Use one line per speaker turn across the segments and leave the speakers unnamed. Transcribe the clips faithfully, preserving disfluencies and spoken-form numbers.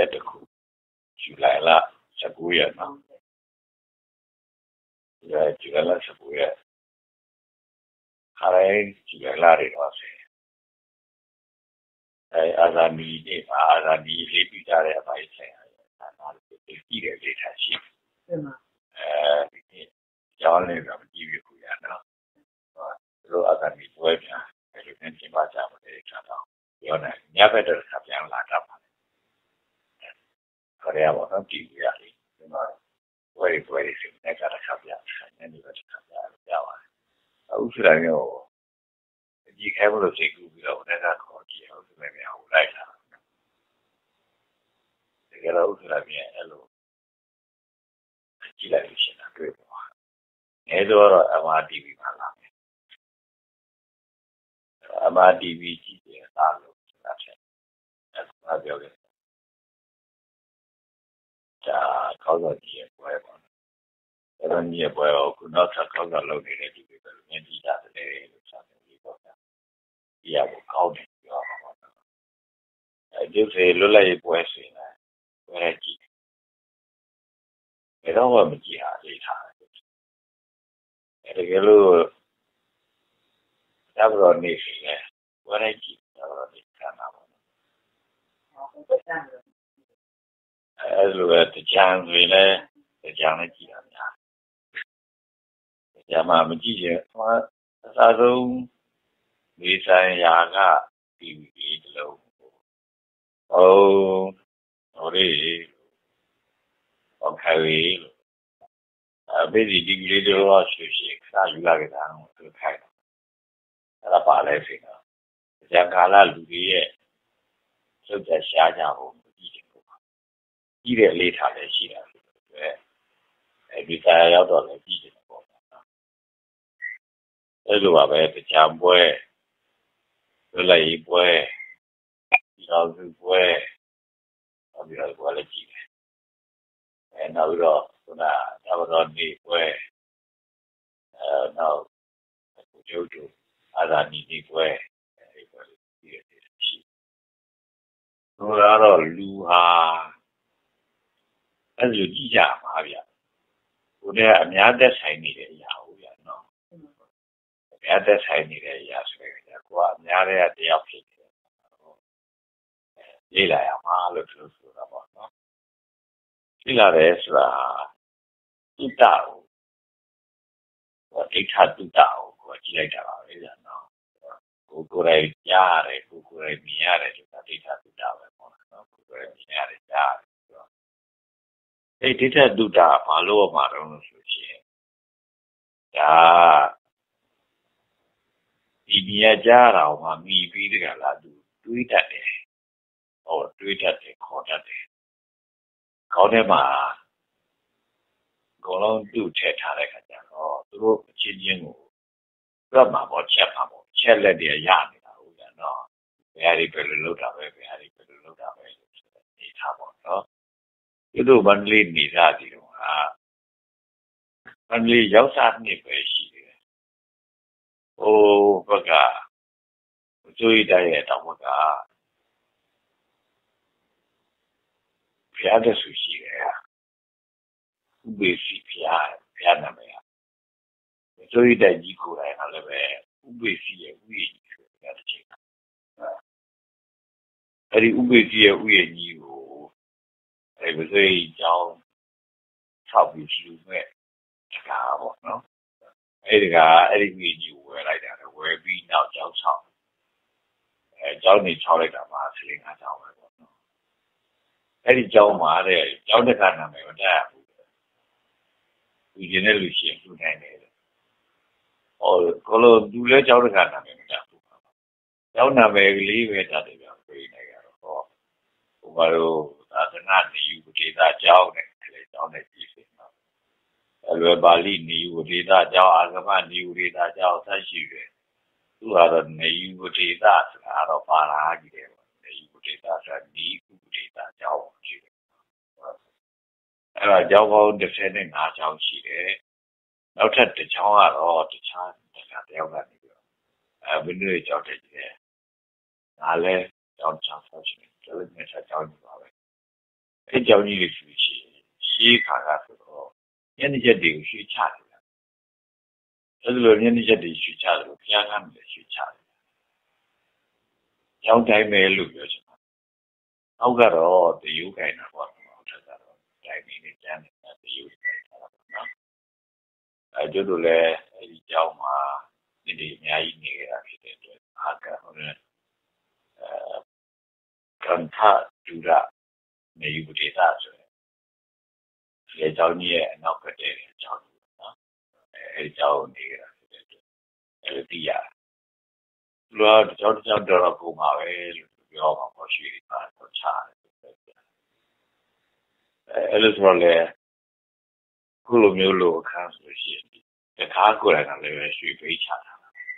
သက်တစ်ခုဇူလိုင်လ十九ရက်နော်ဇူလိုင်လ十九ရက်ခါတိုင်းဇူလိုင်လတွေတော့ဆယ်အဲအာဇာနည်နေ့မှာအာဇာနည်လေးပြကြတဲ့အပိုင်းဆိုင်ရာဒါနာတွေကြည့်တယ်လေထားရှိတယ်မှာအဲဒီကျောင်းလေးကမကြည့်ရဘူးရနော်သူတို့အာဇာနည်ပွဲပြန်ဘယ်လိုနဲ့ကျင်းပကြမလဲကျွန်တော်ပြောတယ်ညဘက်တော့ဆက်ပြန်လာတော့ပါတယ်ခေါ်ရပါတော့ကြည့်ရလေကျွန်တော်ဝယ်ဝယ်စီနဲ့ကတခါပြန်ဆိုင်နေတယ်တစ်ခါပြန်ရပါတယ်အခုဆိုရင်ရောဒီခဲမလို့စိတ်ကူးပြီးတော့လည်းကခေါ်ကြည့်အောင်ဆိုလည်းမရဘူးလိုက်လာတကယ်တော့ဆိုလည်းပြန်အဲ့လိုကြည့်လိုက်လို့ရှိရင်တွေ့ပါအဲဆိုတော့ M R T V မှာလာမယ် M R T V ကြည့်တယ်အားလို့ဆိုတာချက်အဲ့ဒါပြောတယ်ဒါကောက်တော့ကြည့်ရပွဲပေါ့အဲ့တော့ညီရပွဲကိုခုနောက်ထပ်ကောက်တော့လုပ်နေတဲ့ဒီပဲမြင်ကြည့်တာတယ်လို့ဆိုတယ်ဒီပေါ့ဗျာဒီရကိုကောက်တယ်ပြောပါတော့အဲ့ဒီစေလွတ်လပ်ရေးပွဲဆိုရင်လည်းပွဲကြည့်ဘယ်တော့မှမကြည့်ဟာလေးထားတယ်အဲ့ဒါကလို့ဒါတော့နေစီလဲပွဲကြည့်တော့ဒီကနာပေါ့အဲ့လိုပဲကြံတွေလဲကြံနဲ့ကြည့်တာများကြံမှာမကြည့်ရင်အစားဆုံးဒီဆိုင်ရာကဒီဒီလုံးဟိုဟိုလေးဟောခိုင်အဘေးဒီဒီလေးတော့ရှိရှိခါယူလာကြတာသူခိုင်အဲ့ဒါပါလဲဖြစ်တော့ကြံကာလလူတွေရဲ့စုပ်သက်ရှားကြဖို့ကြည့်တယ်ပေါ့ကြည့်တဲ့အလေးထားလည်းရှိတာဆိုတော့အဲဒီဆိုင်ရောက်တော့လည်းကြည့်တယ်ပေါ့အဲ့လိုပါပဲကြံပွဲလွတ်လပ်ရေးပွဲဒီတော့ဒီပွဲအပြီးတော့ပွဲလည်းကြည့်တယ်အဲနောက်ပြီးတော့ခုနကဒါတော့ဒီပွဲအဲနောက်ကျုပ်တို့အာဇာနည်ဒီပွဲအဲဒီပွဲကြည့်ရတယ်ရှိဟိုတော့လူဟာအဲ့လိုကြည့်ကြမှာဗျဟိုတဲ့အများသက်ဆိုင်နေတဲ့အရာဟုတ်ဗျနော်အများသက်ဆိုင်နေတဲ့အရာဆိုရင်ကိုကအများတဲ့တယောက်ဖြစ်တယ်လေ့လာရမှာလို့ပြောဆိုတာပေါ့နော်လေ့လာတယ်ဆိုတာတုတ္တကိုဒိဋ္ဌတုတ္တကိုကြည့်လိုက်တာပါပဲဗျနော်ကိုကိုယ်တိုင်ကြားရတယ်ကိုကိုယ်တိုင်မြင်ရတယ်ဆိုတာဒိဋ္ဌတုတ္တပဲပေါ့နော်ကိုယ်တိုင်မြင်ရတယ်ကြားရတယ်ဆိုတော့အဲဒိဋ္ဌတုတ္တဘာလို့မှတော့ဆိုရှင်ဒါဒီမြင်ကြားတာမှမိပြီးတကလားသူတွေးတတ်တယ်ဟောတွေးတတ်တယ်ခေါ်တတ်တယ်ခေါင်းထဲမှာအကုန်လုံးတူထည့်ထားတဲ့ခါကျတော့သူတို့အချင်းချင်းကိုပြတ်မှာပေါ့ချက်မှာပေါ့ချက်လက်တွေရနေတာဟုတ်လားနော်ဘယ်ဟာတွေပဲလို့လောက်တာပဲဘယ်ဟာတွေပဲလို့လောက်တာပဲနေထားပေါ့နော်သူတို့မန္တလေးနေသားဒီတော့ဟာမန္တလေးရောက်စားနှစ်ပဲရှိတယ်ဟိုဘက်ကကျွေးတဲ့ရဲ့တောင်ဘက်ကဖျားတဲ့ဆူရှိတယ်ဥပေစီဖျားဖျားနာမည်ကျွေးတဲ့ကြီးကိုယ်တိုင်လည်းပဲဥပေစီရဲ့ဥယျာဉ်ကြီးဆိုတာတစ်ချိန်အဲ့ဒီဥပေစီရဲ့ဥယျာဉ်ကြီးကိုအဲ့ဒီစိတ်ကြောင်းဆောက်ပြီးလူမဲ့တကားပေါ့နော်အဲ့ဒီကအဲ့ဒီဥယျာဉ်ကြီးဝယ်လိုက်တာဝယ်ပြီးနောက်ကြောင်းဆောက်အဲကြောင်းနေချောက်လိုက်တာမှာဆလင်းကကြောင်းပဲပေါ့နော်အဲ့ဒီကြောင်းမှာတဲ့ကြောင်းတစ်ခါနာမည်မတတ်ဘူးလူကျင်တဲ့လူရှင်လူနိုင်တယ်ဟောကိုလိုလူလဲကြောင်းတစ်ခါနာမည်မတတ်ဘူးကြောင်းနာမည်ကလေးပဲတတ်တယ်ပြောပြေးနေကြတော့ဟောဟိုဘာလို့သာသနာ့နေယူဒေသကြောင်းနဲ့အဲကြောင်းနဲ့ပြည်စင်တော့အလွယ်ပါဠိနေယူဒေသကြောင်းအာဂမနေယူဒေသကြောင်းဆက်ရှိတယ်သူကတော့နေယူဒေသဆိုတာတော့ပါလာကြည့်တယ်နေယူဒေသဆိုတာဒီဥဒေသကြောင်းရှိတယ်အဲ့ဒါကြောင်းပေါင်းတစ်ဆယ်နဲ့ငါးကြောင်းရှိတယ်နောက်ထပ်တစ်ကြောင်းကတော့တခြားတယောက်ကနေပြီးတော့အဲဘယ်လိုကြောင်းတက်ကြည့်တယ်ဒါလည်းကြောင်းချောင်းဆောက်ရှင်တယ်လည်းမြတ်ချောင်းနေပါပဲအဲကြောင့်ကြီးတွေဆိုရှိရှေးခါကဆိုတော့ညနေချက်တွေကိုရွှေ့ချတယ်အဲ့လိုညနေချက်တွေရွှေ့ချတယ်ဘုရားကမ်းလည်းရွှေ့ချတယ်ကြောင်းတိုင်းပဲလို့ပြောချင်တာအောက်ကတော့တယူခိုင်တာပေါ့အောက်ထက်ကတော့တိုင်းနေကြမ်းတယ်တယူခိုင်တာပေါ့နော်အဲကျတို့လည်းအဲ့ဒီကြောင်းမှာဒီဒီအများကြီးနေကြတာဖြစ်တဲ့အတွက်အားကဟိုလည်းအဲကံထဒူရနေယူဒေသဆိုရင်ဒီကြောင်းကြီးရဲ့အနောက်ကတည်းကအကြောင်းနော်အဲဒီကြောင်းနေကြတာဖြစ်တဲ့အတွက်အဲ့ဒီတရားလူကကြောင်းကြောင်းတော့ပုံပါပဲလို့ပြောမှာပေါ့ရှိတယ်ပေါ့ချားတယ်အဲအဲ့လိုဆိုလေခုလိုမျိုးလို့အခန်းဆိုရှိရင်တခါကိုယ်တိုင်ကလည်းပဲရွှေပေးချတာ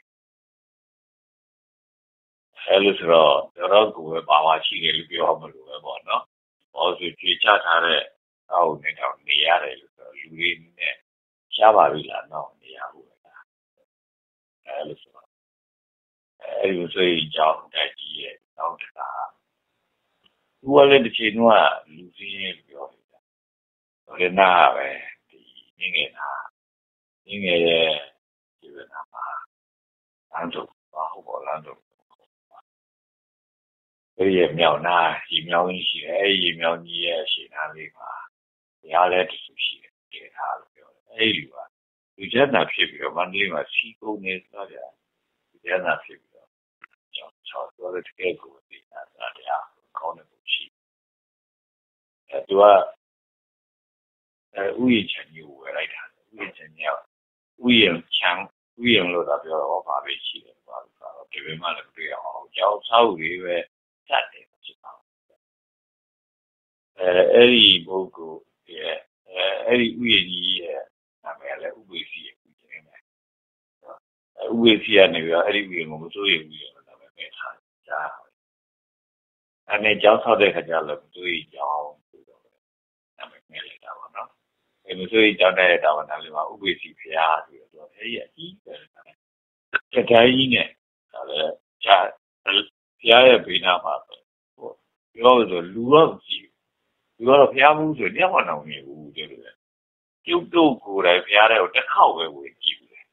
အဲ့လိုဆိုတော့တော့ကိုယ်ပဲပါဝါရှိတယ်လို့ပြောမလို့ပဲပေါ့နော်ဘာလို့ဆိုကြွေချထားတဲ့အောက်နေတော့နေရတယ်လို့ဆိုလူတွေနဲ့ရှားပါပြီလားတော့နေရဘူးလေအဲ့လိုဆိုတော့အဲ့ဒီဆိုရင်ကြောင်းတိုက်ကြီးရဲ့တောင်းတတာသူကလည်းတစ်ချိန်တော့လူစင်းရဲ့ပြောနေတာဟိုလည်းနားပဲဒီငငယ်နာငငယ်ရဲ့ဒီကနာမှာလမ်းတော့ဘာဟုတ်ပါလမ်းတော့အဲ့ဒီမြောင်နာရေမြောင်းကြီးရှိတယ်အဲ့ဒီမြောင်းကြီးရဲ့အရှိနာလေးမှာတရားလဲတခုရှိတယ်တည်ထားလို့ပြောတယ်အဲ့ဒီလူကလူကျက်နာဖြစ်ပြီးတော့မန္တလေးမှာစီကုန်းနေဆိုကြလူကျက်နာဖြစ်ပြီးတော့ကျောင်းချောတော့တကယ်ကိုဒီနာတရားကောင်းတယ်လို့ရှိအဲ့သူကအဲဥယျာဉ်ချန်ကြီးကိုဝယ်လိုက်တာဥယျာဉ်ချန်ကြီးကဥယျာဉ်ချန်ဥယျာဉ်လို့သာပြောတော့ဘာပဲရှိတယ်ဘာလို့ဆိုတော့ဒီဘက်မှာလည်းတွေ့အောင်ကျောင်းဆောက်လေးပဲစတယ်ဖြစ်ပါအဲအဲ့ဒီပုဂ္ဂိုလ်ရဲ့အဲအဲ့ဒီဥယျာဉ်ကြီးရဲ့နာမည်လည်းဥပ္ပေစီရဲ့ဥယျာဉ်နဲ့ဥပ္ပေစီကနေပြီးတော့အဲ့ဒီဥယျာဉ်ကိုမစိုးရိမ်ဘူးလို့နာမည်ပေးထားကြားအဲ့ဒီကျောင်းဆောက်တဲ့ခါကျတော့မစိုးရိမ်ကျောင်းဆိုတော့နာမည်ပေးလိုက်တာပါနော်အဲ့မစိုးရိမ်ကျောင်းတဲ့တာဝန်လည်းမှာဥပ္ပေစီဖရာဆိုတော့အဲ့ဒီအကြီးပဲတတိုင်းကြီးနဲ့ဒါလည်းကြားဖရာရဲ့ဘေးနားမှာဟိုပြောလို့လူတော့ကြည့်လူကတော့ဖျားမှုဆိုတယောက်မှတော့မမြင်ဘူးတဲ့လို့ပြုတ်တို့ကိုယ်တိုင်ဖျားတဲ့ကိုတစ်ခေါက်ပဲဝင်ကြည့်ဘူးလေ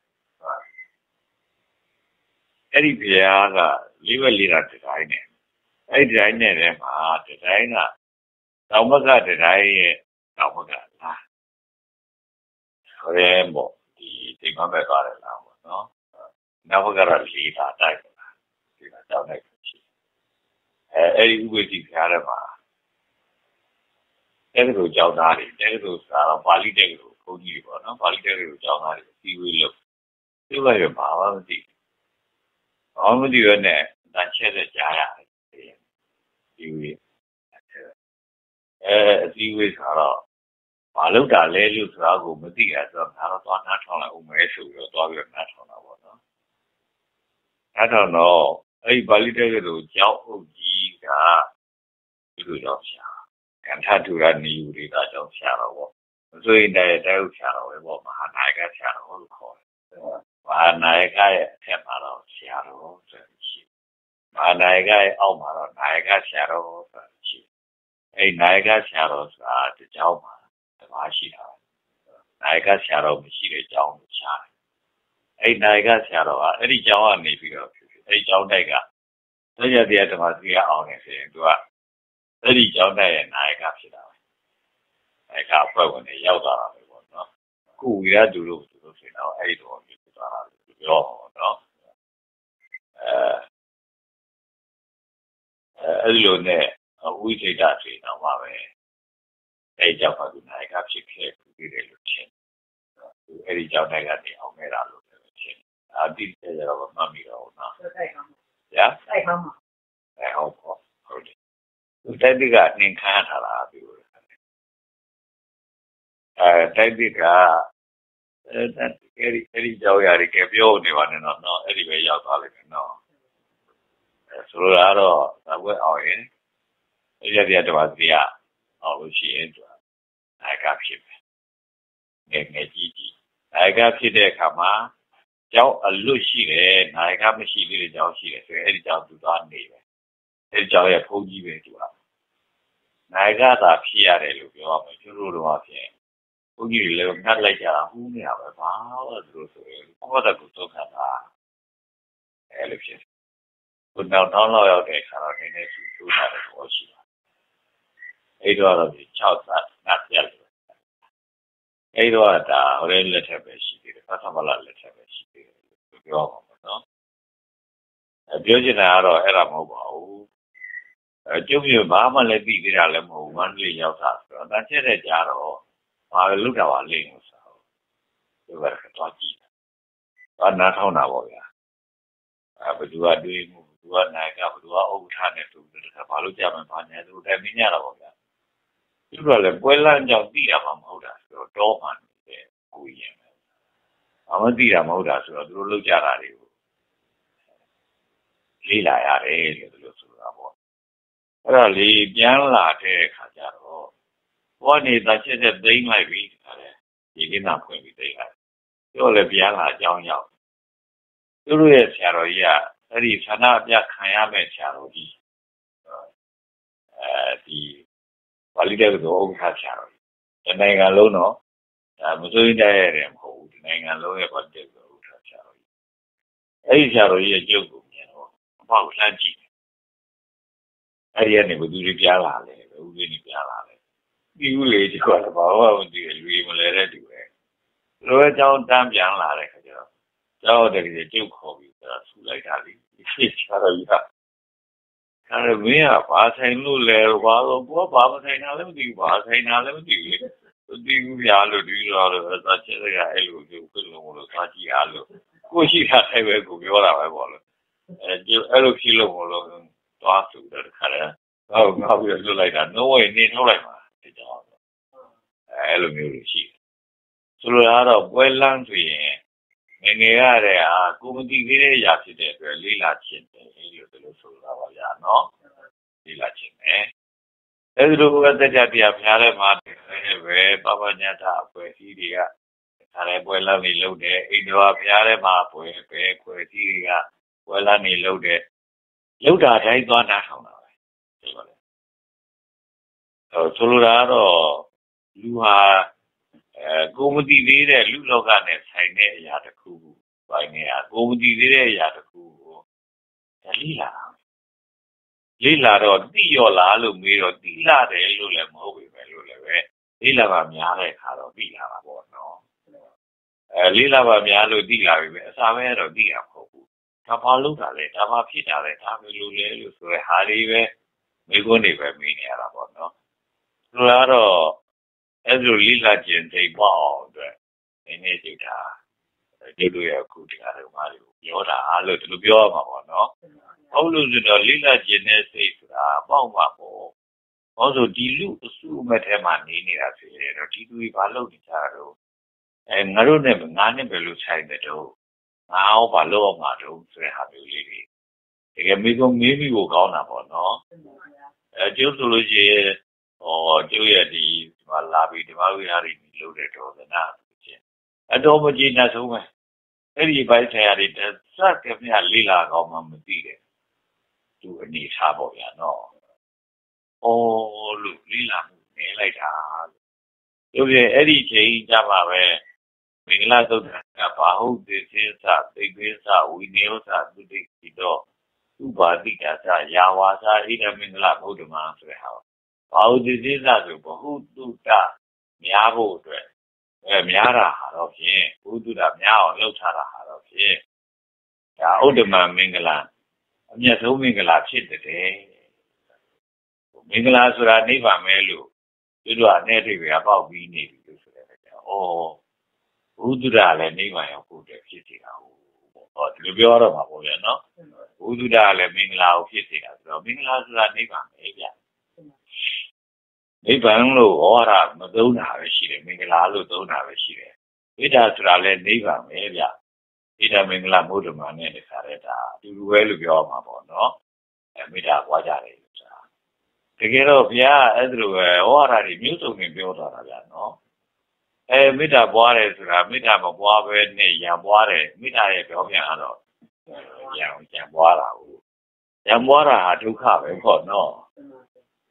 အဲ့ဒီဖျားကလေးပဲလေးတာဒီတိုင်းနဲ့အဲ့ဒီတိုင်းနဲ့တည်းမှာဒီတိုင်းကတောင်ဘက်ကဒီတိုင်းရဲ့တောင်ဘက်ကလားဆိုရဲပေါ့ဒီဒီဘက်ပဲသွားတယ်လားပေါ့နော်နောက်ဘက်ကတော့လေးတာတိုက်ပါလားဒီကတောင်တိုက်ရှိအဲအဲ့ဒီဥပ္ပဒေဖျားတဲ့မှာတက္ကသိုလ်ကျောင်းသားတွေတက္ကသိုလ်စာတော့ပါဠိတက္ကသိုလ်ဘုန်းကြီးပေါ့နော်ပါဠိတက္ကသိုလ်ကျောင်းသားတွေအစည်းအဝေးလုပ်သူကရဘာမှမသိဘာမှမသိရနဲ့တန်ချက်တဲ့ကြားရတယ်ဒီဝေးအဲအစည်းအဝေးဆိုတော့ဘာလို့တာလဲလို့ဆိုတာကိုမသိရဆိုတော့ငါတော့သွားနားထောင်လိုက်ဦးမယ်ဆိုပြီးတော့သွားပြီးနားထောင်တာပေါ့နော်နားထောင်တော့အဲ့ဒီပါဠိတက္ကသိုလ်ကျောင်းအုပ်ကြီးကဒီလိုတော့ရှာကံထထူရနေယူဒေတာကြောင့်ဆရာတော်ပေါ့မဆိုရင်တည်းတည်းဥဆရာတော်ပဲပေါ့မဟာနာယကဆရာတော်လို့ခေါ်တယ်မဟာနာယကရဲ့အထက်မှာတော့ဆရာတော်ဆိုရှိမဟာနာယကရဲ့အောက်မှာတော့နာယကဆရာတော်ဆိုရှိအဲနာယကဆရာတော်ဆိုတာဒီကျောင်းမှာတပါးရှိတာနာယကဆရာတော်မရှိတဲ့ကျောင်းကိုရှားတယ်အဲနာယကဆရာတော်ကအဲ့ဒီကျောင်းကနေပြီးတော့အဲ့ဒီကျောင်းတိုက်ကတရားတရားဓမ္မစရိယအောင်နေဆိုရင်သူကအဲ့ဒီကျောင်းတိုက်ရဲ့နာယကဖြစ်တာပဲနာယကအဖွဲ့ဝင်တွေရောက်သွားတာပဲပေါ့နော်ခုဝီရတူလို့သူတို့ဆိုတော့အဲ့ဒီတော့ဖြစ်သွားတာလို့ပြောတော့နော်အဲအဲ့လိုနဲ့ဝိသေတဆိုတော့ပါပဲအဲ့ကျောင်းကသူနာယကဖြစ်ခဲ့ပြီးတယ်လို့ထင်သူအဲ့ဒီကျောင်းတိုက်ကနေအောင်ခဲ့တာလို့ပဲထင်အတိအကျကျတော့မမှတ်မိတော့ဘူးနော်တိုက်ဟောင်းညာတိုက်ဟောင်းတိုက်ဟောင်းပေါ့ဟုတ်တယ်သူတိုက်တိကနှင်ခမ်းထားတာပြောတယ်အဲတိုက်တိကအဲအဲ့ဒီအဲ့ဒီကြောက်ရတယ်ကပြောနေပါနဲ့တော့နော်အဲ့ဒီပဲရောက်သွားလိမ့်မယ်နော်အဲဆိုတော့တော့ဘွဲအောင်ရင်အဲ့ဒီတရားတော်စီကအောင်လို့ရှိရင်သူနာယကဖြစ်မယ်ငယ်ငယ်ကြီးကြီးနာယကဖြစ်တဲ့အခါမှာကျောင်းအလွတ်ရှိတယ်နာယကမရှိသေးတဲ့ကျောင်းရှိတယ်ဆိုရင်အဲ့ဒီကျောင်းသူသွားနေပဲအဲ့ဒီကျောင်းရဲ့ဘုန်းကြီးပဲသူကနိုင်ကသာဖြစ်ရတယ်လို့ပြောရမယ်ကျတို့တော့အဖြစ်ဘုန်းကြီးလည်းငတ်လိုက်ကြတာဟူးနေရပဲဘာလို့သူတို့ဆိုရင်ဘာသာကိုသုံးတာအဲ့လိုဖြစ်ဘုနောက်တောင်းလောက်ရောက်တဲ့အခါတော့နည်းနည်းသူထူတာတော့ရှိတာအဲ့တော့တော့ဒီ၆သတ်ငတ်ပြတ်တယ်အဲ့တော့ဒါဟိုလည်းလက်ထက်ပဲရှိသေးတယ်ဖတ်သမလာလက်ထက်ပဲရှိသေးတယ်လို့ပြောပါမယ်နော်အပြောချင်တာကတော့အဲ့ဒါမဟုတ်ပါဘူးအဲကျုပ်မျိုးဘာမှလည်းသိသေးတာလည်းမဟုတ်ဘူးမန္တလေးရောက်တာဆိုတော့တန်ချက်တဲ့ကြားတော့ဘာလို့လုတာပါလိမ့်လို့ဆိုတော့ဒီဘက်ကတော့ကြည့်တာနားထောင်တာပေါ့ဗျာအဲဘယ်သူကတွေးမှုဘယ်သူကနိုင်ကဘယ်သူကဥက္ကဋ္ဌနဲ့တူတယ်ခါဘာလို့ကြမှာဘာညာသူတိုင်မင်းရတာပေါ့ဗျာသူတို့လည်းပွဲလမ်းကြောင့်သိတာမှမဟုတ်တာဆိုတော့တော့မှနေတဲ့ကိုရင်ပဲအမသိတာမဟုတ်တာဆိုတော့သူတို့လောက်ကြတာတွေကိုလေးလာရတယ်လို့သူတို့ဆိုတာပေါ့အဲ့တော့လေပြန်လာတဲ့အခါကျတော့ဘောနေတာချက်ချက်သိမ့်လိုက်ပြီခါတယ်ဒီကိစ္စဖွင့်ပြီးသိမ့်လိုက်ပြောလည်းပြန်လာအကြောင်းရောက်သူတို့ရဲ့ဆရာတော်ကြီးကအဲ့ဒီဌာနအပြခံရမဲ့ဆရာတော်ကြီးအဲဒီပါဠိတဲ့ကိုဥက္ကဋ္ဌဆရာတော်ကြီးဒီနိုင်ငံလုံးတော့ဒါမစိုးရင်တဲ့ရတယ်မဟုတ်ဘူးဒီနိုင်ငံလုံးရဲ့ပါဠိတဲ့ကိုဥက္ကဋ္ဌဆရာတော်ကြီးအဲ့ဒီဆရာတော်ကြီးရဲ့ကျုပ်ကိုမြင်တော့အပေါ့လှမ်းကြည့်အဲ့ဒီကနေဘယ်သူတွေကြားလာလဲဘယ်သူတွေနေကြားလာလဲဒီဦးလေးဒီကွာဘာမှမသိလူမလဲတဲ့တူပဲလိုအကြောင်းတန်းပြန်လာတဲ့ခါကျတော့ကျောင်းတကယ်ကျုပ်ခေါ်ပြီးတော့ဆူလိုက်တာလေဒီချာတော့ကြီးကအဲ့ဒါမင်းကဘာဆိုင်လို့လဲဘာလို့ကိုကဘာမဆိုင်တာလည်းမသိဘူးဘာဆိုင်တာလည်းမသိဘူးမသိဘူးပြားလို့ဒီလိုတော့သာချက်ရအဲ့လိုကျုပ်ခွလို့လို့သာကြည့်ရလို့ကိုရှိတာအဲ့ပဲကိုပြောတာပဲပေါ့လို့အဲကျုပ်အဲ့လိုဖြစ်လို့မလို့သွားသူတဲ့ခါလဲဟောငါပြီးလွတ်လိုက်တာ no way နေထုတ်လိုက်ပါဒီကြောင်အဲ့လိုမျိုးလို့ရှိတယ်ဆိုလိုတာတော့ပွဲလန်းဆိုရင်ငငယ်ရတဲ့ဟာကိုမသိသေးတဲ့အရာဖြစ်တဲ့အတွက်လေးလာခြင်းတယ်လို့ဒီလိုဆိုတာပါဗျာနော်လေးလာခြင်းတယ်အဲ့ဒီလိုပဲတရားတရားဖျားတဲ့မှာပဲပပညာတာအဖွဲ့အစည်းတွေကဒါလည်းပွဲလန်းနေလို့တယ်အိန္ဒိယဖျားတဲ့မှာပွဲပဲအဖွဲ့အစည်းတွေကပွဲလန်းနေလို့တယ်လောက်တာတိုင်းသွားနာထောင်တာပဲဒီပါလေဟိုဆိုလိုတာကတော့လူဟာအဲကိုမသိသေးတဲ့လူလောကနဲ့ဆိုင်တဲ့အရာတစ်ခုပိုင်းနေတာကိုမသိသေးတဲ့အရာတစ်ခုကိုလေးလာလေးလာတော့သိရောလားလို့မေးတော့သိလာတယ်လို့လည်းမဟုတ်ပဲလို့လည်းပဲလေးလာပါများတဲ့အခါတော့သိလာတာပေါ့နော်အဲလေးလာပါများလို့သိလာပြီပဲအစားပဲတော့သိရမှာမဟုတ်ဘူးဒါဘာလို့တာလဲဒါဘာဖြစ်တာလဲဒါပဲလို့လဲလို့ဆိုရဟာလေးပဲမိခွန်းတွေပဲမေးနေရတာပေါ့နော်ဆိုတော့အဲ့လိုလေးလာခြင်းသိပေါ့အတွက်နည်းနည်းကြည့်တာဒီလိုရအခုတရားတော်မှာပြောတာအားလို့ဒီလိုပြောရမှာပေါ့နော်ဟုတ်လို့ဆိုတော့လေးလာခြင်းနဲ့စိတ်ဆိုတာပေါ့ပါပေါ့ဟောဆိုဒီလူအစုအမဲ့ထဲမှာနေနေတာဆိုရင်တော့ဒီလူကြီးဘာလုပ်နေကြတော့အဲငါတို့နဲ့ငါနဲ့ပဲလို့ဆိုင်တဲ့တော့ငါရောဘာလို့အောင်မှာတော့ဆိုတဲ့ဟာမျိုးလေးတွေတကယ်မိကုံမေးပြီးကိုကောင်းတာပေါ့နော်အဲကျုပ်ဆိုလို့ရှိရင်ဟောကျုပ်ရဲ့ဒီဒီမှာလာပြီးဒီမှာဝိဟာရီလုပ်တဲ့တော်သနာချင်းအတော်မကြီးနဲ့ဆုံးပဲအဲ့ဒီဘိုက်ဆရာတွေစက်ကမြလေးလာကောင်းမှမသိတယ်သူအနေထားပေါ့ဗျာနော်ဩလို့လေးလာမှုနေလိုက်တာလို့ပြအဲ့ဒီချိန်ကြမှာပဲမင်္ဂလာသုတ်ကဘာဟုတ်သေသေသသိသေသဝိနည်းသသုတိတိတော့ဥပါတိတာသယာဝါစာဣဒမင်္ဂလာဗုဒ္ဓမာဆိုတဲ့ဟာဘာဟုတ်သေသေသဆိုဘဟုတုတများဖို့အတွက်အဲများတာဟာတော့ဖြင့်ဘုဒ္ဓတာများအောင်လှုပ်ထားတာဟာတော့ဖြင့်ဒါဥဒ္ဓမမင်္ဂလာအမြတ်ဆုံးမင်္ဂလာဖြစ်တဲ့မင်္ဂလာဆိုတာနိဗ္ဗာန်ပဲလို့သူတို့အနဲ့တိပဲပေါက်ပြီးနေပြီလို့ဆိုတဲ့အခါကျတော့ဩဘုဒ္ဓတာလည်းနိဗ္ဗာန်ရောက်ဖို့အတွက်ဖြစ်နေတာဟုတ်ဟောဒီလိုပြောတော့မှာပေါ့ဗျာနော်ဘုဒ္ဓတာလည်းမင်္ဂလာကိုဖြစ်နေတာဆိုတော့မင်္ဂလာဆိုတာနိဗ္ဗာန်ပဲဗျနိဗ္ဗာန်လို့ဟောတာမသုံးတာပဲရှိတယ်မင်္ဂလာလို့သုံးတာပဲရှိတယ်ဣဒ္ဓဆိုတာလည်းနိဗ္ဗာန်ပဲဗျဣဒ္ဓမင်္ဂလာမုဒ္ဓမာနဲ့တခါတည်းဒါအတူတူပဲလို့ပြောမှာပေါ့နော်အဲမေတ္တာပွားကြတယ်ဆိုတာတကယ်တော့ဘုရားအဲ့ဒါလိုပဲဟောတာတွေမျိုးစုံနဲ့ပြောထားတာဗျာနော်အဲမေတ္တာပွားတယ်ဆိုတာမေတ္တာမပွားဘဲနဲ့ရံပွားတယ်မေတ္တာရဲ့ပြောပြန်တော့ရံရံပွားတာဟုတ်ရံပွားတာဟာဒုက္ခပဲပေါ့နော်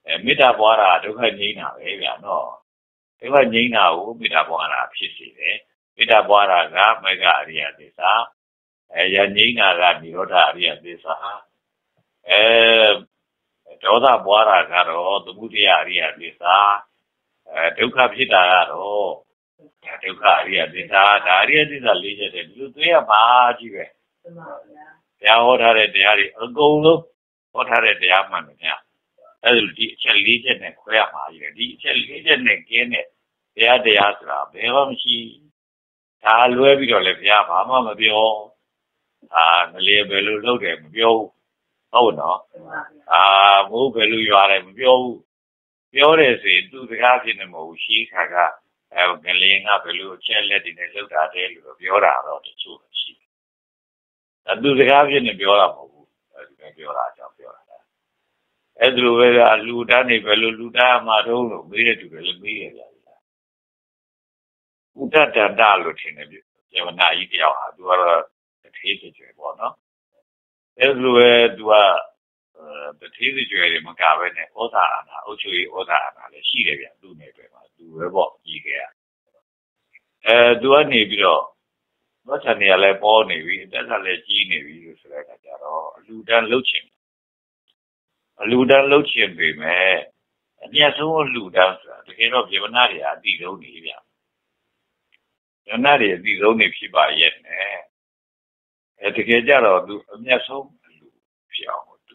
မေတ္တာပွားတာဒုက္ခငြိမ်းတာပဲဗျာနော်ဒုက္ခငြိမ်းတာကိုမေတ္တာပွားတာဖြစ်စေတယ်မေတ္တာပွားတာကမေဃအရိယသစ္စာအဲရငြိမ်းတာကនិရောဓအရိယသစ္စာအဲဒေါသပွားတာကတော့သမုဒယအရိယသစ္စာအဲဒုက္ခဖြစ်တာကတော့ဒုက္ခအရိယသစ္စာဒါအရိယသစ္စာလေးချက်တည်းဒီလိုသိရပါကြီးပဲမှန်ပါဗျာတရားဟောထားတဲ့တရားတွေအကုန်လုံးဟောထားတဲ့တရားမှန်တယ်ဗျာအဲဒီအချက်လေးချက်နဲ့ခွဲရမှာကြီးတယ်ဒီအချက်လေးချက်နဲ့ကျင်းတဲ့တရားတရားဆိုတာဘယ်မှမရှိဒါလွဲပြီးတော့လည်းဘုရားဘာမှမပြောအာမလျေဘယ်လိုလုပ်တယ်မပြောဘူးဟုတ်နော်အာမိုးဘယ်လိုရွာတယ်မပြောဘူးပြောတယ်ဆိုရင်သူစကားဖြစ်နေမဟုတ်ရှိခါကအဲငလင်းကဘယ်လိုအချက်လက်တွေနဲ့လောက်တာတဲ့လို့ပြောတာတော့တချို့ရှိတယ်အဲသူစကားဖြစ်နေပြောတာမဟုတ်ဘူးအဲဒီပဲပြောတာကြောင့်ပြောတာအဲ့ဒါလိုပဲလူတန်းနေပဲလို့လူတန်းမှာတော့လို့မေးတဲ့သူတွေလည်းမေးရကြတယ်ဥဒ္ဒတန္တလို့ထင်တယ်ပြေဝနာကြီးတယောက်ဟာသူကတော့တထေးကြွယ်ပေါ့နော်အဲ့လိုပဲသူကတထေးကြွယ်တွေမကပဲနဲ့ဩဇာအာဏာအုပ်ချုပ်ရေးဩဇာအာဏာလည်းရှိတယ်ဗျသူ့နယ်ပယ်မှာသူပဲပေါ့ကြီးခဲ့ရအဲသူကနေပြီးတော့ဘာချန်နေရလဲပေါ်နေပြီအတက်ကလည်းကြီးနေပြီလို့ဆိုတဲ့အခါကျတော့အလူတန်းလှုပ်ချင်အလူတန်းလှုပ်ချင်ပေမဲ့အမြတ်ဆုံးအလူတန်းဆိုတာတကယ်တော့ပြေဝနာတွေအတိဆုံးနေဗျရဏတွေအတိဆုံးနေဖြစ်ပါရဲ့နဲ့အဲတကယ်ကြတော့သူအမျက်ဆုံးလူဖြစ်အောင်သူ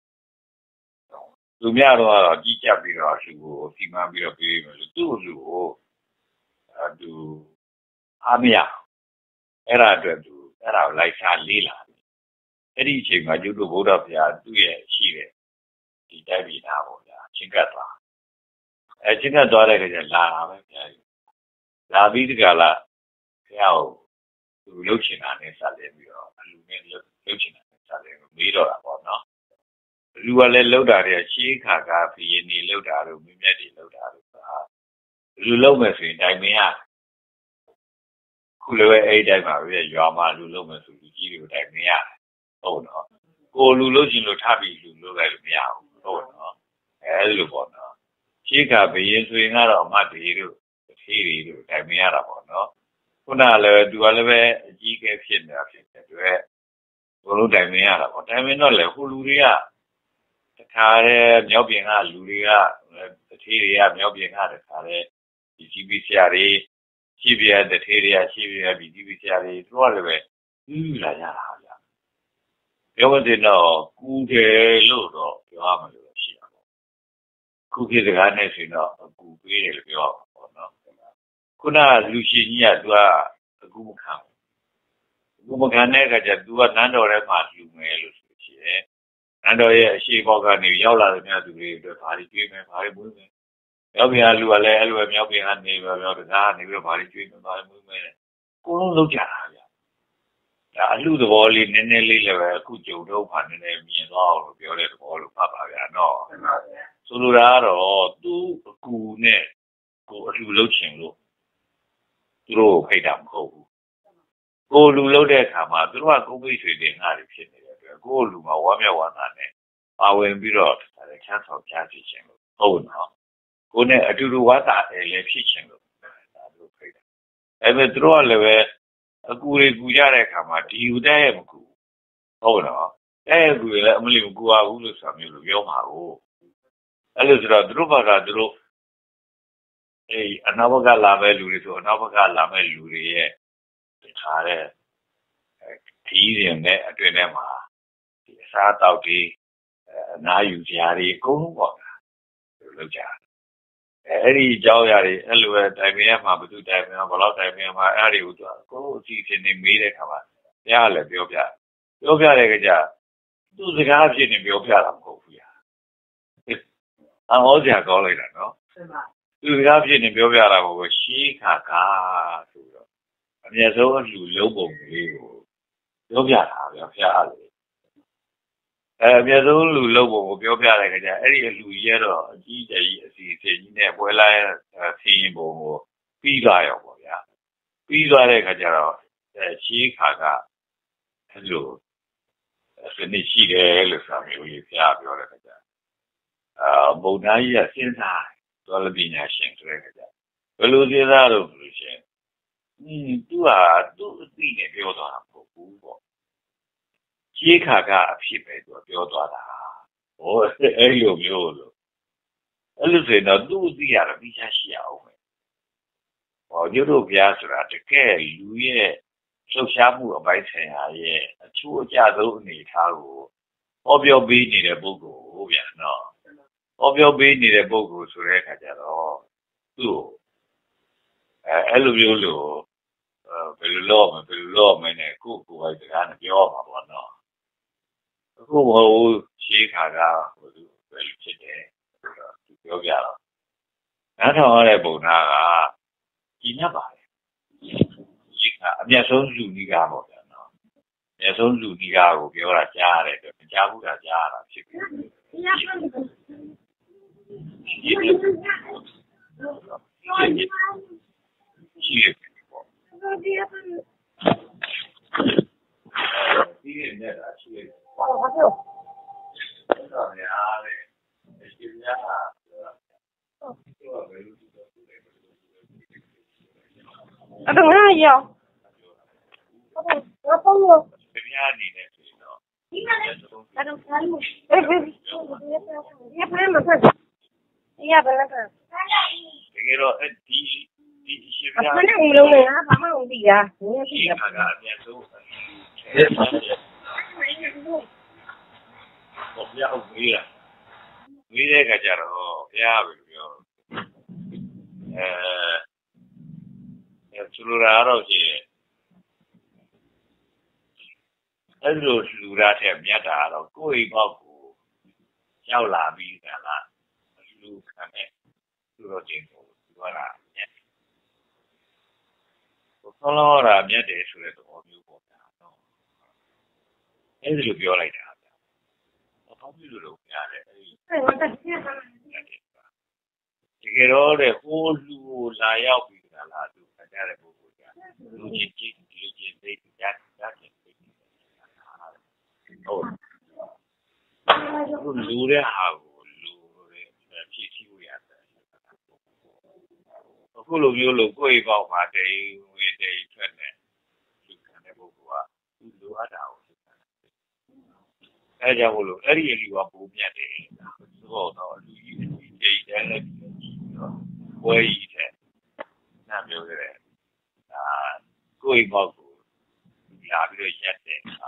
သူများတော့ကြီးကြပ်ပြီးတော့လူကိုစီမံပြီးတော့ပြေးမယ်လို့သူ့လူကိုအဲသူအားမရအဲ့ဒါအတွက်သူအဲ့ဒါကိုလိုက်ရှာလေးလာတယ်အဲ့ဒီအချိန်မှာကျွတ်တို့ဗုဒ္ဓဘုရားသူ့ရဲ့ရှိတဲ့ဒီတိုက်ပြည်သားပေါ့ဗျာချင်းကပ်သွားအဲချင်းကပ်သွားတဲ့ခါကျလာတာပဲဗျာလာပြီးဒီကလာဘုရားကိုသူလှုပ်ချင်တာနဲ့စတယ်ပြီးတော့အလူနဲ့လှုပ်ချင်တာနဲ့စတယ်မေးတော့တာပေါ့နော်လူကလည်းလှုပ်တာတဲ့ရှေးခါကဖျင်းနေလှုပ်တာလို့မြင့်မြတ်တွေလှုပ်တာလို့ဆိုတာလူလှုပ်မယ်ဆိုရင်တိုင်မင်းရခုလည်းအဲ့ဒီတိုင်းမှာပဲရွာမှာလူလှုပ်မယ်ဆိုလူကြီးတွေကိုတိုင်မင်းရဟုတ်နော်ကိုလူလှုပ်ချင်လို့ထပြီးလူလှုပ်လိုက်လို့မရဘူးဟုတ်နော်အဲ့လိုပေါ့နော်ရှေးခါဘယင်းဆိုရင်ကတော့အမတ်တွေတို့ထေးတွေတို့တိုင်မင်းရတာပေါ့နော်ခုနလည်းသူကလည်းပဲအကြီးအကဲဖြစ်နေတာဖြစ်တဲ့အတွက်ဘုလုံးတိုင်မင်းရတာပေါ့တိုင်မင်းတော့လေဟိုလူတွေကတခါတည်းမြောက်ပြင်ကလူတွေကတထေးတွေကမြောက်ပြင်ကတခါတည်းဒီကြီးပီဆရာတွေရှိပြတဲ့တထေးတွေကရှိပြတဲ့ဒီကြီးပီဆရာတွေသူကလည်းပဲယူလာကြတာဗျာပြောမတင်တော့ကူတယ်လို့တော့ပြောရမှာလို့ရှိတာပေါ့ခုခေတ်စကားနဲ့ဆိုရင်တော့ကူပေးတယ်လို့ပြောရမှာပေါ့နော်ခုနလူရှင်ကြီးကသူကအကူမခံဘူးအကူမခံတဲ့အခါကျသူကနန်းတော်ထဲမှာလူမယ်လို့ဆိုရှိတယ်နန်းတော်ရဲ့အရှိဘောက်ကနေရောက်လာတဲ့များသူတွေအတွက်ဘာတွေကျွေးမယ်ဘာတွေမွေးမယ်မြောက်ပြင်ကလူကလည်းအဲ့လိုပဲမြောက်ပြင်ကနေပဲမြောက်တကားကနေပြီးတော့ဘာတွေကျွေးမယ်ဘာတွေမွေးမယ်ကိုလုံးလုံးကြတာဗျာဒါအလှသဘောလေးနည်းနည်းလေးလည်းပဲအခုကြုံတော့ဖာနည်းနည်းမြင်သွားအောင်လို့ပြောတဲ့သဘောလို့ဖတ်ပါဗျာနော်ဆိုလိုတာကတော့သူ့အကူနဲ့ကိုအလှလုံးချင်လို့သူတို့ဖိတ်တာမဟုတ်ဘူးကိုလူလုပ်တဲ့အခါမှာသူတို့ကကိုပိတ်ဆွေတင်ငါတွေဖြစ်နေတဲ့အတွက်ကိုလူမှာဝမ်းမြောက်ဝမ်းသာနဲ့ပါဝင်ပြီးတော့ချမ်းသာကြဖြစ်ခြင်းလို့ဟုတ်နော်ကိုနဲ့အတူတူဝါသာတယ်လည်းဖြစ်ခြင်းလို့ဒါတို့ဖိတ်တာအဲ့မဲ့သူတို့ကလည်းပဲအကူတွေကူကြတဲ့အခါမှာဒီယူတဲ့ရဲ့မကူဟုတ်နော်အဲ့ကူလည်းအမလီမကူပါဘူးလို့ဆိုတာမျိုးလို့ပြောမှာကိုအဲ့လိုဆိုတော့သူတို့ဘာကသူတို့အေးအနောက်ဘက်ကလာမဲ့လူတွေဆိုအနောက်ဘက်ကလာမဲ့လူတွေရဲ့ဒီခါတဲ့ဒီရင်နဲ့အတွင်းထဲမှာဒီအစားအသောက်တွေအနားယူကြရာတွေအကုန်လုံးပေါ့ဗျာလောက်ကြအဲ့ဒီအကြောင်းအရာတွေအဲ့လိုပဲတိုင်ပင်ရမှာဘယ်သူတိုင်ပင်မှာဘယ်လောက်တိုင်ပင်မှာအဲ့ဒီကိုသူကိုအစီအစဉ်တွေမေးတဲ့ခါမှာတရားလည်းပြောပြပြောပြတဲ့ကြသူ့စကားဖြစ်နေပြောပြတာမဟုတ်ဘူးညာအဟောစရာကောင်းလိုက်တာနော်သူစကားဖြစ်နေပြောပြတာကိုရှေးခါကဆိုတော့အမြဲဆုံးအလူလုံးပုံလေးကိုပြောပြတာဗျာဖျားလေအဲအမြဲဆုံးလူလုံးပုံကိုပြောပြတဲ့ကြအဲ့ဒီအလူရဲတော့အကြီးကြီးအစီအစဉ်ကြီးနဲ့ပွဲလာဆင်းရင်ပုံကိုပြီးသွားရောပေါ့ဗျာပြီးသွားတဲ့ခါကျတော့အဲရှေးခါကအဲ့လိုစနစ်ရှိတယ်လို့ဆိုတာမျိုးကြီးဖျားပြောတဲ့ခါကျအာဗုဒ္ဓကြီးကစဉ်းစားတော်လည်းပညာရှင်ဆိုတဲ့ခါကျဘယ်လိုစဉ်းစားလို့လို့ရှင်อืมသူကသူ့အသိနဲ့ပြောသွားတာမဟုတ်ဘူးပေါ့ရှင်းခါကအဖြစ်ပဲသူကပြောသွားတာဟောအဲ့လိုမျိုးလို့အဲ့လိုဆိုရင်တော့သူ့အသိရတော့ပြီးချရှိရအောင်ပဲဟောရုပ်တို့ဘုရားဆိုတာတကယ်လူရဲ့လှုပ်ရှားမှုအပိုင်းဆိုင်ရာရဲ့အချိုးအကျဆုံးအနေထားကိုဟောပြောပေးနေတဲ့ပုဂ္ဂိုလ်ဟုတ်ဗျာနော်ဟောပြောပေးနေတဲ့ပုဂ္ဂိုလ်ဆိုတဲ့အခါကျတော့သူ့အဲအဲ့လိုမျိုးလို့ဘယ်လိုလုပ်မလဲဘယ်လိုလုပ်မလဲနဲ့ကိုယ့်ကိုယ်ပိုင်စကားနဲ့ပြောမှာပေါ့နော်အခုဟိုရှင်းခါကဟိုသူဘယ်လိုဖြစ်တယ်သူပြောပြတော့နားထောင်ရတဲ့ပုံနာကကြီးမြတ်ပါတယ်ရှင်းခါအမျက်ဆုံးလူကြီးကပေါ့ဗျာနော်အမျက်ဆုံးလူကြီးကကိုပြောတာကြားရတယ်တော့မကြားဘူးကကြားရတာဖြစ်ပြီရှိတယ်ရှိတယ်ပေါ့ဒီနေတာရှိတယ်ဟုတ်ပါဘူးအဲ့ဒါများလေဒီများဟာအဲ့ဒါငါရောဟုတ်ပါဘူးဒီများနေနေဆိုတော့ဒီမှာလည်းအဲ့တော့ဆိုင်မှုအဲ့ဒီဒီဒီဖမ်းမဖက်ရပါလားတကယ်တော့အဲ့ဒီဒီရှိပြအဲ့ဒါမလုံးနဲ့ငါဘာမှမသိတာငါသိတာကအများဆုံးအဲ့ဒါဘောပြအောင်ပြီးတာပြီးတဲ့အခါကျတော့ဘုရားပဲပြောအဲအဲသူတို့ကတော့ရှိအဲ့လိုလူသားတဲ့မြတ်တာတော့ကိုယ့်အိမ်ပေါက်ကိုရောက်လာပြီးကလားလူခံတဲ့သူတို့ချင်းကိုပြောတာမြတ်ကိုခေါ်လာတာမြတ်တယ်ဆိုတဲ့သဘောမျိုးပေါ့ဗျာနော်အဲ့ဒီလိုပြောလိုက်တာဗျာဘာဖြစ်လို့လဲကြားတယ်အဲ့ဒီတကယ်တော့တဲ့ဟိုလူကိုလာရောက်ပြီးကလားသူခကြတဲ့ပုဂ္ဂိုလ်ကလူချင်းကြည့်လူချင်းသိကြားကြားချင်းသိဟုတ်လူတဲ့ဟာကိုလူတဲ့ဖြစ်စီဝရတယ်အခုလိုမျိုးလို့ကိုယ့်ဘောက်မှာတိမ်ဝေတိမ်ထွက်နေဒီခံတဲ့ပုဂ္ဂိုလ်ကသူ့လိုအပ်တာကိုသိတယ်အဲကြောင့်မို့လို့အဲ့ဒီအလူကပုံမြတ်တယ်သို့တော့လူကြီးဒီတိမ်တယ်လည်းပြီးတော့ဝဲကြီးတဲ့နားပြောကြတယ်ဒါကိုယ့်ဘောက်ကိုလာပြီးတော့ရက်တယ်ဟာ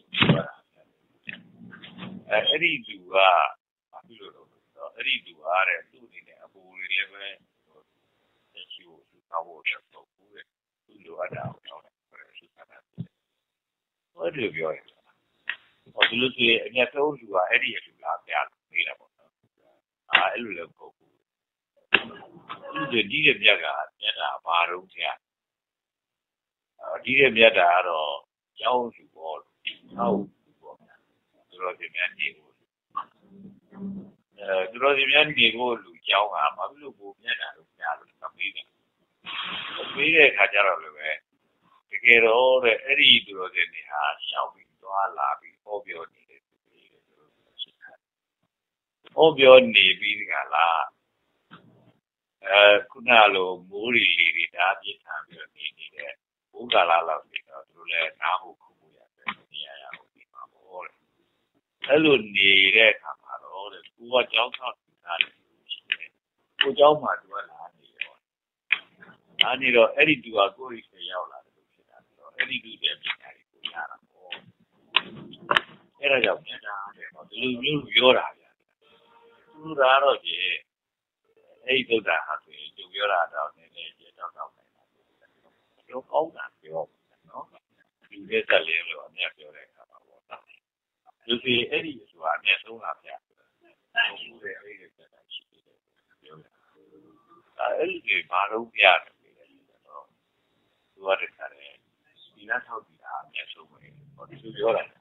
အဲအဲ့ဒီလူကဘာဖြစ်လို့လဲဆိုတော့အဲ့ဒီလူကတဲ့သူ့အနေနဲ့အပူတွေလည်းပဲတချို့သူ့ကောက်ဖို့ချက်တော့ဘူးတဲ့သူ့လိုအပ်တာကိုတောင်းတယ်ဆိုတော့သူကတာဟောတယ်ပြောရင်ဟောဒီလိုဆိုရင်အမြတ်ဆုံးလူကအဲ့ဒီလူလာပြနေတာပေါ့နော်အာအဲ့လိုလည်းပုတ်ဘူးဒီဒီရဲ့မြတ်ကမြတ်တာဘာတော့ကြာဒီရဲ့မြတ်တာကတော့ကျောင်းစုပေါ့ဟုတ်သူတို့ဒီများနေဖို့အဲသူတို့ဒီများနေဖို့လူကြောင်းကဘာဖြစ်လို့ပုံမြတ်တာလို့ကြားလို့သမေးတယ်။မေးတဲ့အခါကျတော့လည်းပဲတကယ်တော့တဲ့အဲ့ဒီသူတို့တွေဟာရှောက်ပြီးသွားလာပြီးဟောပြောနေတဲ့သူတွေတဲ့သူတို့ရှိတယ်။ဟောပြောနေပြီးကလားအဲခုနလိုမိုးရီလေးတွေဓာတ်ပြစ်ခံပြီးနေနေတဲ့ဘုက္ခလာလောက်နေတော့သူတို့လည်းနားဖို့ခုဖို့ရတယ်နေရာရဖို့ဒီမှာပေါ့တဲ့အဲ့လိုနေတဲ့အခါမှာတော့တဲ့ကိုကကြောင်းဆောက်တာလေကိုเจ้าမှာသူကလာနေရောလာနေတော့အဲ့ဒီသူကကိုယ်ကြီးရောက်လာတယ်လို့ဖြစ်တာဆိုတော့အဲ့ဒီသူရဲ့ပညာကိုရတာပေါ့အဲ့ဒါကြောင့်မြတ်တာတဲ့ဟောဒီလိုမျိုးပြောတာဗျာသူကကတော့ဒီအဲ့ဒီသုဒ္ဓဟာဆိုရင်သူပြောတာတော့နည်းနည်းကျေတော့တော့နေတာပြောကောင်းတာပြောနော်ဒီလက်သက်လေးလို့အများပြောတဲ့အခါမှာပေါ့နော်လူစီအဲ့ဒီဆိုတာအများဆုံးလားဗျာဟုတ်တယ်အဲ့ဒီသက်တာရှိတယ်ပြောတာအဲ့ဒီဘာလို့ပြရတယ်တော့သူကတည်းကဒီလားထောက်ကြည့်တာအများဆုံးပဲဟောဒီလိုပြောတာ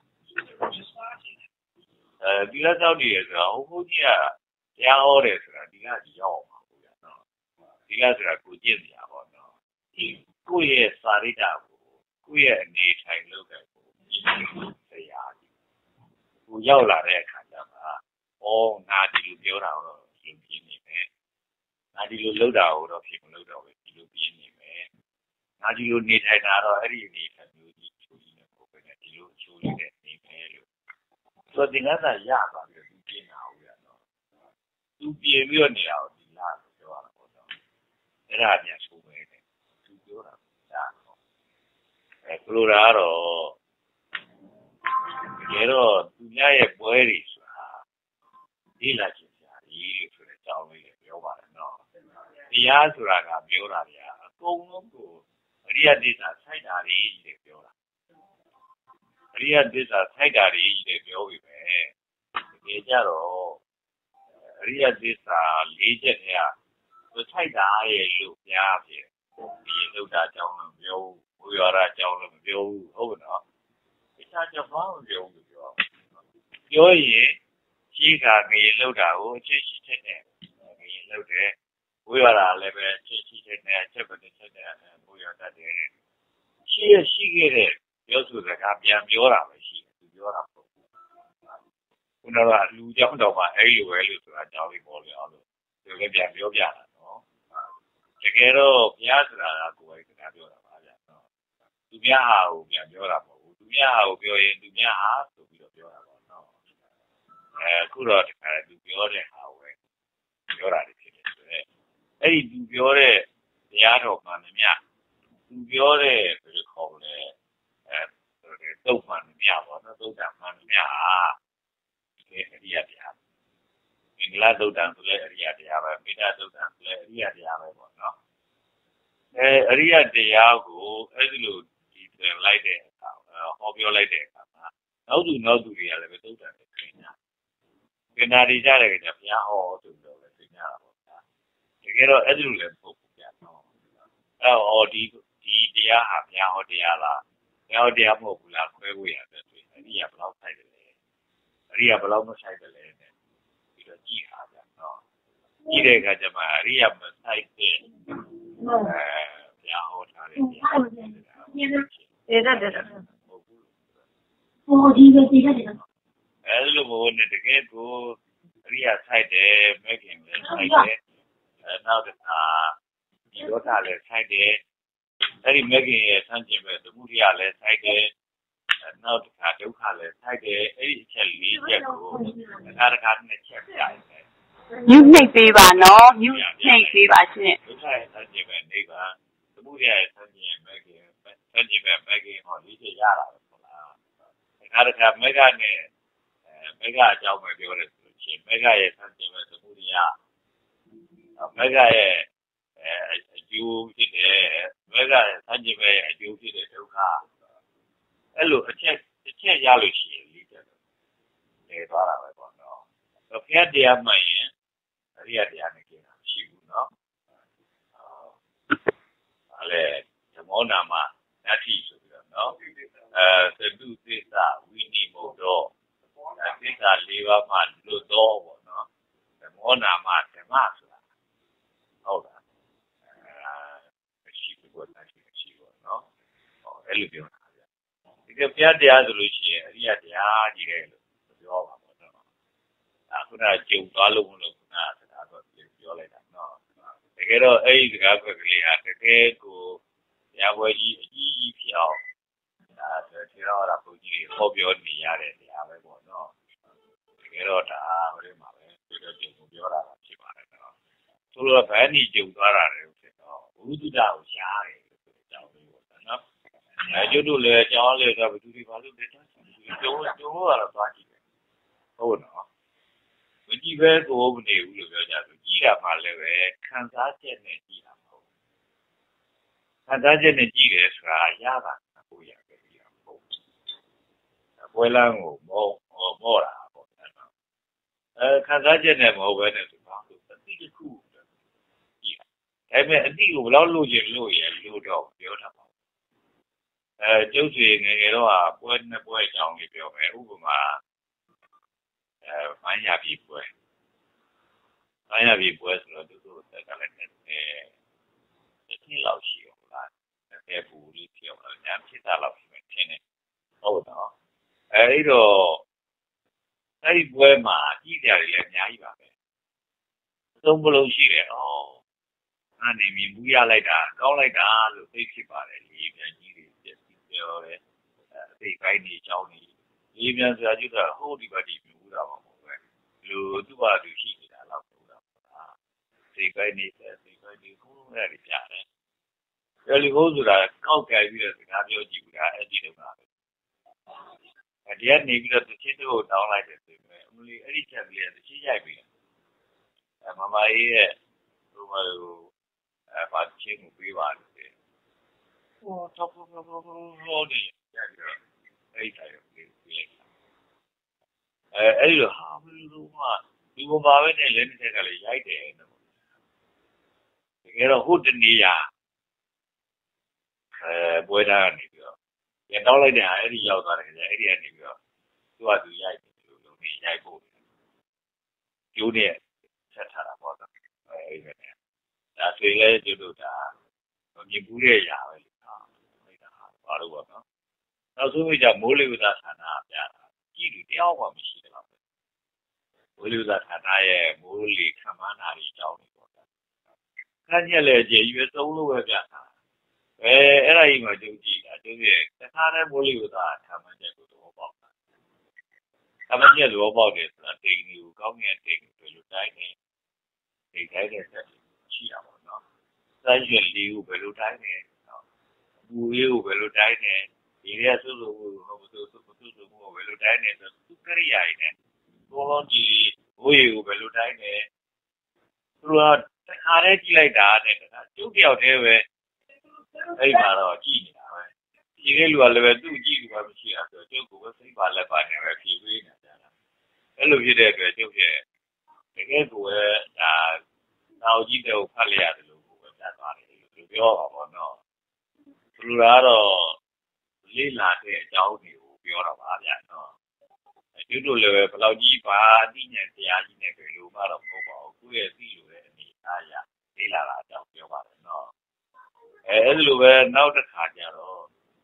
အဲဒီလားထောက်ကြည့်ရဆိုတော့ဟိုဘုရားတရားဟောတယ်ဆိုတာဒီကကြီးရောက်အောင်ပါဗျာနော်ဒီကဆိုတာကိုကြည့်နေရပါတော့ဒီကိုယ့်ရဲ့စာရိတ္တကိုကိုယ့်ရဲ့အနေထိုင်လုပ်တဲ့ကိုဒီတရားကြီးကိုရောက်လာတဲ့အခါကျမှဟ哦，那ဒီလိုပြောတာတော့ဒီလိုပြင်းနေမယ်။ငါဒီလိုလုပ်တာကိုတော့ဖြစ်မလုပ်တော့ပဲဒီလိုပြင်းနေမယ်။ငါဒီလိုနေထိုင်တာတော့အဲ့ဒီအနေနဲ့မျိုးကြီးချိုးကြီးနဲ့ပုံပဲနဲ့ဒီလိုချိုးလေးနဲ့နေမယ်လို့ဆိုတော့ဒီကနေ့ရသွားပြီးသူပြင်းတာဟုတ်ရတော့သူပြေပြီးတော့နေတာကိုဒီလားလို့ပြောရတာပေါ့နော်။အဲ့ဒါပြန်ချိုးပဲတဲ့သူပြောတာဒါတော့အဲကလိုရာတော့တကယ်တော့သူများရဲ့ပွဲတွေဆိုတာဒီလာချင်ကြကြီးလို့ဆိုတဲ့အကြောင်းလေးပြောပါတယ်နော်တရားဆိုတာကပြောတာဗျာအကုန်လုံးကိုအရိယသစ္စာစိုက်တာလေးကြီးတွေပြောတာအရိယသစ္စာစိုက်တာလေးကြီးတွေပြောပြီပဲတကယ်ကြတော့အရိယသစ္စာလေးချက်တည်းကစိုက်တာရဲ့လို့ကြားဖြစ်ဒီလုဒ္ဓအကြောင်းလည်းပြောဘူးဘုရားအကြောင်းလည်းမပြောဘူးဟုတ်ကဲ့နော်တခြားကြောင့်ဘာမှမပြောဘူးပြောပြောရင်ရှိကငရေလောက်တာကိုအချက်ရှိချက်နဲ့ငရေလောက်တယ်ဘုရားလည်းပဲအချက်ရှိချက်နဲ့အချက်ပဲတစ်ချက်နဲ့ဘုရားတတ်တယ်ရှိရရှိခဲ့တဲ့ပြောဆိုစကားပြန်ပြောတာပဲရှိတယ်သူပြောတာပေါ့ခုနကလူကြောင့်တော့မှအဲ့လိုပဲလို့ဆိုတာအကြောင်းလေးပေါ်လို့အောင်လို့သူလည်းပြန်ပြောပြတာနော်တကယ်တော့ဘုရားဆိုတာကကိုယ်ပဲစကားပြောတာပါဗျာနော်သူများဟာကိုပြန်ပြောတာပေါ့သူများဟာကိုပြောရင်သူများဟာဆိုပြီးတော့ပြောတာပေါ့နော်အဲခုတော့ဒီခါသူပြောတဲ့ဟာကိုပဲပြောတာဖြစ်တယ်ဆိုတော့အဲ့ဒီသူပြောတဲ့တရားတော်မှန်မြတ်သူပြောတဲ့ဘယ်လိုခေါ်လဲအဲတုတ်မှန်မြတ်ပေါ့နော်တုတ်တာမှန်မြတ်ဟာဒီအရိယတရားမင်္ဂလာတုတ်တံဆိုလဲအရိယတရားပဲမေတ္တာတုတ်တံဆိုလဲအရိယတရားပဲပေါ့နော်အဲအရိယတရားကိုအဲ့ဒီလိုဒီပြန်လိုက်တဲ့အခါဟောပြောလိုက်တဲ့အခါမှာနောက်သူနောက်သူတွေကလည်းပဲတုတ်တံနဲ့ပြင်တာပြင်တာတွေကြတယ်ကဘုရားဟောဆိုပြီးတော့ပဲပြင်တာပေါ့ဗျာတကယ်တော့အဲ့ဒီလိုလည်းပုတ်ပြတော့အဲ့ဟောဒီဒီတရားဟာဘုရားဟောတရားလားဘုရားဟောတရားမဟုတ်ဘူးလားခွဲဝေရတဲ့ဆိုရင်အရိယဘယ်လောက်ဆိုင်တယ်လဲအရိယဘယ်လောက်မဆိုင်တယ်လဲပြီးတော့ကြည့်တာဗျာနော်ကြည့်တဲ့အခါကျမှအရိယမဆိုင်တဲ့အဲဘုရားဟောထားတဲ့တရားတွေတယ်တယ်ဟိုဒီပဲဒီတယ်အဲ့လိုဘုန်းနဲ့တကယ်ကိုအရိယဆိုင်တယ်မဂ်ခင်လည်းဆိုင်တယ်အဲနောက်တစ်ခါဒီလောကလည်းဆိုင်တယ်အဲ့ဒီမဂ်ခင်ရဲ့ဆန့်ကျင်ဘက်သမုဒိယလည်းဆိုင်တယ်နောက်တစ်ခါဒုက္ခလည်းဆိုင်တယ်အဲ့ဒီအချက်လေးချက်ကိုတစ်ခါတစ်ခါနဲ့ချက်ပြရတယ်
မြုပ်နှိပ်ပေးပါနော်မြုပ်နှိပ်ပေးပါရှင်
ဒုက္ခရဲ့ဆန့်ကျင်ဘက်နိဗ္ဗာန်သမုဒိယရဲ့ဆန့်ကျင်ဘက်ခင်ဆန့်ကျင်ဘက်မဂ်ခင်ဟောလေးချက်ရတာပဲဟုတ်လားတစ်ခါတစ်ခါမဂ်ကနဲ့မဂ္ဂအကြောင်းပဲပြောတယ်ဆိုလို့ရှိရင်မဂ္ဂရဲ့ဆန့်ကျင်ဘက်သမုဒိယမဂ္ဂရဲ့အကျိုးဖြစ်တယ်မဂ္ဂရဲ့ဆန့်ကျင်ဘက်ရဲ့အကျိုးဖြစ်တဲ့ဒုက္ခအဲ့လိုအချက်တစ်ချက်ရလို့ရှိရင်လေးတယ်နေသွားတာပဲပေါ့နော်ဘုရားတရားမှန်ရင်အရိယတရားနဲ့ကျင်တာမရှိဘူးနော်အဲ့လေဓမ္မောနာမနတ္ထိဆိုပြီးတော့နော်အဲသတုသစ္စာဝိနိမုတ်တော့သစ္စာလေးပါးမှလွတ်တော့ပေါ့နော်ဓမ္မောနာမဓမ္မဆိုတာဟုတ်လားအဲရှိဘူးပေါ့မရှိမရှိပေါ့နော်ဟောအဲ့လိုပြောတာဗျဒီကဘုရားတရားဆိုလို့ရှိရင်အရိယတရားကြီးတယ်လို့ပြောပါပေါ့နော်အခုနကြုံသွားလို့မလို့ခုနစကားတော့ပြောလိုက်တာနော်တကယ်တော့အဲ့ဒီစကားခွက်ကလေးဟာတကယ်ကိုဘုရားဘွယ်ကြီးအကြီးကြီးဖြစ်အောင်ဒါဆိုထေရဝါဒဘုန်းကြီးဟောပြောနေရတဲ့တရားပဲပေါ့နော်တကယ်တော့ဒါဟိုဒီမှာပဲဒီလိုကြုံပြောတာဖြစ်ပါတယ်နော်ဆိုတော့ဗန်းကြီးကြုံသွားတာလည်းဖြစ်တော့ဘုဒ္ဓတာကိုရှားတယ်ဆိုတဲ့အကြောင်းလေးပေါ့နော်အဲကျွတ်တို့လည်းအကြောင်းလေးဆိုဘယ်သူတွေဘာလို့လဲကြုံကြုံတော့သွားကြည့်တယ်ဟုတ်နော်မကြည့်ပဲကိုမနေဘူးလို့ပြောကြတယ်ကြည့်တာမှလည်းပဲခံစားချက်နဲ့ကြည့်တာမဟုတ်ခံစားချက်နဲ့ကြည့်တယ်ဆိုတာရတာကိုရခဲ့ပြီဟုတ်ပွဲလန်းကိုမောမောတာပေါ့နော်အဲခံစားချက်နဲ့မဟုတ်ဘဲနဲ့ဆိုတော့အတိတစ်ခုကြည့်ဒါပေမဲ့အတိကိုဘယ်လောက်လို့ရင်လို့ရလို့တော့ပြောတာပါအဲကျုပ်စီငယ်ငယ်တော့ပွဲနှစ်ပွဲအကြောင်းလေးပြောမယ်ဥပမာအဲမိုင်းရပြီပွဲမိုင်းရပြီပွဲဆိုတော့သူတို့တက်ကလည်းအဲဒီလောက်ရှိအောင်လားအဲပူလေးပြောတော့ညာဖြစ်တာလောက်ရှိမှထင်တယ်ဟုတ်တော့အဲဒီတော့အဲ့ဒီပွဲမှာကြီးစရာတွေလည်းအများကြီးပါပဲသုံးဘလုံးရှိတယ်အော်အဲ့ဒီမြင်မှုရလိုက်တာကောင်းလိုက်တာလို့သိဖြစ်ပါတယ်လေးပြန်ကြီးတွေပြည့်စုံပြောတယ်အသိပိုင်းတွေအကြောင်းတွေလေးပြန်ဆိုတာကျတော့ဟိုဒီဘက်ဒီမြင်မှုတာပါမဟုတ်ပဲလူသူ့ဘာသူရှိနေတာတော့ဟုတ်တာသိပိုင်းနေသိပိုင်းဒီကိုအဲ့ဒီပြတယ်တယ်လီဖုန်းဆိုတာကောက်ကြိုက်ပြီးတော့စကားပြောကြည့်ဘူးလားအဲ့ဒီတော့ပါပဲအဲဒီကနေပြီးတော့တစ်ချင်းတို့တောင်းလိုက်တယ်ဆိုရင်အမလီအဲ့ဒီချက်ကလေးတစ်ချင်းရိုက်ပြီးအဲမမကြီးရဲ့ဟိုမှာအဲပါချင်းကိုပေးပါလို့ဟိုတော့ဘောဘောဘောဘောဒီရိုက်ပြီးတော့အဲ့ဒီတိုင်းကိုပေးလိုက်အဲအဲ့ဒီတော့ဟာဘယ်လိုမှဒီဘဘာပဲနဲ့လည်းတစ်ချက်ကလေးရိုက်တယ်နော်တကယ်တော့ဟိုတနေရာအဲပွဲသားကနေပြီးတော့ရတောင်းလိုက်တဲ့ဟာအဲ့ဒီရောက်သွားတယ်ခင်ဗျအဲ့ဒီကနေပြီးတော့သူ့ဟာသူရိုက်တယ်လို့လုံးနေရိုက်ဖို့ကျိုးနဲ့ဆက်ထားတာပေါ့နော်အဲ့ဒီနဲ့ဒါဆိုရင်လည်းကျိုးတို့ဒါမမြင်ဘူးတဲ့ຢာပဲလေဟာအဲ့ဒါဘာလို့ပေါ့နော်နောက်ဆုံးမိကြမိုးလေဝသဌာနပြတာကြည့်လို့တရားမှမရှိတော့ဘူးမိုးလေဝသဌာနရဲ့မိုးလေခန့်မှန်းတာတွေအကြောင်းတွေပေါ့ခန့်ညက်လေကြည်ရွယ်သုံးလို့ပဲပြတာအဲအဲ့ဒါကြီးမှကျုပ်ကြည့်တာကျုပ်ရဲ့တခါတည်းမိုးလေဝသဌာနချက်ကိုတော့ပေါ့တာခန့်မှန်းချက်တော့ပေါ့တယ်ဆိုတာတိမ်ကြီးကိုကောင်းငယ်တိမ်ကိုဘယ်လိုတိုင်းနေဒီတိုင်းတဲ့ဆက်ရှိတာပေါ့နော်စမ်းရွှေလေးကိုဘယ်လိုတိုင်းနေနော်ဘူလေးကိုဘယ်လိုတိုင်းနေဒီရဲဆုပ်လို့ဟိုသူသူသူသူကိုဘယ်လိုတိုင်းနေဆိုသူကရိယာရည်နဲ့ဘောလုံးကြီးဘိုးရီကိုဘယ်လိုတိုင်းနေသူကတခါတည်းကြည့်လိုက်တာတဲ့တခါကျုပ်တယောက်တည်းပဲအဲ့မှာတော့ကြည့်နေတာပဲဒီလေးလူကလည်းပဲသူ့ကြည့်လူကမရှိတာဆိုတော့ကျုပ်ကပဲစိတ်ပါလက်ပါနေပဲဖြေပေးနေတာအဲ့လိုဖြစ်တဲ့အတွက်ကျုပ်ရဲ့တကယ်ကိုပဲဒါနောက်ကြီးတဲ့ကိုဖတ်လိုက်ရတယ်လို့ကိုပဲပြတ်သွားတယ်လို့ပြောပါဘောနော်သူတို့ကတော့လေးလာတဲ့အကြောင်းတွေကိုပြောတာပါဗျာနော်ကျုပ်တို့လည်းပဲဘယ်လောက်ကြီးပါအသိဉာဏ်တရားကြီးနဲ့ပဲလို့မှတော့မဟုတ်ပါဘူးကိုယ့်ရဲ့သိလို့တဲ့အနေအားရလေးလာတာအကြောင်းပြောပါတယ်နော်အဲအဲ့လိုပဲနောက်တစ်ခါကျတော့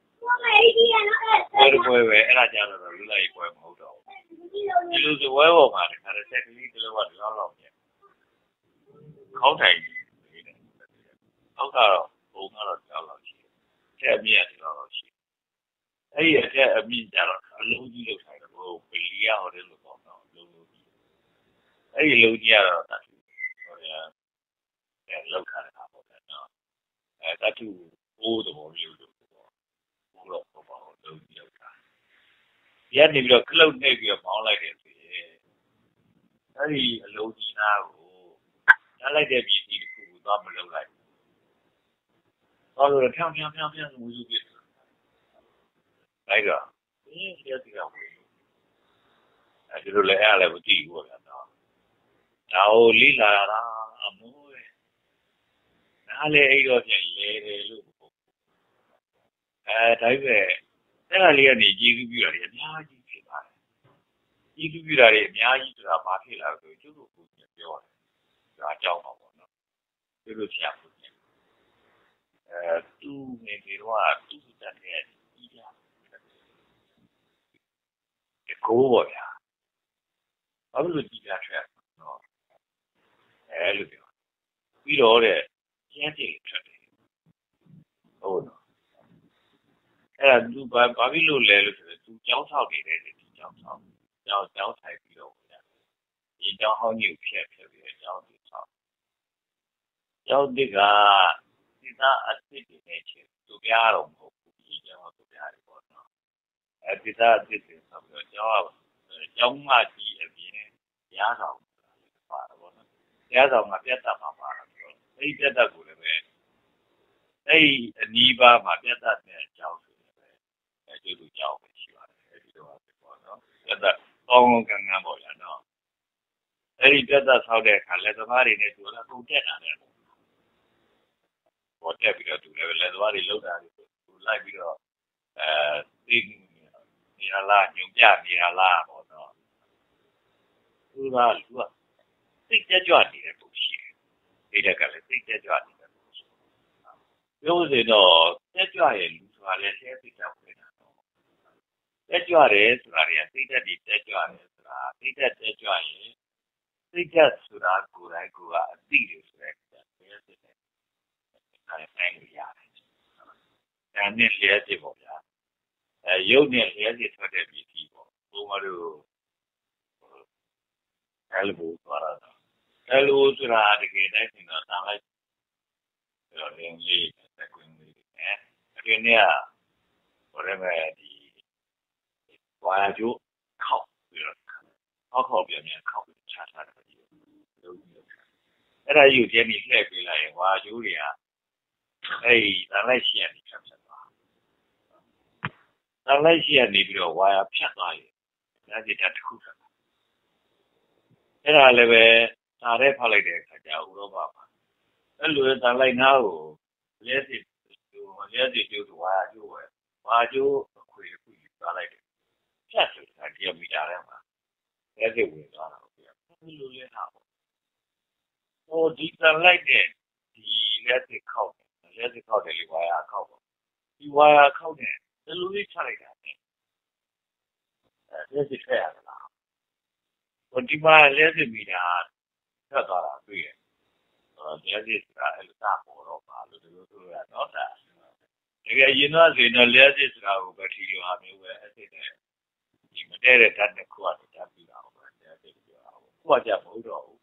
ဘယ်လိုပဲအဲ့ဒါကြတော့လူလိုက်ပွဲမဟုတ်တော့ဘူးဒီလိုစပွဲပေါ်မှာတခါတစ်ချက်ကလေးတစ်လုံးကလောက်လောက်ပြခေါင်းတိုင်ကြီးနေတယ်အောက်ကတော့ဘုံကတော့လောက်လောက်ရှိတယ်အထက်အမြင့်ကတော့လောက်ရှိအဲ့ဒီအထက်အမြင့်ကျတော့အလုံးကြီးလောက်ဆိုင်တော့ဟိုပလီယာဟိုတယ်လို့ပေါ့နော်လုံးလုံးကြီးအဲ့ဒီလုံးကြီးကတော့တတ်ဟိုရအဲလောက်ခါတာပေါ့နော်အဲတတ်သူဘိုးတော်မျိုးလို့ပေါ့ဘိုးတော့ပေါ့ပေါ့လုံးကြီးလောက်တာဒီကနေပြီးတော့ခလုတ်နေပြီးတော့မောင်းလိုက်တယ်ဆိုရင်အဲ့ဒီအလုံးကြီးနားကိုရလိုက်တဲ့ပြည်ကြီးတစ်ခုကိုသွားမလုပ်လိုက်ဘူး။သွားလို့ဖြောင်းဖြောင်းဖြောင်းဖြောင်းဝူစုပြစ်တယ်။လိုက်တော့ဒီရက်စီကဝေး။အဲဒီလိုလည်းအဲ့လည်းမသိဘူးပေါ့ဗျာတော့။ဒါကိုလိလာတာအမိုးရဲ့။ဒါလည်းအဲ့တော့ပြန်လဲတယ်လို့ပေါ့။အဲဒါပေမဲ့အဲ့ဒါလေးကနေကြီးစုပြတာတွေအများကြီးဖြစ်ပါတယ်။ကြီးစုပြတာတွေအများကြီးဆိုတာဘာဖြစ်လာလဲဆိုကျုပ်တို့ကိုပြောတယ်။ဒါကြောက်ပါပေါ့နော်ဒီလိုဆရာဘူးအဲသူနေပြီးတော့သူ့တက်တဲ့ကြီးကြဒီကိုပေါ့ဗျာဘာလို့ကြီးကြထွက်နော်အဲလိုပြောပြီးတော့တဲ့ကျန်းတည်ထွက်တယ်ဟုတ်နော်အဲ့ဒါသူဘာဘာဖြစ်လို့လဲလို့ဆိုတော့သူကြောင်းဆောက်နေတယ်ဒီကြောင်းဆောက်ကြောင်းကြောင်းထိုင်ပြီးတော့ဗျာဒီကြောင်းဟောင်းကြီးကိုဖျက်ဖျက်ပြီးကြောင်းဒီဆောက်ကျောင်းတစ်ကဒီသားအစ်စ်တွေနဲ့ချင်းသူပြားတော့မဟုတ်ဘူးဒီကျောင်းကသူပြားတယ်ပေါ့နော်အဲဒီသားအစ်စ်တွေဆိုတော့ကျောင်းကကျောင်းမကြီးအပြင်ရားဆောင်ပါတော့ပေါ့နော်ရားဆောင်ကပြတ်တတ်မှာပါတော့အဲဒီပြတ်တတ်ကိုလည်းပဲအဲဒီအနီးပါးမှာပြတ်တတ်တဲ့အကြောင်းဆိုလည်းပဲအဲကျသူကျောင်းပဲရှိပါတယ်အဲဒီတော့ပေါ့နော်ပြတ်တတ်ကောင်းကောင်းကံကံပေါ့ဗျာနော်အဲဒီပြတ်တတ်ဆောက်တဲ့အခါလက်သမားတွေနဲ့သူလည်းကုန်တက်တာလေပေါ်တက်ပြီးတော့သူလည်းလက်သွားတွေလောက်တာတွေသူလိုက်ပြီးတော့အဲသိနေရလားညုံပြနေရလားပေါ့နော်သူကလူကသိကြကြွနေတဲ့ပုံရှိတယ်ဒီတက်ကလည်းသိကြကြွနေတဲ့ပုံရှိပြောလို့တော့ကြကြွရဲ့လူဆိုတာလည်းသိသိကြွနေတာတော့ကြကြွတယ်ဆိုတာတွေကသိတတ်ဒီကြကြွတယ်ဆိုတာသိတတ်ကြကြွရင်စိတ်သက်ဆိုတာကိုယ်တိုင်ကိုယ်ကအသိတယ်ဆိုတဲ့လျှက်စစ်တယ်ဒါလည်းနိုင်လို့ရတယ်ဒါနဲ့လျှက်စစ်ပေါ့ဗျာအဲရုပ်နဲ့လျှက်စစ်ထွက်တဲ့ပစ္စည်းပေါ့ဘုံမတို့အဲလိုပို့သွားတာအဲလိုဆိုတာတကယ်တိုင်းဆိုတော့ဒါလိုက်တော့လင်းလေးစကွင်းလေးနဲ့အတွင်းเนี่ยဘာလဲမဲ့ဒီဝါကျိုးခောက်ပြီးတော့ခောက်ခောက်ပြန်ပြန်ခောက်ပြီးချထားတယ်ဒီလိုလုပ်ပြီးတော့အဲ့ဒါကြီးကိုပြန်ပြီးလှည့်ပေးလိုက်ရင်ဝါကျိုးတွေကအဲ့ဒီတန်လိုက်ရှိရနေဖြတ်ဖြတ်သွားတန်လိုက်ရှိရနေပြီးတော့ဝါရဖြတ်သွားရင်ဒါကြတဲ့တစ်ခုဆက်အဲ့ဒါလည်းပဲဒါတဲ့ဖောက်လိုက်တဲ့အခါကျဥရောပမှာအဲ့လိုတန်လိုက်နားကိုလဲစီဟိုလဲစီကျိုးဝါကျိုးပဲဝါကျိုးအခွေတစ်ခုယူသွားလိုက်တယ်ဖြတ်ဆိုတာဒီမီတာထဲမှာလဲစီဝင်သွားတာဟုတ်ပြီအဲ့လိုလဲတာပေါ့ဟိုဒီတန်လိုက်တဲ့ဒီလဲစီခောက်လဲစီခောက်တယ်လေဝါရခောက်ပေါ့ဒီဝါရခောက်တယ်ဒီလိုလေးချလိုက်တာနဲ့အဲလဲစီဖက်ရတာလားဟိုဒီမှာလဲစီမီတာဖြတ်သွားတာတွေ့ရလဲစီဆိုတာအဲ့လိုတာပေါ်တော့ပါလို့ဒီလိုဆိုရတော့တာတကယ်ရင်တော့ဆိုရင်တော့လဲစီဆိုတာကိုဘက်ထရီလိုဟာမျိုးပဲအဲ့ဒီတဲ့ဒီမတဲတဲ့ဓာတ်တစ်ခုကဓာတ်ပြီးတာဟုတ်ပဲလဲစီပြောတာဟုတ်ခုကကြမဟုတ်တော့ဘူး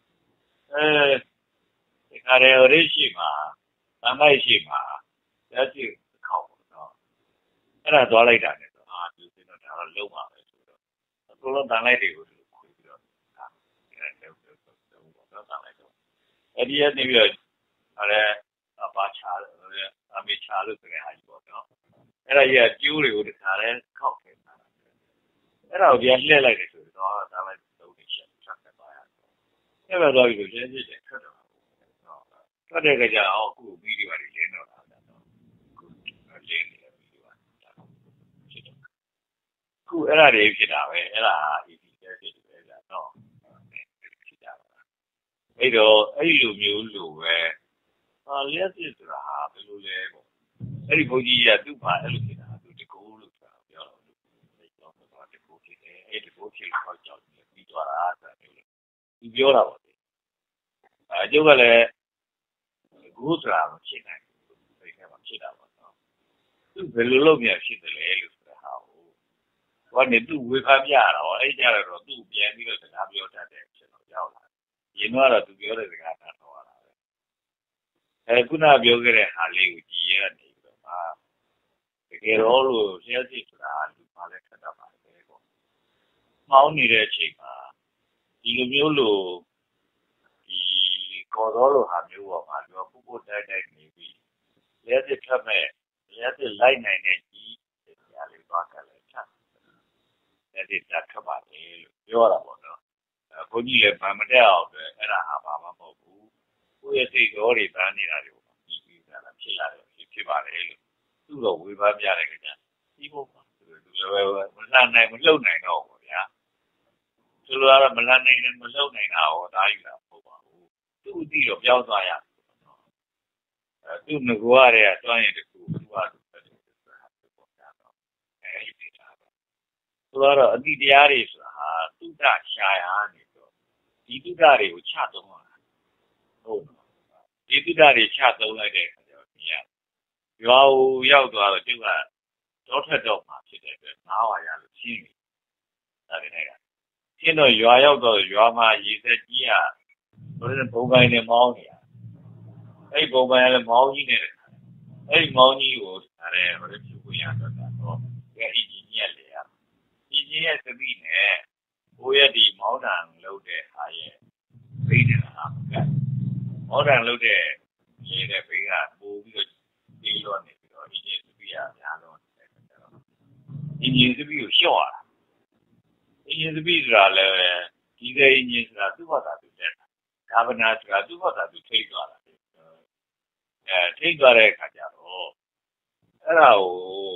အဲဒီခါရဲရိရှိမှာတမ်းလိုက်ရှိမှာလက်ရှိခောက်တော့အဲ့ဒါသွားလိုက်တာနဲ့ဆိုအာဒီစင်တော့ဒါတော့လုံးပါပဲဆိုတော့အကုန်လုံးတမ်းလိုက်တွေကိုခွေပြီးတော့ဒါအဲ့ဒါတော့တော့တော့တမ်းလိုက်တော့အဲ့ဒီကနေပြီးတော့အဲ့ဒါဘာချာလဲအမေချာလို့ဆိုတဲ့ဟာကြီးပေါ့နော်အဲ့ဒါကြီးကကျိုးတွေကိုတခါလဲခောက်ခဲ့တာအဲ့ဒါကိုပြန်လှည့်လိုက်တယ်ဆိုတော့တမ်းလိုက်လုံးနေချက်ချက်ခဲ့သွားရတယ်အဲ့ဒါတော့ဒီလိုကျင်းကျင်းထွက်တော့ထွက်တဲ့ကြအောင်အခုဗီဒီယိုတွေလင်းတော့တာတော့အခုလင်းနေတဲ့ဗီဒီယိုဖြစ်တော့ခုအဲ့ဒါတွေဖြစ်တာပဲအဲ့ဒါအေးဒီကျဲဖြစ်တယ်ပဲကြာတော့ဖြစ်တာပါအဲ့တော့အဲ့လိုမျိုးလိုပဲဟာလျက်စစ်ဆိုတာဟာဘယ်လိုလဲပေါ့အဲ့ဒီဘုန်းကြီးကသူ့မှာအဲ့လိုဖြစ်တာသူတကူလို့ဆိုတာပြောတော့ဒီတော့တော့တကူဖြစ်တယ်အဲ့ဒီဘုန်းကြီးကိုကြောက်ပြီးသွားတာဆိုတာမျိုးလေသူပြောတာပေါ့အဲကျုပ်ကလည်းကိုယ်ဆိုတာမဖြစ်နိုင်ဘူးဒီထဲမှာဖြစ်တာပေါ့နော်သူဘယ်လိုလုပ်ပြန်ဖြစ်တယ်လဲလို့ဆိုတာဟာကိုဘာနဲ့သူဝေဖန်ပြရတော့အဲ့ကြတော့သူ့ပြန်ပြီးတော့စကားပြောတတ်တယ်ဖြစ်တော့ရောက်လာရင်တော့သူပြောတဲ့စကားနားတော့လာပဲအဲခုနပြောခဲ့တဲ့ဟာလေးကိုကြည်ရနေပြီးတော့အာတကယ်တော့လို့လျှက်စစ်ဆိုတာလူပါလဲခက်တာပါပဲပေါ့မှောင်းနေတဲ့အချိန်မှာဒီလိုမျိုးလို့ဒီကော်တော်လိုဟာမျိုးပေါ့မှာပြောပုပုတိုက်တိုက်နေပြီးလက်စစ်ထပ်မဲ့လက်စစ်လိုက်နိုင်တဲ့ကြီးနေရာလေးသွားကြလဲချလက်စစ်တက်ထပ်ပါလေလို့ပြောတာပေါ့နော်ဘုန်းကြီးလည်းဗမတက်အောင်ပဲအဲ့ဒါဟာဘာမှမဟုတ်ဘူးကိုယ့်ရဲ့စိတ်တော်တွေတန်းနေတာတွေကိုပြီးပြီးတာဖြစ်လာတယ်ဖြစ်ပါလေလို့သူ့တော့ဝေဖန်ပြတယ်ကြဒီဘုရားသူလည်းမလှနိုင်မလှုပ်နိုင်တော့ဘူးဗျာသူတို့ကတော့မလှနိုင်နဲ့မလှုပ်နိုင်တာဟောဒါယူတာမဟုတ်ပါဘူးသူ့အတိတော့ပြောင်းသွားရအဲသူ့ငကိုရတဲ့တွန်းရင်တခုသူ့ဟာသူပဲဆိုတာပေါ့ဗျာတော့အဲဒီတာပဲသူကတော့အတိတရားတွေဆိုတာဟာတုဒ္ဒရှားရနေတော့ဒီတုဒ္ဒတွေကိုချသုံးတာဟုတ်ဒီတုဒ္ဒတွေချသုံးလိုက်တဲ့အခါကျတော့ဒီကရွာကိုရောက်သွားတော့သူကတော့ထွက်တော့မှဖြစ်တဲ့အတွက်နားဝါရလို့ရှင်းနေဒါပဲနဲ့ကရှင်းတော့ရွာရောက်တော့ရွာမှာရေစက်ကြီးကဘယ်လိုဘုံပိုင်းနဲ့မောင်းနေရအဲ့ဒီဘုံပိုင်းလည်းမောင်းကြီးနေတယ်အဲ့ဒီမောင်းကြီးကိုဒါလည်းဘယ်လိုဖြစ်ကိုရတော့တော့ဒီအင်ဂျင်နီယာလေရအင်ဂျင်နီယာသတိနဲ့ဘိုးရဒီမောင်းတန်လုပ်တဲ့ဟာရဲ့ဘေးနေတာဟာကမောင်းတန်လုပ်တဲ့ရေတဲ့ဘေးကပို့ပြီးတော့ဒီလိုနေပြီးတော့အင်ဂျင်သတိရများတော့တယ်ဆိုတော့အင်ဂျင်သတိကိုလျှော့ရတာအင်ဂျင်သတိဆိုတာလည်းဒီတဲ့အင်ဂျင်ဆိုတာသူ့ဘာသာသူတက်ကာဗနာဆိုတာသူ့ဘာသာသူထိသွားတာအဲထိသွားတဲ့အခါကျတော့အဲ့ဒါကို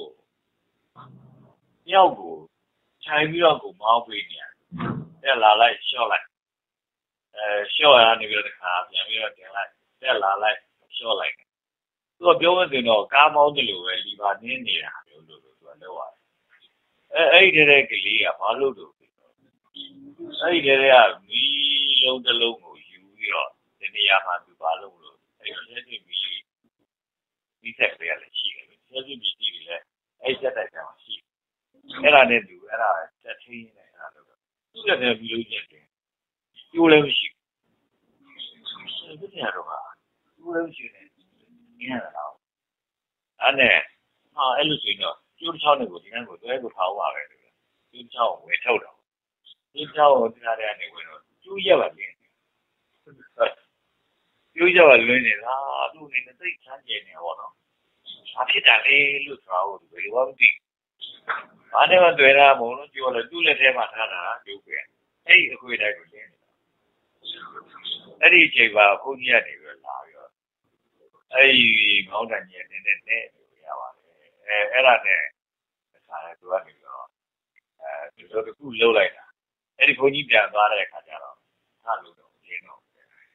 မြောက်ကိုခြိုင်ပြီးတော့ကိုမောင်းပေးနေရတယ်တက်လာလိုက်လျှော့လိုက်အဲလျှော့ရနေပြီးတော့တခါပြန်ပြီးတော့တင်လိုက်တက်လာလိုက်လျှော့လိုက်သူကပြောမှဆိုတော့ကားမောင်းတယ်လို့ပဲလီဘာနင်းနေတာမျိုးလို့သူကလုပ်ရတယ်အဲအဲ့ဒီတဲ့ကလေးကဘာလို့လို့အဲ့ဒီတဲ့ကမီးလုံးတစ်လုံးကိုယူပြီးတော့ဒီနေရာမှာသူပါလို့လို့အဲ့ဒီလက်တွေ့ပြီးဒီဆက်ပြရလည်းရှိတယ်လက်တွေ့ပြီးဒီလည်းအဲ့ဆက်တိုက်ကြောင်ရှိအဲ့ဒါနဲ့သူအဲ့ဒါတက်ထင်းနေအဲ့ဒါလို့သူ့လည်းပြီးလို့ကျင်တယ်ကျိုးလည်းမရှိဘူးဒီနေရာတော့ကကျိုးလည်းမရှိနေနေရတာအဲ့နဲ့ဟာအဲ့လိုဆိုတော့ကျိုးချောင်းတွေကိုဒီကနေ့ကိုတွဲကိုထားပါပဲကျိုးချောင်းဝယ်ထုတ်တော့ကျိုးချောင်းကိုတရားတဲ့အနေဝင်တော့ကျိုးရက်ပါလင်းကျိုးရက်ပါလွင်းနေတာသူ့အနေနဲ့သိချမ်းကျင်နေပါတော့ဘာဖြစ်တာလဲလို့ဆိုတော့ဘယ်လိုမှမသိဘာနဲ့မှတွေ့တာမဟုတ်လို့ပြောလို့သူ့လက်ထဲမှာထားတာကျိုးပဲအဲ့ဒီအခွေတိုင်းကိုလင်းနေတာအဲ့ဒီအချိန်မှာဘုန်းကြီးကနေပြီးလာပြီးတော့အဲ့ဒီမောင်းတန်ကြီးနေတဲ့နဲ့ရပါတယ်အဲအဲ့ဒါနဲ့ဒါလည်းသူကနေပြီးတော့အဲဒီလိုတစ်ခုလှုပ်လိုက်တာအဲ့ဒီဘုန်းကြီးပြန်သွားတဲ့အခါကျတော့ဟာလို့တော့လင်းတော့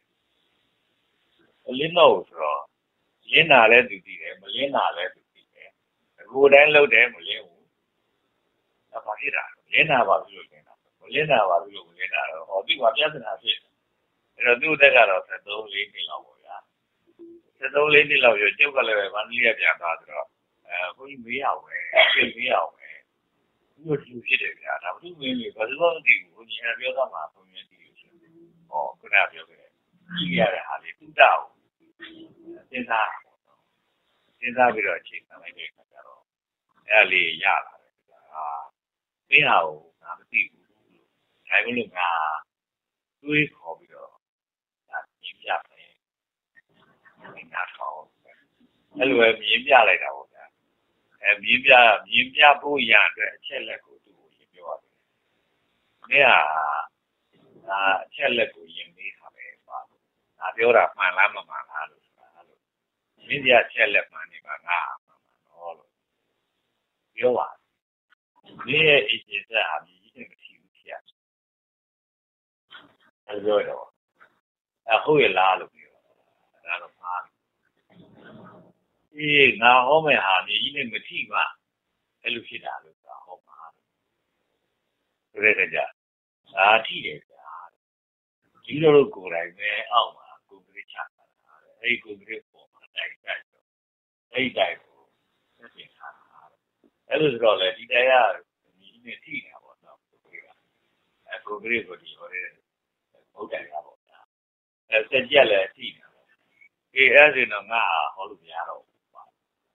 လင်းတော့ဆိုတော့လင်းတာလည်းသူတည်တယ်မလင်းတာလည်းသူတည်တယ်အခုတိုင်းလှုပ်တယ်မလင်းဘူးဒါဘာဖြစ်တာလင်းတာပါပြီလို့လင်းတာမလင်းတာပါပြီလို့မလင်းတာတော့ဟောဒီမှာပြဿနာဖြစ်တယ်အဲ့တော့သူ့တက်ကတော့သတ်သုံးလေးနှစ်လောက်ပေါ့ဗျာသတ်သုံးလေးနှစ်လောက်ရောကျုပ်ကလည်းပဲမန္တလေးကပြန်သွားဆိုတော့အဲဘုန်းကြီးမေးရအောင်ပဲပြင်မေးရအောင်ပဲဒီလိုလူဖြစ်တယ်ဗျာဒါဘုသူမင်းလေးဘာလို့မသိဘူးဘုန်းကြီးကပြောတာမှာဘုန်းကြီးသိလို့ရှိတယ်ဟောခုနကပြောခဲ့ကြည့်ရတဲ့ဟာလေးတူတာကိုစဉ်းစားစဉ်းစားပြီးတော့ချိန်ထားလိုက်တဲ့အခါကျတော့အဲ့ဒါလေးရလာတယ်ဟာမင်းဟာကိုငါမသိဘူးလို့ဒါမှမဟုတ်ငါတွေးခေါ်ပြီးတော့ဒါမြင်ပြမယ်ငါထောင်းအဲ့လိုပဲမြင်ပြလိုက်တာပေါ့ဗျာအဲမြင်ပြမြင်ပြဖို့ရအတွက်အချက်လက်ကိုသူ့ကိုရင်ပြောရတယ်။မင်းဟာဒါအချက်လက်ကိုရင်မေးတာပဲပါ။ဒါပြောတာမှန်လားမမှန်လားလို့ဆိုတာအဲ့လိုမင်းကြီးအချက်လက်မှန်နေပါငါမှန်ပါတော့လို့ပြောပါမင်းရဲ့အကျင့်စာအမြည်နဲ့မထီဘူးဖြစ်ရ။အဲ့လိုတော့အဟုတ်ရလားလို့ပြောဒါတော့မှားအေးငါဟောမယ်ဟာမြည်ကြီးနဲ့မထီမှအဲ့လိုဖြစ်တာလို့ဆိုတာဟောမှာဆိုတဲ့ကြအာထီတယ်ဗျာဒီလိုလိုကိုယ်တိုင်ပဲအောက်မှာကိုယ်ကလေးချတာအဲ့ဒီကိုယ်ကလေးပေါ်မှာတိုက်တိုက်တော့အဲ့ဒီတိုက်ကိုပြင်ထားတာအဲ့လိုဆိုတော့လေဒီတိုင်ကမြည်နဲ့ထီတာပေါ့နော်ကိုယ်ကလေးကအဲ့ကိုယ်ကလေးကိုဒီဟောတဲ့ဟုတ်တယ်ပါပေါ့ဗျာအဲ့စက်ကြက်လည်းထီတာပေါ့အေးအဲ့ဒါဆိုတော့ငါဟောလို့မရတော့ဘူးပါ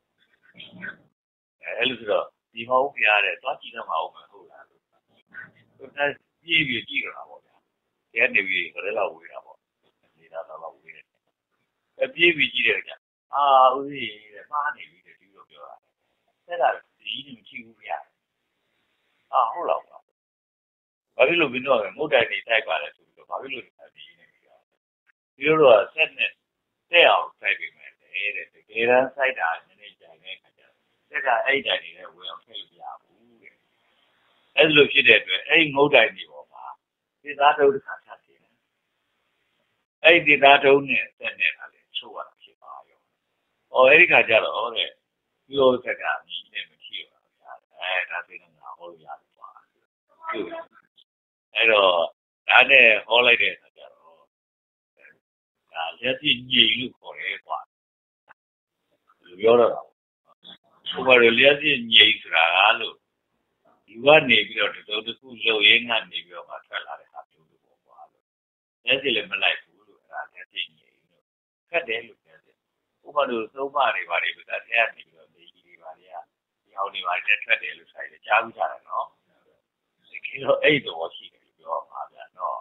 အဲ့လိုဆိုတော့ဒီမဟုတ်ပြရတဲ့သွားကြည့်တော့မအောင်မဟုတ်လားသူကပြေးပြီးကြည့်တော့ပေါ့ဗျာကျဲနေပြီးဘယ်လောက်ဝေးတာပေါ့နေတာတော့ဝေးတယ်အပြေးပြီးကြည့်တယ်ကြာအာဦးကြီးတဲ့မှားနေပြီတဲ့ဒီလိုပြောတာအဲ့ဒါဒီကြီးမကြည့်ဘူးဗျာအာဟုတ်လားဘာဖြစ်လို့ဘင်းတော့မုတ်တိုင်နေတိုက်ပါလဲဆိုပြီးတော့ဘာဖြစ်လို့ဒီကြီးနေပြီဒီလိုတော့ဆက်နဲ့တဲ့အောင်တိုက်ပြီးမယ်တဲ့တကယ်တမ်းစိုက်တာနည်းနည်းကြိုင်နေခါကျတက်ကအဲ့တိုင်နေတဲ့ဝင်အောင်ထည့်ပြရဘူးတဲ့အဲ့လိုဖြစ်တဲ့အတွက်အဲ့ငုတ်တိုင်ဒီပေါ်မှာဒေသထုံးတစ်ခါချတယ်အဲ့ဒီဒေသထုံးနဲ့ဆက်နေတာလေချုပ်ရတာဖြစ်ပါရော။အော်အဲ့ဒီခါကျတော့တဲ့ဒီလိုစက်ကမြည်နေမရှိဘူးဗျာ။အဲဒါသိတော့ငါဟောလို့ရတယ်ကွာ။ဟုတ်အဲ့တော့ဒါနဲ့ဟောလိုက်တဲ့အခါကျတော့ဒါလက်ပြညည်လို့ခေါ်တယ်ကွာ။လူပြောတော့ဘုရားလျက်ပြညည်ဆိုတာလို့ဒီကနေပြီးတော့တစုံတစ်ခုလုံရင်းကနေပြီးတော့မှထွက်လာတဲ့ဟာမျိုးလို့ပေါ့ကွာလို့လက်စီလည်းမလိုက်ဘူးလို့အဲ့ဒါလက်ပြညည်လို့ခက်တယ်လို့ပြောတယ်ဥပမာလို့သုံးပါးတွေပါတွေဒါတရားနေပြီးတော့နေကြီးတွေပါတွေကဒီအောင်တွေပါတွေထွက်တယ်လို့ဆိုင်တယ်ကြားပြီးကြတယ်နော်ဒီကိတော့အဲ့တော့ရှိတယ်လို့ပြောပါဗျာနော်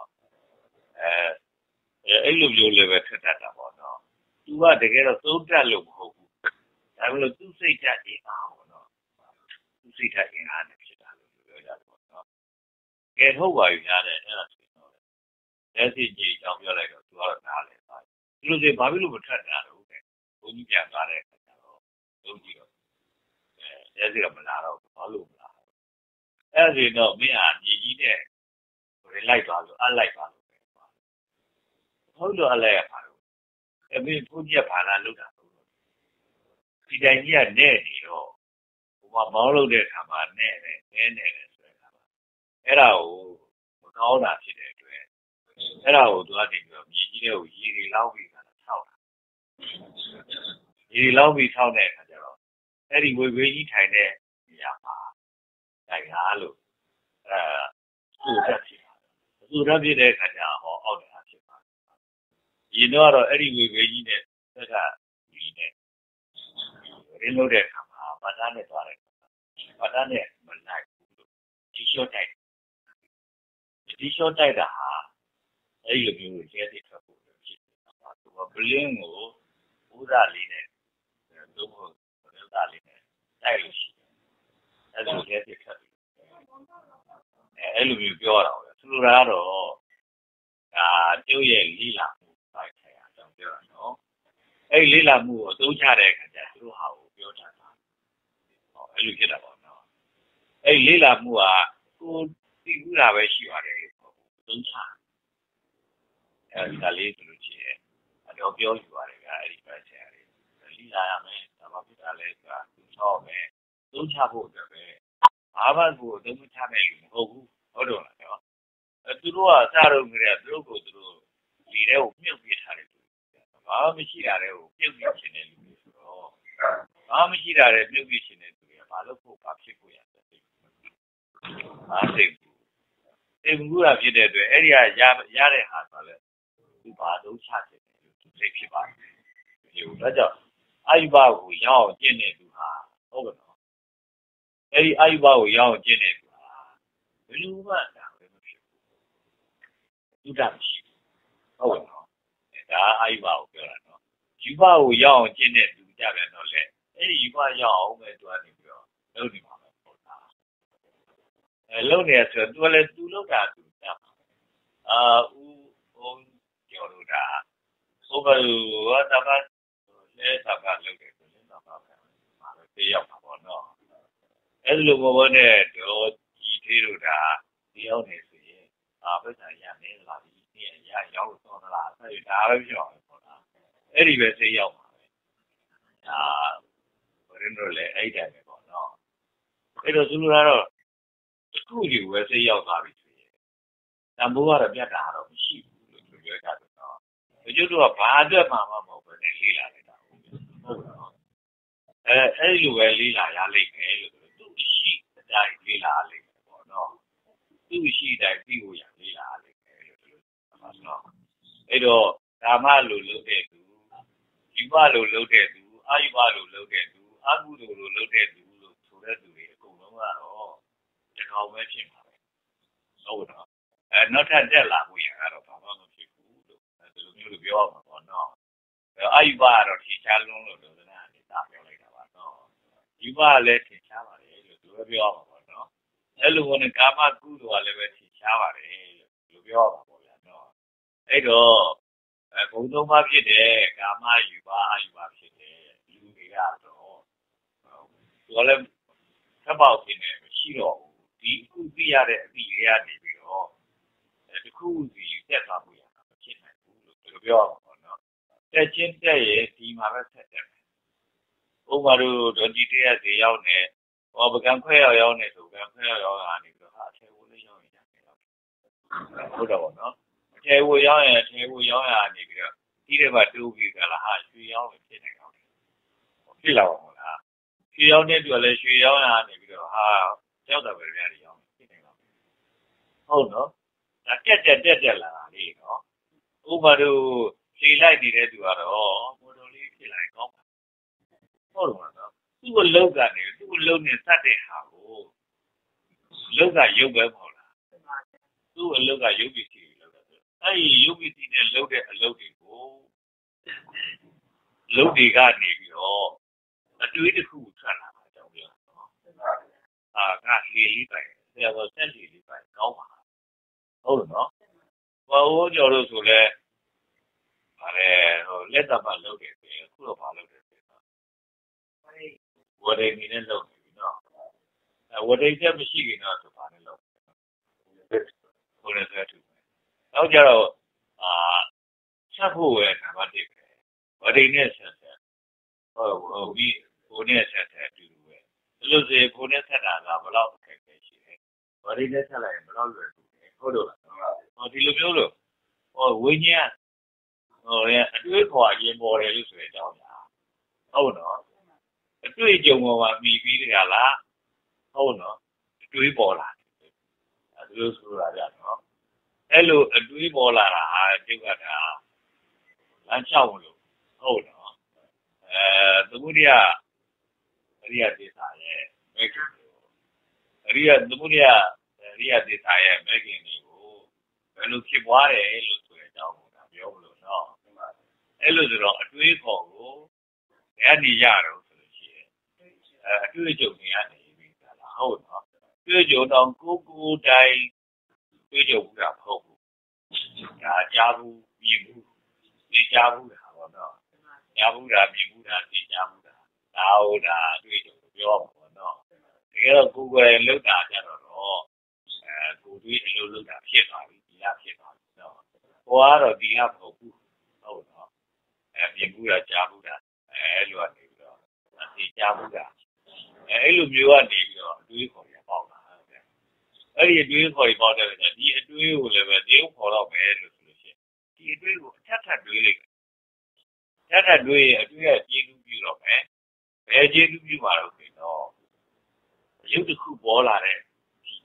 အဲအဲ့လိုမျိုးလည်းပဲထွက်တတ်တာပေါ့နော်သူကတကယ်တော့သုံးတတ်လို့မဟုတ်ဘူးဒါပေမဲ့သူစိတ်ဓာတ်အင်အားပေါ့နော်သူစိတ်ဓာတ်အင်အားနဲ့ဖြစ်တာလို့ပြောကြတယ်ပေါ့နော်ကဲဟုတ်ပါပြီများတယ်အဲ့ဒါဆိုတော့လက်စီကြီးကြောင်းပြောလိုက်တော့သူကတော့နားလဲပါဒီလိုဆိုဘာဖြစ်လို့မထွက်တာလဲဘုန်းကြီးပြန်သွားတဲ့အခါကျတော့လုံးကြည့်တော့အဲလက်စီကမလာတော့ဘာလို့မလာအဲ့ဒါဆိုတော့မင်းဟာညီကြီးနဲ့ဝင်လိုက်သွားလို့အလိုက်ပါလို့ပဲဟုတ်လို့အလိုက်ရပါလို့အမေဘုန်းကြီးကဘာလာလုပ်တာဒီတိုင်ကြီးကနဲ့နေတော့ဟိုမှာမောင်းလို့တဲ့ခါမှာနဲ့နဲ့နဲနေတယ်ဆိုတဲ့ခါမှာအဲ့ဒါကိုမကောင်းတာဖြစ်တဲ့အတွက်အဲ့ဒါကိုသူကနေပြီးတော့မြေကြီးတွေကိုရေတွေလောက်ပြီးတာထောက်တာရေလောက်ပြီးထောက်တဲ့အခါကျတော့အဲ့ဒီဝေဝေးကြီးထိုင်တဲ့နေရာမှာတိုင်ကားလို့အဲသူ့တက်ဖြစ်တာသူ့တက်ဖြစ်တဲ့အခါကျဟောအောက်နေတာဖြစ်ပါတယ်ရေတော့တော့အဲ့ဒီဝေဝေးကြီးနဲ့သက်ကဒီနဲ့ရင်းလို့တဲ့အခါမှာဘာသာနဲ့သွားတယ်ဘာသာနဲ့မလိုက်ဘူးလို့ဒီရှော့တိုက်ဒီရှော့တိုက်တာဟာအဲ့ဒီလိုမျိုးကျဲတဲ့ထွက်ဖို့ဖြစ်နေတာပါသူကဘလင်းကိုဥဒလေးနဲ့သူ့ကိုဥဒလေးနဲ့တိုက်လို့ရှိတယ်အဲ့လိုကျဲတဲ့ထွက်အဲ့လိုမျိုးပြောတာပဲသူတို့ကတော့ဒါကျုပ်ရဲ့လိလာမှုပိုက်ထိုင်အောင်ပြောတာနော်အဲ့လိလာမှုကိုအသုံးချတဲ့အခါကျသူတို့ဟာကိုပြောတာဟောအဲ့လိုဖြစ်တာပေါ့နော်အဲ့လိလာမှုကကိုသိဘူးတာပဲရှိပါတယ်ပေါ့အသုံးချအဲ့ဒါလေးဆိုလို့ရှိရင်အတော်ပြောယူပါတယ်ဗျာအဲ့ဒီပဲဆရာလေးလိလာရမယ်ဒါမှဖြစ်တာလဲဆိုတာသူချောမယ်သုံးချဖို့အတွက်ပဲဘာမှကိုသုံးချမဲ့လူမဟုတ်ဘူးဟုတ်တော့လားနော်အဲသူတို့ကစတော့ကြတယ်သူတို့ကိုသူတို့ဒီတဲ့ကိုမြုပ်ပြထားတယ်ဘာမှမရှိတာတဲ့ကိုပြုတ်ပြချင်တဲ့လူတွေဆိုတော့ဘာမှမရှိတာတဲ့ပြုတ်ပြချင်တဲ့လူတွေကဘာလို့ဖို့ဘာဖြစ်ဖို့ရတဲ့ဘာသိဘူးသိဘူးတာဖြစ်တဲ့အတွက်အဲ့ဒီကရရတဲ့ဟာဆိုလဲသူဘာလို့ချတယ်လို့သူသိဖြစ်ပါတယ်ဒီလိုတော့ကြောင့်အာယုဘကိုရအောင်ကျင့်တဲ့သူဟာဟုတ်ကဲ့နော်အဲ့ဒီအာယုဘကိုရအောင်ကျင့်တဲ့သူဟာဘယ်လိုမှတာပဲမဖြစ်ဘူးသူတမရှိဘူးဟုတ်ကဲ့နော်ဒါအာယုဘကိုပြောတာနော်ယူဘကိုရအောင်ကျင့်တဲ့သူကြတယ်တော့လေအဲ့ဒီယူဘရအောင်ပဲသူကနေပြီးတော့လုပ်နေမှာပဲပေါ့လားအဲလုပ်နေရဆိုသူလည်းသူလုပ်တာသူကြမှာအာဦးဟိုကျော်လို့ဒါဟိုဘယ်ကတပတ်လဲတပတ်လုပ်တယ်ဆိုရင်တော့ပါပဲမှာပဲပြေးရောက်မှာပေါ့နော်အဲ့လိုဘောနဲ့တော့ကြီးသေးလို့ဒါဒီရောက်နေဆိုရင်အာဘယ်ဆိုင်ရနေလားဒီနေ့ရရောက်တော့လားအဲ့ဒါပဲပြောတယ်ပေါ့လားအဲ့ဒီပဲသိရောက်မှာပဲဒါဘယ်လိုလဲအဲ့ဒါပဲပေါ့နော်အဲ့တော့သူတို့ကတော့အခုဒီဝယ်သိရောက်သွားပြီဆိုရင်တန်ဖိုးကတော့ပြတ်တာတော့မရှိဘူးလို့ပြောကြတယ်နော်ဒီကျတော့ဘာအတွက်မှမဟုတ်ဘူးနဲ့လေးလာလိုက်တာဟုတ်နော်အဲအဲ့လိုပဲလေးလာရလိမ့်မယ်လို့သူရှိအတိုင်းလေးလာလိမ့်မယ်ပေါ့နော်သူရှိတိုင်းပြီးဖို့ရလေးလာလိမ့်မယ်လို့ပြောတာနော်အဲ့တော့ဓမ္မလိုလုပ်တဲ့သူယူဘလိုလုပ်တဲ့သူအာယုဘလိုလုပ်တဲ့သူအကုသိုလ်လိုလုပ်တဲ့သူလို့ဆိုတဲ့သူတွေအကုန်လုံးကတော့တကောင်ပဲဖြစ်မှာပဲဟုတ်တော့အဲနောက်ထပ်တက်လာဖို့ရကတော့ဘာမှမဖြစ်ဘူးလို့ဒီလိုမျိုးပြောရမှာပေါ့နော်အဲအာယုဘကတော့ထင်ရှားလုံးလို့ဒေသနာနေတာပြောလိုက်တာပါနော်ယူဘလည်းထင်ရှားပါတယ်လို့သူပဲပြောရမှာပေါ့နော်အဲ့လိုနဲ့ကာမကုသိုလ်ကလည်းပဲထင်ရှားပါတယ်လို့ပြောရမှာပေါ့ဗျာနော်အဲ့တော့အဲဘုံသုံးပါးဖြစ်တဲ့ကာမယူပါအာယူပါဖြစ်တဲ့လူတွေကတော့သူကလည်းသဘောက်ဖြစ်နေမရှိတော့ဘူးဒီအခုသိရတဲ့အသည့်တွေကနေပြီးတော့တခုစီတက်သွားဖို့ရတာမဖြစ်နိုင်ဘူးလို့သူပြောရမှာပေါ့နော်တက်ချင်းတက်ရဲ့ဒီမှာပဲဆက်တက်မယ်ဥပမာတို့ဒေါ်ကြီးတဲ့ဈေးရောက်နေဟောပကံခွဲရောက်ရောက်နေဆိုပကံခွဲရောက်ရောက်ကနေပြီးတော့ဟာအထဲဝလေးရောက်ရင်ရတယ်ဟုတ်တော့ပေါ့နော်အထဲဝရောက်ရင်အထဲဝရောက်ရနေပြီးတော့ဒီထဲမှာတူပြီးကြလားဟာရွှေရောက်ရင်ဖြစ်နေတော့ဖြစ်လာပါမလားရွှေရောက်တဲ့သူကလည်းရွှေရောက်ရနေပြီးတော့ဟာကြောက်တာပဲများတယ်ရောက်ဖြစ်နေတော့ဟုတ်နော်ဒါတက်တက်တက်တက်လာတာလေနော်ဥပမာတို့ဖြေလိုက်နေတဲ့သူကတော့မိုတော်လေးဖြစ်လာကောင်းပါဟုတ်တော့နော်သူ့ကိုလောက်ကနေသူ့ကိုလုံနေစတဲ့ဟာကိုလောက်ကရုပ်ပဲမဟုတ်လားသူ့အလောက်ကရုပ်ပစ္စည်းလောက်တယ်အဲ့ဒီရုပ်ပစ္စည်းနဲ့လောက်တဲ့အလုပ်တွေကိုလုပ်တွေကနေပြီးတော့အတွေးတစ်ခုထွက်လာတာကြောင့်ပြောနော်အာငါလေလေးပိုင်ဆရာတော်ဆက်လေလေးပိုင်ကောင်းပါဟုတ်နော်ဘာလို့ကြော်လို့ဆိုလဲဗါလဲဟိုလက်သမားလုပ်တယ်ဆိုရင်အခုတော့ဘာလုပ်တယ်ဆိုတော့ဝရေနေနဲ့လုပ်နေပြီနော်အဲဝရေချက်မရှိခင်တော့ဆိုဘာနဲ့လုပ်ဟိုလည်းဆက်တူနောက်ကြတော့အာချက်ဖို့ပဲဓမ္မတိပဲဝရေနဲ့ဆက်ဆက်ဟိုဟိုပြီးကိုနဲ့ဆက်ဆက်အတူတူပဲဒီလိုစေကိုနဲ့ဆက်တာကဘယ်လောက်အခက်အခဲရှိလဲဝရေနဲ့ဆက်လိုက်ရင်ဘယ်လောက်လွယ်ကူလဲဟုတ်လို့လားဟောဒီလိုမျိုးလို့哦，为年，哦呀，对话也没得有睡觉呀，好呢，对就我们没比的啦，好呢，对不啦，啊，就是说这样喏，哎喽，对不啦啦，这个啊，咱下午喽，好呢，呃，怎么的呀？人家对啥耶？没给你，人家怎么的呀？人家对啥耶？没给你哦，哎喽，去玩嘞，哎喽，睡觉不啦，不要不喽喏。အဲ့လိုဆိုတော့အတွေးခေါ်ကိုအဲ့ဒီရတော့ဆိုလို့ရှိရင်အဲအတွေးကြုံနေရနေပြီလားဟုတ်နော်တွေးကြုံတော့ကိုကိုတိုင်းတွေးကြုံဘူးတာမဟုတ်ဘူးဒါကြားဘူးမြင်ဘူးသိကြားဘူးတာပေါ့နော်ကြားဘူးတာမြင်ဘူးတာသိကြားဘူးတာဒါဟုတ်တာတွေးကြုံပြောပါပေါ့နော်တကယ်တော့ကိုယ်ကိုယ်လောက်တာကြတော့အဲကိုတွေးအလုပ်လုပ်တာဖြစ်သွားပြီဒီကဖြစ်သွားပြီနော်ဟိုကတော့ဒီကမဟုတ်ဘူးဟုတ်နော်အဲမြင်ဘူးတာကြားဘူးတာအဲလိုကနေပြီးတော့သိကြားဘူးတာအဲအဲ့လိုမျိုးကနေပြီးတော့အတွေးခေါ်ရပေါက်တာအဲ့ဒီအတွေးခေါ်ရပေါက်တဲ့အခါဒီအတွေးကိုလည်းပဲတေးခေါ်တော့မယ်လို့ဆိုလို့ရှိရင်ဒီအတွေးကိုအထက်ထပ်တွေးလိုက်ထပ်ထပ်တွေးရင်အတွေးကကျေးဇူးပြုတော့မယ်ဘယ်ကျေးဇူးပြုမှာလို့ဆိုတော့ရုပ်တစ်ခုပေါ်လာတဲ့ဖြစ်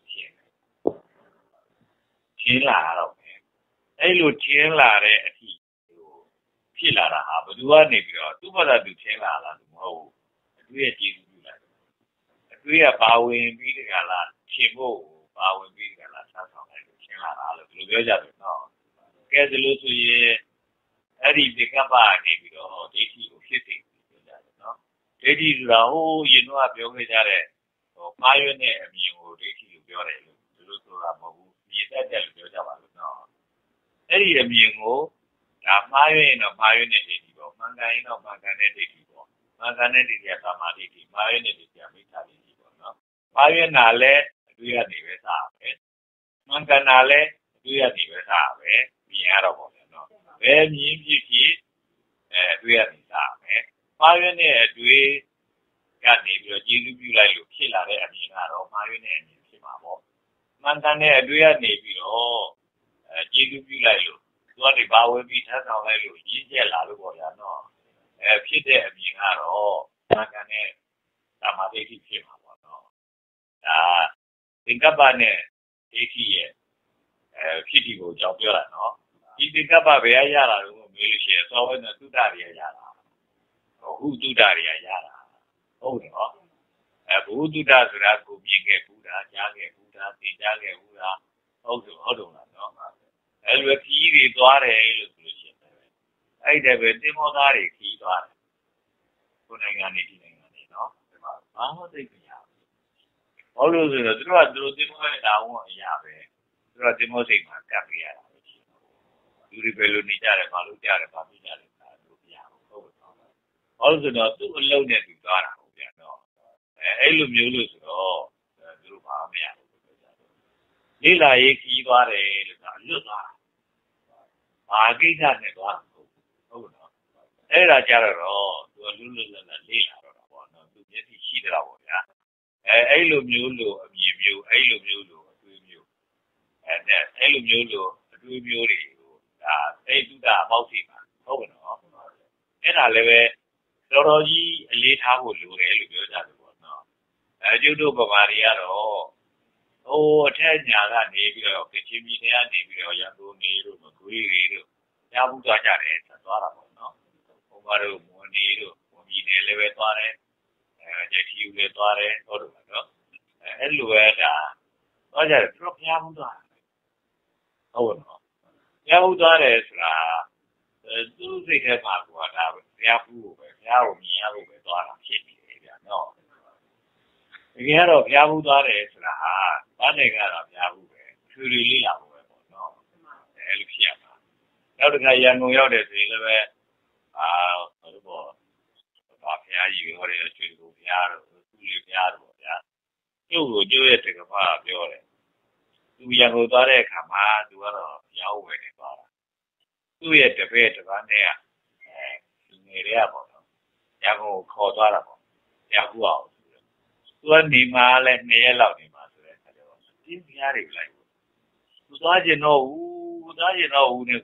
ဖြစ်လာတော့မယ်အဲ့လိုထင်းလာတဲ့အထိဖြစ်လာတာဟာဘယ်သူကနေပြီးတော့သူ့ဘာသာသူထင်းလာလားမဟုတ်ဘူးအတွေးရဲ့ကျေးဇူးပြုလိုက်အတွေးကပါဝင်ပြီးတကလားဖြေဖို့ပါဝင်ပြီးတကလားဆက်ဆောင်လိုက်လို့ထင်းလာတာလို့ဒီလိုပြောကြတယ်နော်ကဲဒီလိုဆိုရင်အဲ့ဒီဒီကပ္ပနေပြီးတော့ဒိဋ္ဌိကိုဖြစ်တယ်ပြောကြတယ်နော်ဒိဋ္ဌိဆိုတာဟိုးရင်တော့ပြောခဲ့ကြတဲ့ဟိုမှားရွံ့တဲ့အမြင်ကိုဒိဋ္ဌိကိုပြောတယ်လို့ဒီလိုဆိုတာမဟုတ်ဘူးမြင်တတ်တယ်လို့ပြောကြပါလို့နော်အဲ့ဒီအမြင်ကိုဒါမှားရွံ့ရင်တော့မှားရွံ့တဲ့ဒိဋ္ဌိပေါ့မှန်ကန်ရင်တော့မှန်ကန်တဲ့ဒိဋ္ဌိပေါ့မှန်ကန်တဲ့ဒိဋ္ဌိကသမာဓိဒိဋ္ဌိမှားရွံ့တဲ့ဒိဋ္ဌိကမိစ္ဆာဒိဋ္ဌိပေါ့နော်မှားရွံ့တာလည်းအတွေ့အကြုံပဲစားပဲမှန်ကန်တာလည်းအတွေ့အကြုံပဲစားပဲမြင်ရတော့ပေါ့နော်ဘယ်မြင်ဖြစ်ဖြစ်အဲအတွေ့အကြုံစားပဲမှားရွံ့တဲ့အတွေ့ကနေပြီးတော့ကျေးဇူးပြုလိုက်လို့ဖြစ်လာတဲ့အမြင်ကတော့မှားရွံ့တဲ့အမြင်ဖြစ်မှာပေါ့မှန်ကန်တဲ့အတွေ့ကနေပြီးတော့အဲကျေးဇူးပြုလိုက်လို့သူကနေပါဝင်ပြီးထပ်ဆောင်လိုက်လို့ရင်းကျက်လာလို့ပေါ့ဗျာနော်အဲဖြစ်တဲ့အမြင်ကတော့မှန်ကန်တဲ့သမာဓိဖြစ်မှာပေါ့နော်ဒါသင်္ကပ္ပနဲ့ဒိဋ္ဌိရဲ့အဲဖြစ်ဒီကိုကြောက်ပြောတာနော်ဒီသင်္ကပ္ပဘယ်ရရတာလို့မေးလို့ရှိရင်သောဝေနသုတ္တရိယရတာဟုတုတ္တရိယရတာဟုတ်တယ်နော်အဲဘုတုတ္တဆိုတာကိုမြင်ခဲ့ဘူးတာကြားခဲ့ဘူးတာသိကြားခဲ့ဘူးတာဟုတ်တယ်ဟုတ်တယ်လားနော်အဲလိုခီးတွေသွားတယ်လို့ဆိုလို့ရှိရင်အဲ့ဒါပဲတင်မောသားတွေခီးသွားတယ်ကိုနိုင်ငံနေဒီနိုင်ငံနေနော်ဘာမှသိကြရဘူးဘာလို့ဆိုတော့သူတို့ကသူတို့တင်မောရဲ့တာဝန်အရာပဲသူတို့တင်မောစိတ်မှာကပ်ပြရတာပဲရှိတယ်လူတွေပဲလို့နေကြတယ်ဘာလို့ကြတယ်ဘာပြကြတယ်ဒါတို့ပြရဘူးဟုတ်တယ်ဘာလို့ဆိုတော့သူ့အလုံးနဲ့သူသွားတာဟုတ်ပြန်တော့အဲအဲ့လိုမျိုးလို့ဆိုတော့သူတို့ဘာမှမရဘူးလေ့လာရေးခီးသွားတယ်လို့ဆိုတာလွတ်သွားတာဘာကိစ္စနဲ့သွားဟုတ်ဟုတ်နော်အဲ့ဒါကြတော့သူကလွတ်လွတ်လပ်လပ်လေ့လာတော့တာပေါ့နော်သူမျက်စိရှိတော့ပေါ့ဗျာအဲအဲ့လိုမျိုးလို့အမြင်မျိုးအဲ့လိုမျိုးလို့အတွေးမျိုးအဲနဲ့အဲ့လိုမျိုးလို့အတွေးမျိုးတွေကိုဒါသိတုဒ္ဒအပေါက်စီပါဟုတ်ကဲ့နော်အဲ့ဒါလည်းပဲတော်တော်ကြီးအလေးထားဖို့လိုတယ်လို့ပြောကြတယ်ပေါ့နော်အဲကျုပ်တို့ဗမာတွေကတော့ဟိုအထက်ညာကနေပြီးတော့ကချင်ပြည်နယ်ကနေပြီးတော့ရန်ကုန်နေတို့မကွေးတွေတို့ကြားဘူးသွားကြတယ်ဆက်သွားတာပေါ့နော်ဟိုမှာတို့မွန်နေတို့မွန်ပြည်နယ်လည်းပဲသွားတယ်အဲဂျက်တီယူလည်းသွားတယ်ဟုတ်တယ်နော်အဲအဲ့လိုပဲဒါသွားကြတယ်သူတို့ဖျားဘူးသွားတယ်ဟုတ်နော်ဖျားဘူးသွားတယ်ဆိုတာအဲသူ့စိတ်ထဲမှာကဒါဖျားဘူးကိုပဲဖျားကိုမြင်ရဖို့ပဲသွားတာဖြစ်နေတယ်ဗျာနော်တကယ်တော့ဖျားဘူးသွားတယ်ဆိုတာဟာဘာနဲ့ကတော့ဖျားဘူးပဲထွေထွေလေးလာဖို့ပဲပေါ့နော်အဲလိုဖြစ်ရမှာနောက်တစ်ခါရန်ကုန်ရောက်တယ်ဆိုရင်လည်းပဲအာဟိုပေါ့ဘာဖျားကြီးဟောတယ်ကျွေးကိုဖျားတော့သူ့လေးဖျားတော့ဗျာကျုပ်ကိုကျုပ်ရဲ့တက္ကမပြောတယ်သူရန်ကုန်သွားတဲ့အခါမှာသူကတော့ရောင်းဝယ်နေသွားတာသူ့ရဲ့တပည့်တစ်ပါးနဲ့ကအဲလူငယ်တွေကပေါ့နော်ရန်ကုန်ကိုခေါ်သွားတာပေါ့ရောက်ဘူးအောင်သူကနေမှာလဲနှစ်ရက်လောက်နေမှာဆိုတဲ့အခါကျတော့တင်းပြားတွေလိုက်ဘူးသူသွားကျင်တော့ဘူးသွားကျင်တော့ဘူးနဲ့ကိုတခါ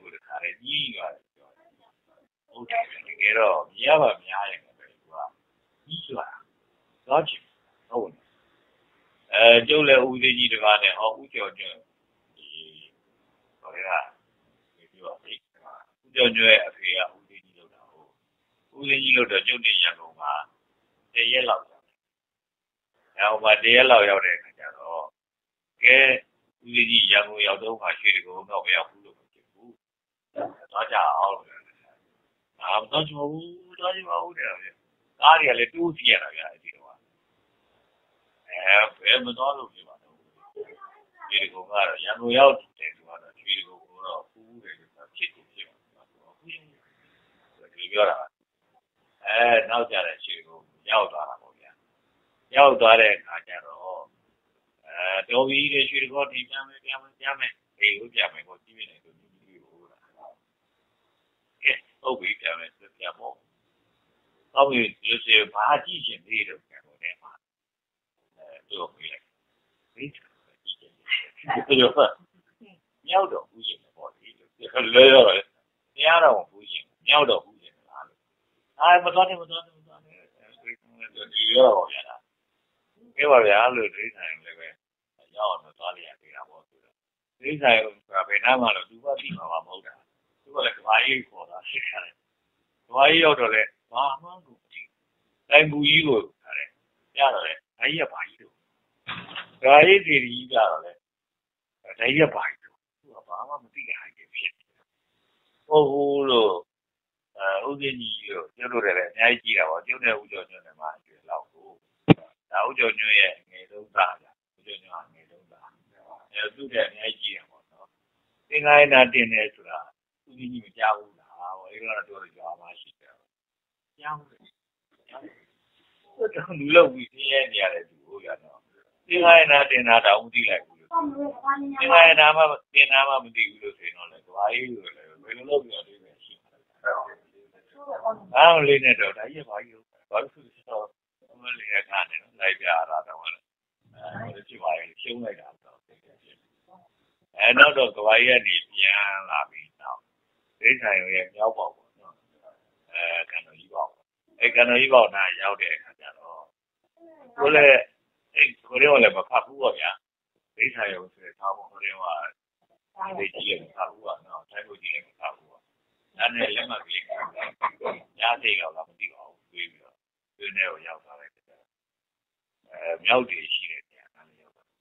ပါတယ်ကြီးရွာတယ်ပြောတယ်ဟုတ်တယ်တကယ်တော့မြင်ရပါများရင်ပဲသူကကြီးရွာတော့ချင်ဟုတ်တယ်အဲကျုပ်လည်းဦးသေးကြီးတကားနဲ့ဟောဦးကျော်ကျွန်းဒီဟိုကဒီပြောပြီဦးကျော်ကျွန်းရဲ့အဖေကဦးသေးကြီးလောက်တာဟုတ်ဦးသေးကြီးလောက်တော့ကျုပ်နေရန်ကုန်မှာတရက်လောက်ရောက်တယ်အဲဟိုမှာတရက်လောက်ရောက်တဲ့အခါကျတော့ကဲဦးသေးကြီးရန်ကုန်ရောက်တော့မှရွှေတကုန်းတော့မရောက်ဘူးလို့မဖြစ်ဘူးတော့ကြအောင်လို့အာမတော်ချင်ဘူးတော်ချင်ပါဦးတယ်ဗျကားတွေကလည်းတိုးစီရတာဗျအဲ့ဒီတော့အဲဘယ်မတော်လို့ပြပါတော့ရွှေတကုန်းကတော့ရန်ကုန်ရောက်တယ်ဆိုတော့ရွှေတကုန်းကတော့ဖူးတယ်လို့ဖြစ်ကိုဖြစ်ပါတော့ဘူးဒီပြောတာအဲနောက်ကြတဲ့ရွှေတကုန်းရောက်သွားတာပေါ့ဗျာရောက်သွားတဲ့အခါကျတော့အဲတော်ပြီတဲ့ရွှေတကုန်းဒီပြန်မယ်ပြန်မယ်ပြန်မယ်အေးဟုတ်ပြန်မယ်ကိုကြည့်နေတယ်ဒီလိုဟုတ်လားကဲဟုတ်ပြီပြန်မယ်ပြန်ပေါ့ဟုတ်ပြီဒီစေဘာကြည့်ရှင်သေးတယ်ပြန်တော့တယ်မှာအဲတို့ပြီလေဒီကြည့်ရှင်ဒီလိုပါမြောက်တော့ဘူးရှင်ပေါ့ဒီလဲတော့တရားတော်ဘူးရှင်မြောက်တော့ဘူးရှင်လားအာမတော်တယ်မတော်တယ်မတော်တယ်ဒီရောပါဗျာကဲပါဗျာလို့ဒိဋ္ဌိဆိုင်လည်းပဲရောက်တော့သွားလိုက်ရသေးတာပေါ့ဆိုတော့ဒိဋ္ဌိဆိုင်ကဘယ်နာမှတော့သူကပြီးမှာမဟုတ်တာသူကလည်းဓမ္မကြီးခေါ်တာရှင်းရတယ်ဓမ္မကြီးရောက်တော့လေဘာမှမဟုတ်ဘူးတိုင်ဘူးကြီးကိုရတယ်ရတော့လေအဲ့ရပါကြီးတို့ဓာကြီးစီကြီးကြတော့လေဒါကြီးပါကြီးတို့သူကဘာမှမသိတဲ့ဟာကြီးဖြစ်ဟုတ်ဘူးလို့အဲဥစဉ်ကြီးလို့ကျုပ်တို့လည်းအများကြီးကြည့်တာပေါ့ကျုပ်နဲ့ဦးကျော်ကျွန်းနဲ့မှအကျွေးလောက်ကိုဒါဦးကျော်ကျွန်းရဲ့ငယ်ဆုံးသားဗျဦးကျော်ကျွန်းကငယ်ဆုံးသားအဲသူ့တဲ့အများကြီးကြည့်တာပေါ့နော်သင်္ကိုင်းနာတင်နေဆိုတာဦးကြီးကြီးမကြောက်ဘူးလားဟောအဲ့တော့တော့ကြွားမှရှိတယ်ကြောက်တယ်ဟုတ်တယ်လူလောက်ပြီးသိရနေရတယ်သူဟုတ်ရတော့သင်္ကိုင်းနာတင်တာတောင်မသိလိုက်ဘူးလို့သင်္ကိုင်းနာမှတင်နာမှမသိဘူးလို့ဆိုရင်တော့လေကြွားရေးလို့လေဘယ်လိုလုပ်ပြီးတော့ဒီပဲရှိမှာအားလေးနဲ့တော့ဒါကြီးပါကြီးဘာလို့ဆိုတော့မလေးရကနေလိုက်ပြရတာတော့အဲဒီပါရင်ရှုံးလိုက်တာတော့အဲတော့တော့ကြွားရေးကနေပြန်လာပြီးတော့ဒိဋ္ဌိရဲ့မြောက်ပေါက်ပေါ့နော်အဲကံတော်ကြီးပေါက်အဲကံတော်ကြီးပေါက်နာရောက်တဲ့အခါကျတော့ကိုလည်းအဲကိုရောလည်းမဖတ်ဘူးပေါ့ဗျာဒိဋ္ဌိရောဆိုတဲ့သားပေါ်ကိုရောဒီကြီးလည်းမဖတ်ဘူးပေါ့နော်တိုင်းကိုကြီးလည်းမဖတ်ဘူးပေါ့အဲ့နဲ့လက်မှတ်ကြီးညားသေးတော့မသိပါဘူးပြီးပြီးတော့ဒီနေ့ကိုရောက်သွားတယ်အဲမြောက်တည်ရှိတယ်ပြန်လာရောက်တော့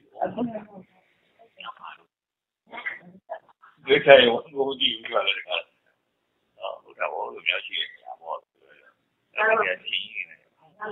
ဒီခိုင်ဝန်ကိုကြည့်ပြီးတော့လည်းအော်ဘုရားဘောလို့များရှိတယ်ညာဘောအဲ့ဒါကချင်းနေတယ်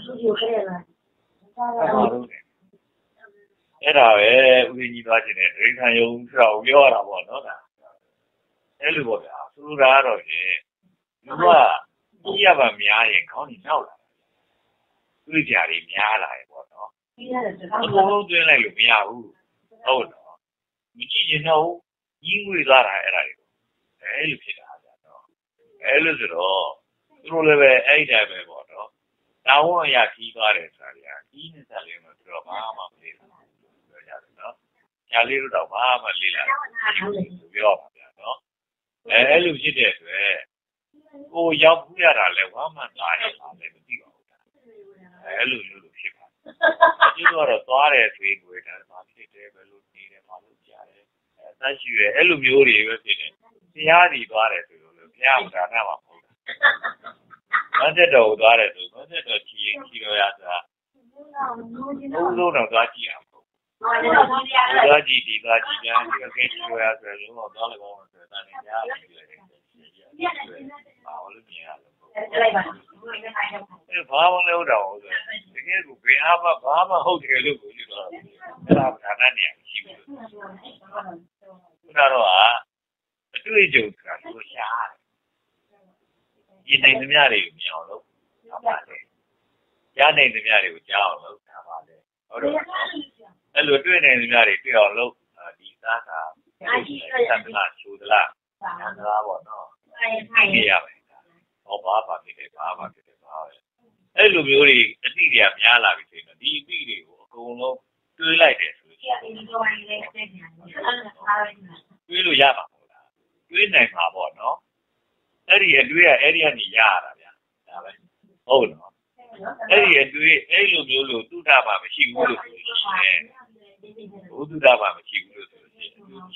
အဲ့ဒါပဲဦးကြီးသွားခြင်းနဲ့ဒိဋ္ဌံယုံဆိုတော့ပြောရတာပေါ့နော်ဒါအဲ့လိုပေါ့ဗျာသူတို့ကတော့လေလူကကြီးရပါများရင်ခေါင်းကြီးနောက်လာသူ့ကြတွေများလာတယ်ပေါ့နော်အကုန်လုံးတွင်းလိုက်လို့မရဘူးဟုတ်တော့မကြည့်ရင်တော့ကြီးငွေသွားတာအဲ့ဒါတွေအဲ့လိုဖြစ်တာဗျာတော့အဲ့လိုဆိုတော့သူတို့လည်းပဲအဲ့ဒီတိုင်းပဲပေါ့နော်တောင်းဝန်ရကြီးသွားတယ်ဆိုတာကြီးနဲ့ဆက်လေးမဆိုတော့ဘာမှမလေးဘူးပြောကြတယ်နော်ညာလေးတို့တော့ဘာမှလေးလာပြောပါဗျာနော်အဲအဲ့လိုဖြစ်တဲ့အတွက်ကိုရောက်ခုရတာလဲဝမ်းမှန်သားတယ်ပါလည်းမသိပါဘူးအဲလိုလိုလိုဖြစ်ပါတယ်ဒီလိုတော့သွားတယ်သွေးကိုယ်တာဘာဖြစ်တယ်ဘယ်လိုနေတယ်ဘာလို့ကြားတယ်အဲတရှိရဲအဲ့လိုမျိုးတွေပဲဖြစ်တယ်တရားစီသွားတယ်ဆိုလို့ဘုရားဒါနမှာမဟုတ်ဘူးမတ်သက်တော်သွားတယ်ဆိုမတ်သက်တော်ချီရင်ချီတော်ရဆိုတာဘုံလုံးတော့သွားကြည့်အောင်သွားကြည့်ဒီသွားကြည့်ပြန်ဒီကဲချီတော်ရဆိုရင်တော့သွားလည်းကောင်းတယ်ဆိုတာနဲ့ကြားကြည့်လိုက်တယ်ဘာလို့မြင်ရလဲအဲဘာမှလည်းဟုတ်တော့ဆိုတကယ်ကိုဘယ်အားမှဘာမှဟုတ်တယ်လို့ကိုကြည့်တော့အဲ့ဒါဌာနနေရာရှိဘူးခုနတော့အတွေ့အကြုံဆိုတာကိုရှားတယ်ဒီနိုင်သမျှတွေကိုမြင်အောင်လုပ်တာပါတယ်ကြားနိုင်သမျှတွေကိုကြားအောင်လုပ်တာပါတယ်ဟုတ်တော့အဲ့လိုတွေ့နိုင်သမျှတွေတွေ့အောင်လုပ်ဒီသားကသတ္တနာချိုးသလားဉာဏ်သားပေါ့နော်သိရမယ်ဟောဘာပါဖြစ်တယ်ဘာပါဖြစ်တယ်ဘာပဲအဲ့လိုမျိုးတွေအတိတွေကများလာပြီဆိုရင်ဒီအတိတွေကိုအကုန်လုံးတွေးလိုက်တယ်ဆိုရင်တွေးလို့ရမှာမဟုတ်လားတွေးနိုင်မှာပေါ့ဒီအတွေ့အအဲ့ဒီကနေရတာဗျာဒါပဲဟုတ်နော်အဲ့ဒီအတွေ့အဲ့လိုမျိုးလို့တုဒ္ဓမှာမရှိဘူးလို့ဆိုရှင်ဘုဒ္ဓမှာမရှိဘူးလို့ဆိုရှင်ဟုတ်နော်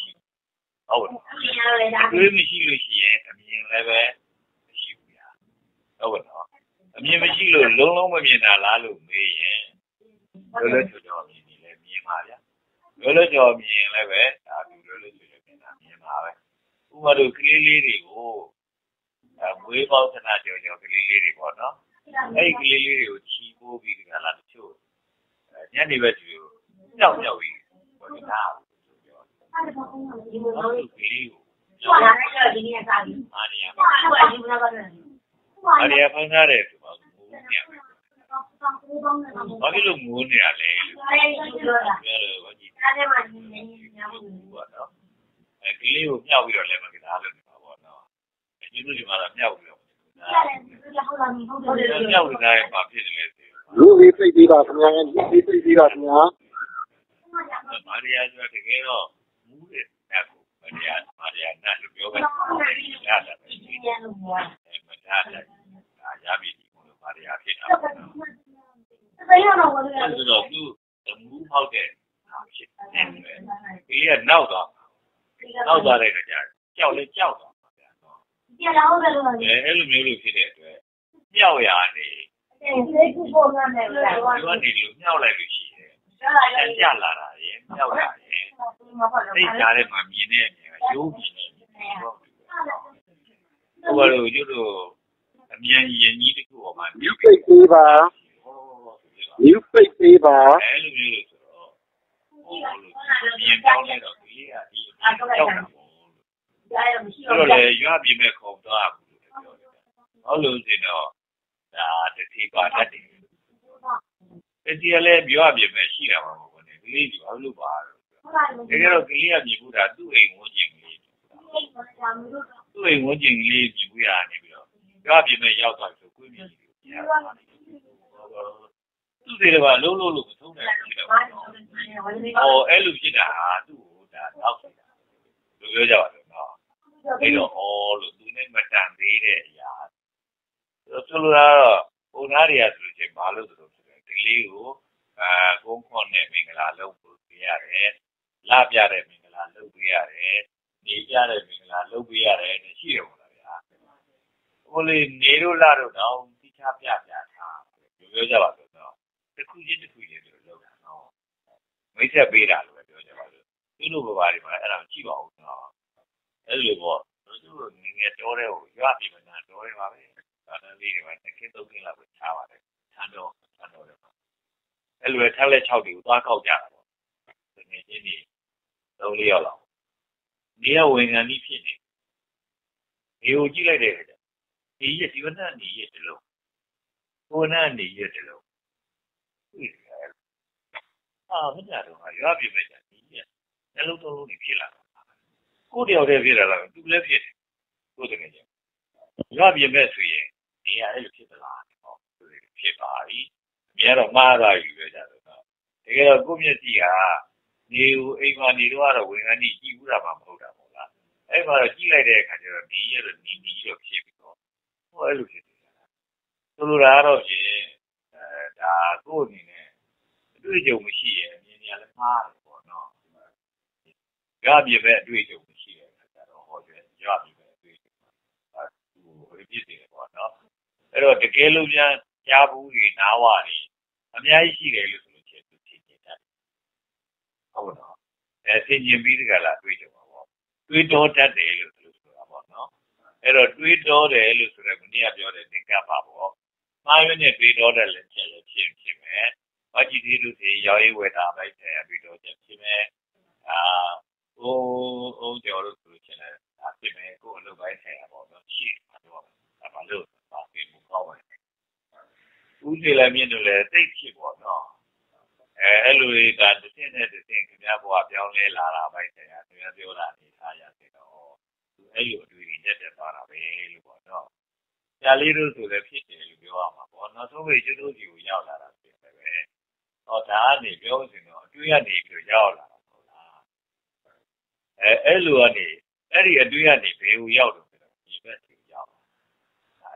အတွေ့မရှိလို့ရှိရင်အမြင်လည်းပဲမရှိဘူးဗျာဟုတ်နော်အမြင်မရှိလို့လုံးလုံးမမြင်တာလားလို့မေးရင်လောလောချောချောမြင်နေလဲမြင်ပါဗျာလောလောချောမြင်လည်းပဲဒါဒီလောလောချောချောမြင်တာမြင်ပါပဲဥပမာတို့ကလေးလေးတွေကိုအမွေးပေါင်းသနာကြောကြောကလေးလေးတွေပေါ့နော်အဲ့ဒီကလေးလေးတွေကိုချီးပိုးပြီးဒီကလာတချို့ညနေပဲဒီလိုကြောက်ကြောက်ပြီးဟိုဒီနာဆိုပြောဟုတ်ကဲ့ကျော်လာတဲ့ဒီနေ့စာပြီးအားရပါဘာဒီမှာပါတယ်အားရဖန်ထားတယ်ဆိုတော့ငိုနေရမယ်ဘာဖြစ်လို့ငိုနေရလဲလို့ပြောတာပြောလို့ဘာကြီးအားရမှနေနေညောင်းဘူးပေါ့နော်အဲကလေးကိုမြောက်ပြီးတော့လည်းမကစားလို့နေပါပေါ့နော်ဒီလိုဒီမှာတော့မြောက်ပြီးတော့မြောက်နေတာမှာဖြစ်တယ်လေ
လူလေးစိတ်ပြီးပါခင်ဗျာလူလေးစိတ်ပြီးပါခင်ဗျာ
မာရီယာဆိုတကယ်တော့မူးတဲ့နတ်ကိုမာရီယာမာရီယာနတ်လို့ပြောပဲရတာပဲဒီရလို့မတားတယ်ဒါရပြီဒီကိုမာရီယာဖြစ်တာပေါ့နော်တရားတော်ဝင်တယ်ဆိုတော့သူမူးဖောက်တဲ့ဟာဖြစ်တယ်ဒီကနောက်တော့နောက်သွားတဲ့ကြကြောက်လဲကြောက်တော့ဗျာနော်ကြက်တော့ပဲလို့အဲအဲ့လိုမျိုးလို့ဖြစ်တဲ့အတွက်မြောက်ရနေစိတ်ကူပုံမှန်နဲ့ဗျာဒီကနေလို့မြောက်လိုက်လို့ရှိတယ်ကြလာတာရင်မြောက်ရရင်စိတ်ကြားထဲမှာမြင်နေမြင်ရိုးမြင်နေဟုတ်ဟိုလိုကျွတ်တို့အမြန်ရင်ကြီးတစ်ခုအမှ
မြုပ်ပိတ်ပေးပါမြုပ်ပိတ်ပေးပါ
အဲ့လိုမျိုးလို့ဆိုတော့ဟိုလိုမြင်တောင်းနေတော့ဒီလေးကဒီကြောက်တာပေါ့ဆိုတော့လေရွာပြင်မဲ့ခုံသွားဘူးလို့ပြောတယ်ဟုတ်လို့ဆိုတော့ဒါတတိပါတတ်တယ်ဒီကလည်းရွာပြင်မဲ့ရှိတာမှာမဟုတ်ဘူးကလေးဒီဘာလို့ပါတော့တကယ်တော့ကလေးကမြည်ဘူးတာသူ့အိမ်ဝန်းကျင်ကလေးသူ့အိမ်ဝန်းကျင်ကလေးမြည်ဘူးရနေပြီးတော့ရွာပြင်မဲ့ရောက်သွားဆိုကိုယ်မြည်တယ်သူ့တွေကလုံးလုံးလို့မထုံးနိုင်ဘူးဖြစ်တော့ဟောအဲ့လိုဖြစ်တာသူ့ဟိုဒါတော့ဖြစ်တာလို့ပြောကြပါတော့နော်အဲ့တော့အော်လို့သူနဲ့မတန်သေးတဲ့အရာဆိုလိုတာတော့ဟိုသားတွေကဆိုရင်ဘာလို့ဆိုတော့ဒီလေးကိုအာကုန်းခွန်နဲ့မင်္ဂလာလုပ်ဖို့ပြရတယ်လပြတဲ့မင်္ဂလာလုပ်ပြရတယ်နေပြတဲ့မင်္ဂလာလုပ်ပြရတယ်ရှိတယ်ပေါ့လားဗျာဟိုလေနေတို့လာတို့တော့တိချပြပြထားပြောကြပါတော့နော်တစ်ခုချင်းတစ်ခုချင်းတို့လုပ်တာနော်မိတ်ဆက်ပေးတာလို့ပြောကြပါလို့သူ့လိုဘာတွေမှာအဲ့ဒါကြည့်ပါဦးနော်အဲ့လိုပေါ့သူတို့ငငယ်တော်တဲ့ကိုရွာပြမနာတော်တယ်ပါပဲဒါလည်းလေးတွေမှာတစ်ခင်းသုံးခင်းလောက်ပဲထားပါတယ်ထမ်းတော့ထမ်းတော့တယ်အဲ့လိုပဲထက်လက်၆တွေကိုသွားကောက်ကြတာပေါ့ငယ်ချင်းတွေသုံးလေးရောက်လောက်နေရဝင်ခံပြီးဖြစ်နေဒီကိုကြည့်လိုက်တဲ့အခါကျဒီရဒီဝနနေရတလုံးဘုနနေရတလုံးအာမကြတော့ရွာပြမယ်ကြာဒီရနှလုံးသုံးလုံးတွေဖြစ်လာကိုတယောက်တည်းဖြစ်လာတာသူလည်းဖြစ်တယ်ကိုတကယ်ချင်းရွာပြမဲ့ဆိုရင်နေရအဲ့လိုဖြစ်သလားဟောဖြစ်ပါပြီအများတော့မှားသွားပြီပဲကြတော့တကယ်တော့ကိုမျက်စိကနေကိုအိမ်မှာနေတော့ကတော့ဝင်ကနေကြည့်ဘူးတာမှမဟုတ်တာပေါ့လားအဲ့မှာတော့ကြည့်လိုက်တဲ့အခါကျတော့ဒီရတော့နီနီတော့ဖြစ်ပြီးတော့ဟောအဲ့လိုဖြစ်နေတာဆိုလိုတာကတော့ရှင်အဲဒါကိုအနေနဲ့အတွေ့အကြုံမရှိရင်မြင်ရလဲမှားတယ်ပေါ့နော်ရပြပဲအတွေ့အကြုံမရှိတဲ့အခါကျတော့ဟောကျရပြပဲအတွေ့အကြုံအဲဟိုဖြစ်နေတယ်ပေါ့နော်အဲ့တော့တကယ်လို့များကြားဘူးတွေနားဝတွေအများကြီးရှိတယ်လို့ဆိုလို့ချင်းသူသိနေတယ်ဟုတ်တော့အဲသိကျင်ပြီးတကလားတွေးကြပါပေါ့တွေးတော်တတ်တယ်လို့ဆိုလို့ဆိုတာပေါ့နော်အဲ့တော့တွေးတော်တယ်လို့ဆိုတော့မင်းကပြောတယ်သင်္ကပ္ပပေါ့မှားရနဲ့တွေးတော်တယ်လည်းဖြစ်လို့ဖြစ်ဖြစ်မယ်ဘာကြည့်သေးလို့ဒီရောင်းရေးဝယ်တာပဲတယ်တွေးတော်ချက်ဖြစ်မယ်အာဟိုဟိုကြော်လို့ဆိုလို့ချင်းလည်းဒါဖြစ်မယ်ကိုယ်အလုပ်ပိုင်းဆိုင်ရာပေါ့နော်ရှိတယ်တော့ဒါမှလို့ပါပြီးမကောင်းဘူးဦးစီလည်းမြင်လို့လည်းသိဖြစ်ပေါ့နော်အဲအဲ့လိုဒါတစ်သိနဲ့တစ်သိခင်ဗျားဘဝပြောင်းလဲလာတာပဲဆရာသူပြောတာနေထားရတယ်တော့သူအဲ့လိုအတွေ့အကြုံတက်တက်သွားတာပဲလို့ပေါ့နော်ဆရာလေးတို့ဆိုလည်းဖြစ်တယ်လို့ပြောရမှာပေါ့နောက်ဆုံးပဲကျွတ်တို့စီကိုရောက်လာတာဖြစ်တယ်ပဲဟောဒါကနေပြောစင်တော့အတွေ့ကနေပြီးရောက်လာတာဟုတ်လားအဲအဲ့လိုကနေအဲ့ဒီအတွေ့ကနေဘယ်ကိုရောက်တော့ဒီဘက်စီရောက်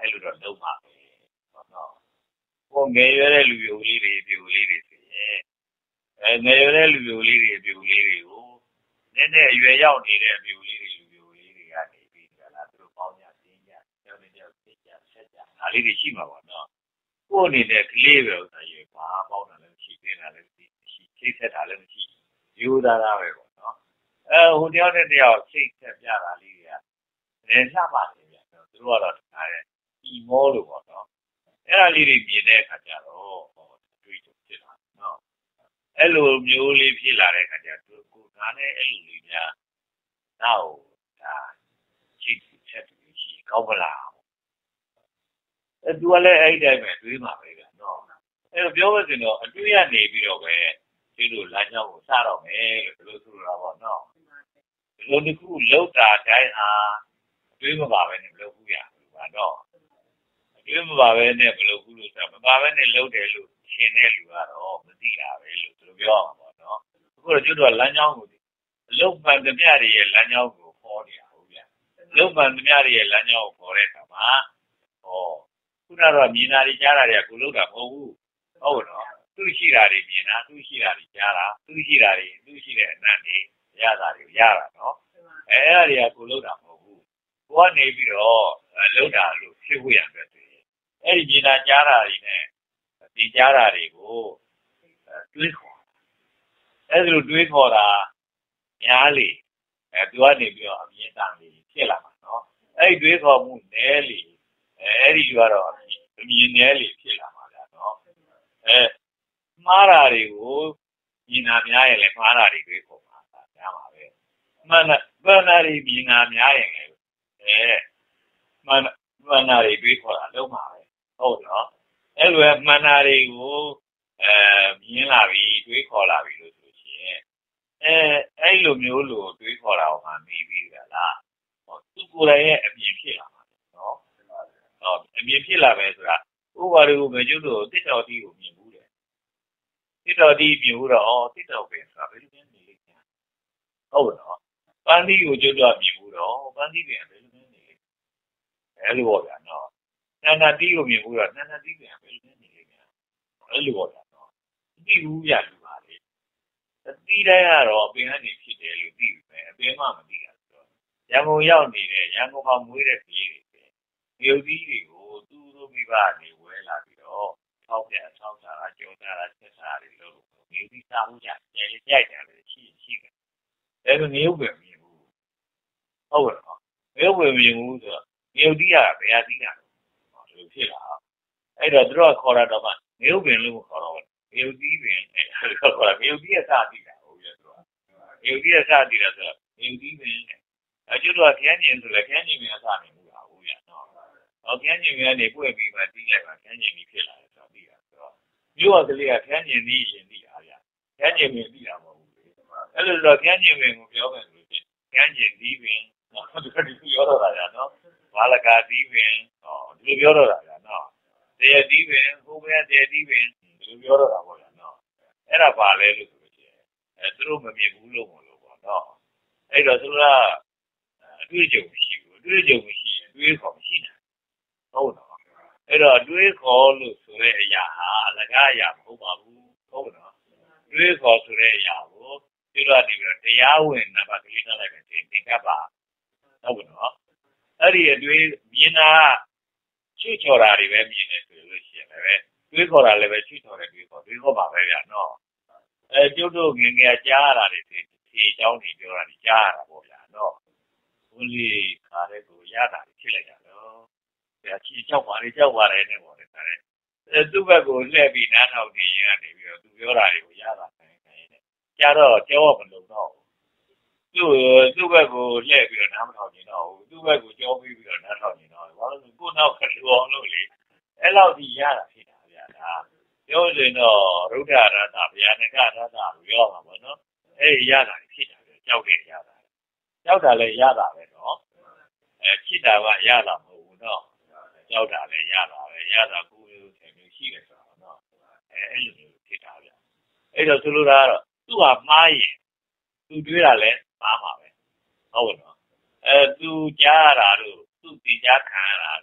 အဲ့လိုတော့လုံးပါပဲပေါ့နော်ဟိုငယ်ရွယ်တဲ့လူမျိုးလေးတွေပြူလေးတွေဆိုရင်အဲငယ်ရွယ်တဲ့လူမျိုးလေးတွေပြူလေးတွေကိုနည်းနည်းအရွယ်ရောက်နေတဲ့ပြူလေးတွေလူမျိုးလေးတွေကနေပြီးကြလားသူတို့ပေါင်းကြတင်းကြကျောင်းနေကြောက်တင်းကြဆက်ကြဒါလေးတွေရှိမှာပေါ့နော်ကိုယ်အနေနဲ့ကလေးပဲဥစ္စာရွယ်ဘာပေါင်းတာလည်းရှိသေးတာလည်းရှိချိတ်ဆက်တာလည်းမရှိယူသားသားပဲပေါ့နော်အဲဟိုတယောက်နဲ့တယောက်ချိတ်ဆက်ပြတာလေးတွေကလည်းလှပါတယ်ဗျသူတို့ကတော့ဒါလည်းဒီမောလို့ပေါ့နော်အဲ့ဒါလေးတွေမြင်တဲ့အခါကျတော့ဟောတွေ့ကြဖြစ်လာနော်အဲ့လိုမျိုးလေးဖြစ်လာတဲ့အခါကျတော့ကိုဒါနဲ့အဲ့လိုလေးများနောက်ဒါချိတ်ဆက်ပြီးရှိကောင်းမလားအဲ့သူကလည်းအဲ့ဒီတိုင်းပဲတွေးမှာပဲဗျနော်အဲ့တော့ပြောလို့ဆိုတော့အတွေ့ရနေပြီးတော့ပဲဒီလိုလမ်းကြောင်းကိုစတော့မယ်လို့ဘယ်လိုဆိုတော့ပေါ့နော်ဒီလိုတစ်ခုလောက်တာတိုင်းဟာအတွေးမပါပဲနဲ့မလုပ်ဘူးရပါတော့အတွေးမပါပဲနဲ့မလုပ်ဘူးလို့ဆိုတာမပါပဲနဲ့လုပ်တယ်လို့ရှင်းတဲ့လူကတော့မသိတာပဲလို့သူပြောအောင်ပေါ့နော်အခုတော့ကျွတ်တော့လမ်းကြောင်းကိုအလုပ်ပန်သမျှတွေရဲ့လမ်းကြောင်းကိုခေါ်နေတာဟုတ်ဗျအလုပ်ပန်သမျှတွေရဲ့လမ်းကြောင်းကိုခေါ်တဲ့အခါမှာဟောခုနကတော့မြင်တာတွေကြားတာတွေကကိုလုပ်တာမဟုတ်ဘူးဟုတ်တော့သူရှိတာတွေမြင်တာသူရှိတာတွေကြားတာသူရှိတာတွေသူရှိတဲ့အနံ့တွေရတာတွေရတာနော်အဲအဲ့ဒါတွေကကိုလုပ်တာမဟုတ်ဘူးကိုကနေပြီးတော့လုပ်တာလို့ဖြစ်ဖို့ရမယ်ဆိုရင်အဲ့ဒီမြင်တာကြားတာတွေနဲ့ဒီကြားတာတွေကိုတွေးခေါ်အဲ့ဒါလိုတွေးခေါ်တာများလေအဲသူကနေပြီးတော့အမြင်တန်လေးဖြစ်လာမှာနော်အဲ့ဒီတွေးခေါ်မှုနည်းလေအဲအဲ့ဒီကတော့အမြင်နည်းလေဖြစ်လာမှာဗျာနော်အဲမှားတာတွေကိုမြင်တာများရင်လည်းမှားတာတွေတွေးခေါ်မှာများပါပဲမှန်တယ်မှန်တာတွေမြင်တာများရင်လည်းအဲမှန်မှန်တာတွေတွေးခေါ်တာလုံးပါပဲဟုတ်နော်အဲ့လိုမှန်တာတွေကိုအဲမြင်လာပြီးတွေးခေါ်လာပြီးလို့ဆိုရှင်အဲအဲ့လိုမျိုးလို့တွေးခေါ်တာဟောမှနေပြီးကြလားဟောသူကိုယ်တိုင်ရဲ့အမြင်ဖြစ်လာမှာနော်ဟောအမြင်ဖြစ်လာမယ်ဆိုတာဥပါဒေကိုမကျွတ်လို့တစ်တော်တီးကိုမြင်ဘူးတယ်တစ်တော်တီးမြင်ဘူးတော့တစ်တော်ပဲဆိုတာဘယ်လိုလဲနေလိမ့်မယ်ဟုတ်နော်ပန်းတီးကိုကျွတ်တော့မြင်ဘူးတော့ပန်းတီးပြန်ဘယ်လိုလဲနေလိမ့်အဲ့လိုပေါ့ဗျာနော်နန္ဒတီးကိုမြင်ဘူးတော့နန္ဒတီးပြန်ဘယ်လိုလဲနေလိမ့်မယ်အဲ့လိုပေါ့ဗျာနော်သိဘူးဗျာလူပါလေတီးတိုင်းကတော့အပင်ကနေဖြစ်တယ်လို့သိပြီပဲအပင်မှမသိတာဆိုတော့ရန်ကုန်ရောက်နေတဲ့ရန်ကုန်မှာမွေးတဲ့ပြည်တွေပဲမြို့ကြီးတွေကိုသူ့တို့မိဘနေဝဲလာပြီးတော့ထောက်ပြန်ထောက်တာကြောတာဆက်တာတွေလို့မြို့ကြီးစားမှုကြတယ်ကြိုက်တယ်လေရှိရှိတယ်အဲ့လိုမျိုးပဲမြင်ဘူးဟုတ်ကဲ့နော်မျိုးပဲမြင်ဘူးဆိုတော့မြို့ကြီးကဘယ်ဟာကြီးတာလဲဒီဖြစ်လာအဲ့တော့သူတို့ခေါ်တာတော့မှမြို့ပင်လို့ခေါ်တော့မြို့ကြီးပင်အဲ့ဒါခေါ်တာမြို့ကြီးကစသည်တာဟုတ်ရဲ့သူကမြို့ကြီးကစသည်တာဆိုတော့မြို့ကြီးပင်အကျိုးတော့ခန်းကျင်ဆိုလဲခန်းကျင်ပင်ကစနေဘူးလားဟုတ်ရဲ့နော်ဟောခန်းကျင်ပင်ကနေပွက်ပြီးမှတီးလိုက်ပါခန်းကျင်ပြီးဖြစ်လာတယ်ဆိုတော့ပြီးတာဆိုတော့မြို့ကလေးကခန်းကျင်ပြီးရင်ပြီးတာဗျာခန်းကျင်ပင်ပြီးတာမဟုတ်ဘူးအဲ့လိုတော့ခန်းကျင်ပင်ကိုပြောမယ်ဆိုရင်ခန်းကျင်ပြီးပင်ဟုတ်တယ်ဒီပြောတော့တာဗျာနော်ဘာလကာတီးပင်ဟောဒီလိုပြောတော့တာဗျာနော်တရားတီးပင်ဟိုဘက်တရားတီးပင်ဒီလိုပြောတော့တာပေါ့ဗျာနော်အဲ့ဒါပါလဲလို့ဆိုလို့ရှိရင်အဲသူတို့မမြင်ဘူးလို့မလို့ပေါ့နော်အဲ့တော့သူကအတွေ့အကြုံရှိဘူးအတွေ့အကြုံရှိရင်တွေးခေါ်မရှိနိုင်ဟုတ်တော့အဲ့တော့တွေးခေါ်လို့ဆိုတဲ့အရာဟာအလကားအရာမဟုတ်ပါဘူးဟုတ်တော့တွေးခေါ်ဆိုတဲ့အရာကိုသူတို့ကနေပြီးတော့တရားဝင်နံပါတ်ကလေးထားလိုက်မယ်ဒီတင်ကပ်ပါဟုတ်တော့အဲ့ဒီအတွေ့မြင်တာချွတ်ချော်တာတွေပဲမြင်နေဆိုလို့ရှိရင်လည်းတွေးခေါ်တာလည်းပဲချွတ်ချော်တယ်တွေးခေါ်တွေးခေါ်ပါပဲဗျာနော်အဲကျုပ်တို့ငငယ်ကြားရတာတွေဒီဒီအကြောင်းတွေပြောတာဒီကြားရတာပေါ့ဗျာနော်ဦးလေးခါတဲ့ကိုရတာဖြစ်လိုက်တာတော့ဒါချီချောက်ပါလေချောက်ပါတယ်နဲ့ပေါ့လေခါတဲ့အဲသူ့ဘက်ကိုလှည့်ပြီးနားထောင်နေရင်ကနေပြီးတော့သူပြောတာတွေကိုရတာနိုင်နိုင်တယ်ကြားတော့ကြောက်မလို့တော့သူ့သူ့ဘက်ကိုလှည့်ပြီးတော့နားမထောင်နေတော့ဘူးသူ့ဘက်ကိုကြောပြီးပြီးတော့နားထောင်နေတော့ဘာလို့ကိုနောက်ကလူအောင်လို့လေအဲ့လောက်ဒီရတာဖြစ်တာဗျာဒါပြောရင်တော့ရုဒ္ဓရတ္တဗျာနကရတ္တလို့ပြောမှာပေါ့နော်အဲ့ရတာဖြစ်တာပဲကြောက်တယ်ရတာကြောက်တာလည်းရတာပဲနော်အဲဖြစ်တာကရတာမဟုတ်ဘူးနော်ကြောက်တာလည်းရတာပဲရတာကိုယ်လိုဆယ်မျိုးရှိတယ်ဆိုတော့နော်အဲအဲ့လိုမျိုးဖြစ်တာဗျအဲ့တော့ဆိုလိုတာကတော့သူ့ဟာမှားရင်သူတွေးတာလည်းမှားမှာပဲဟုတ်နော်အဲသူကြားရတာတို့သူသိကြားခံရတာတို့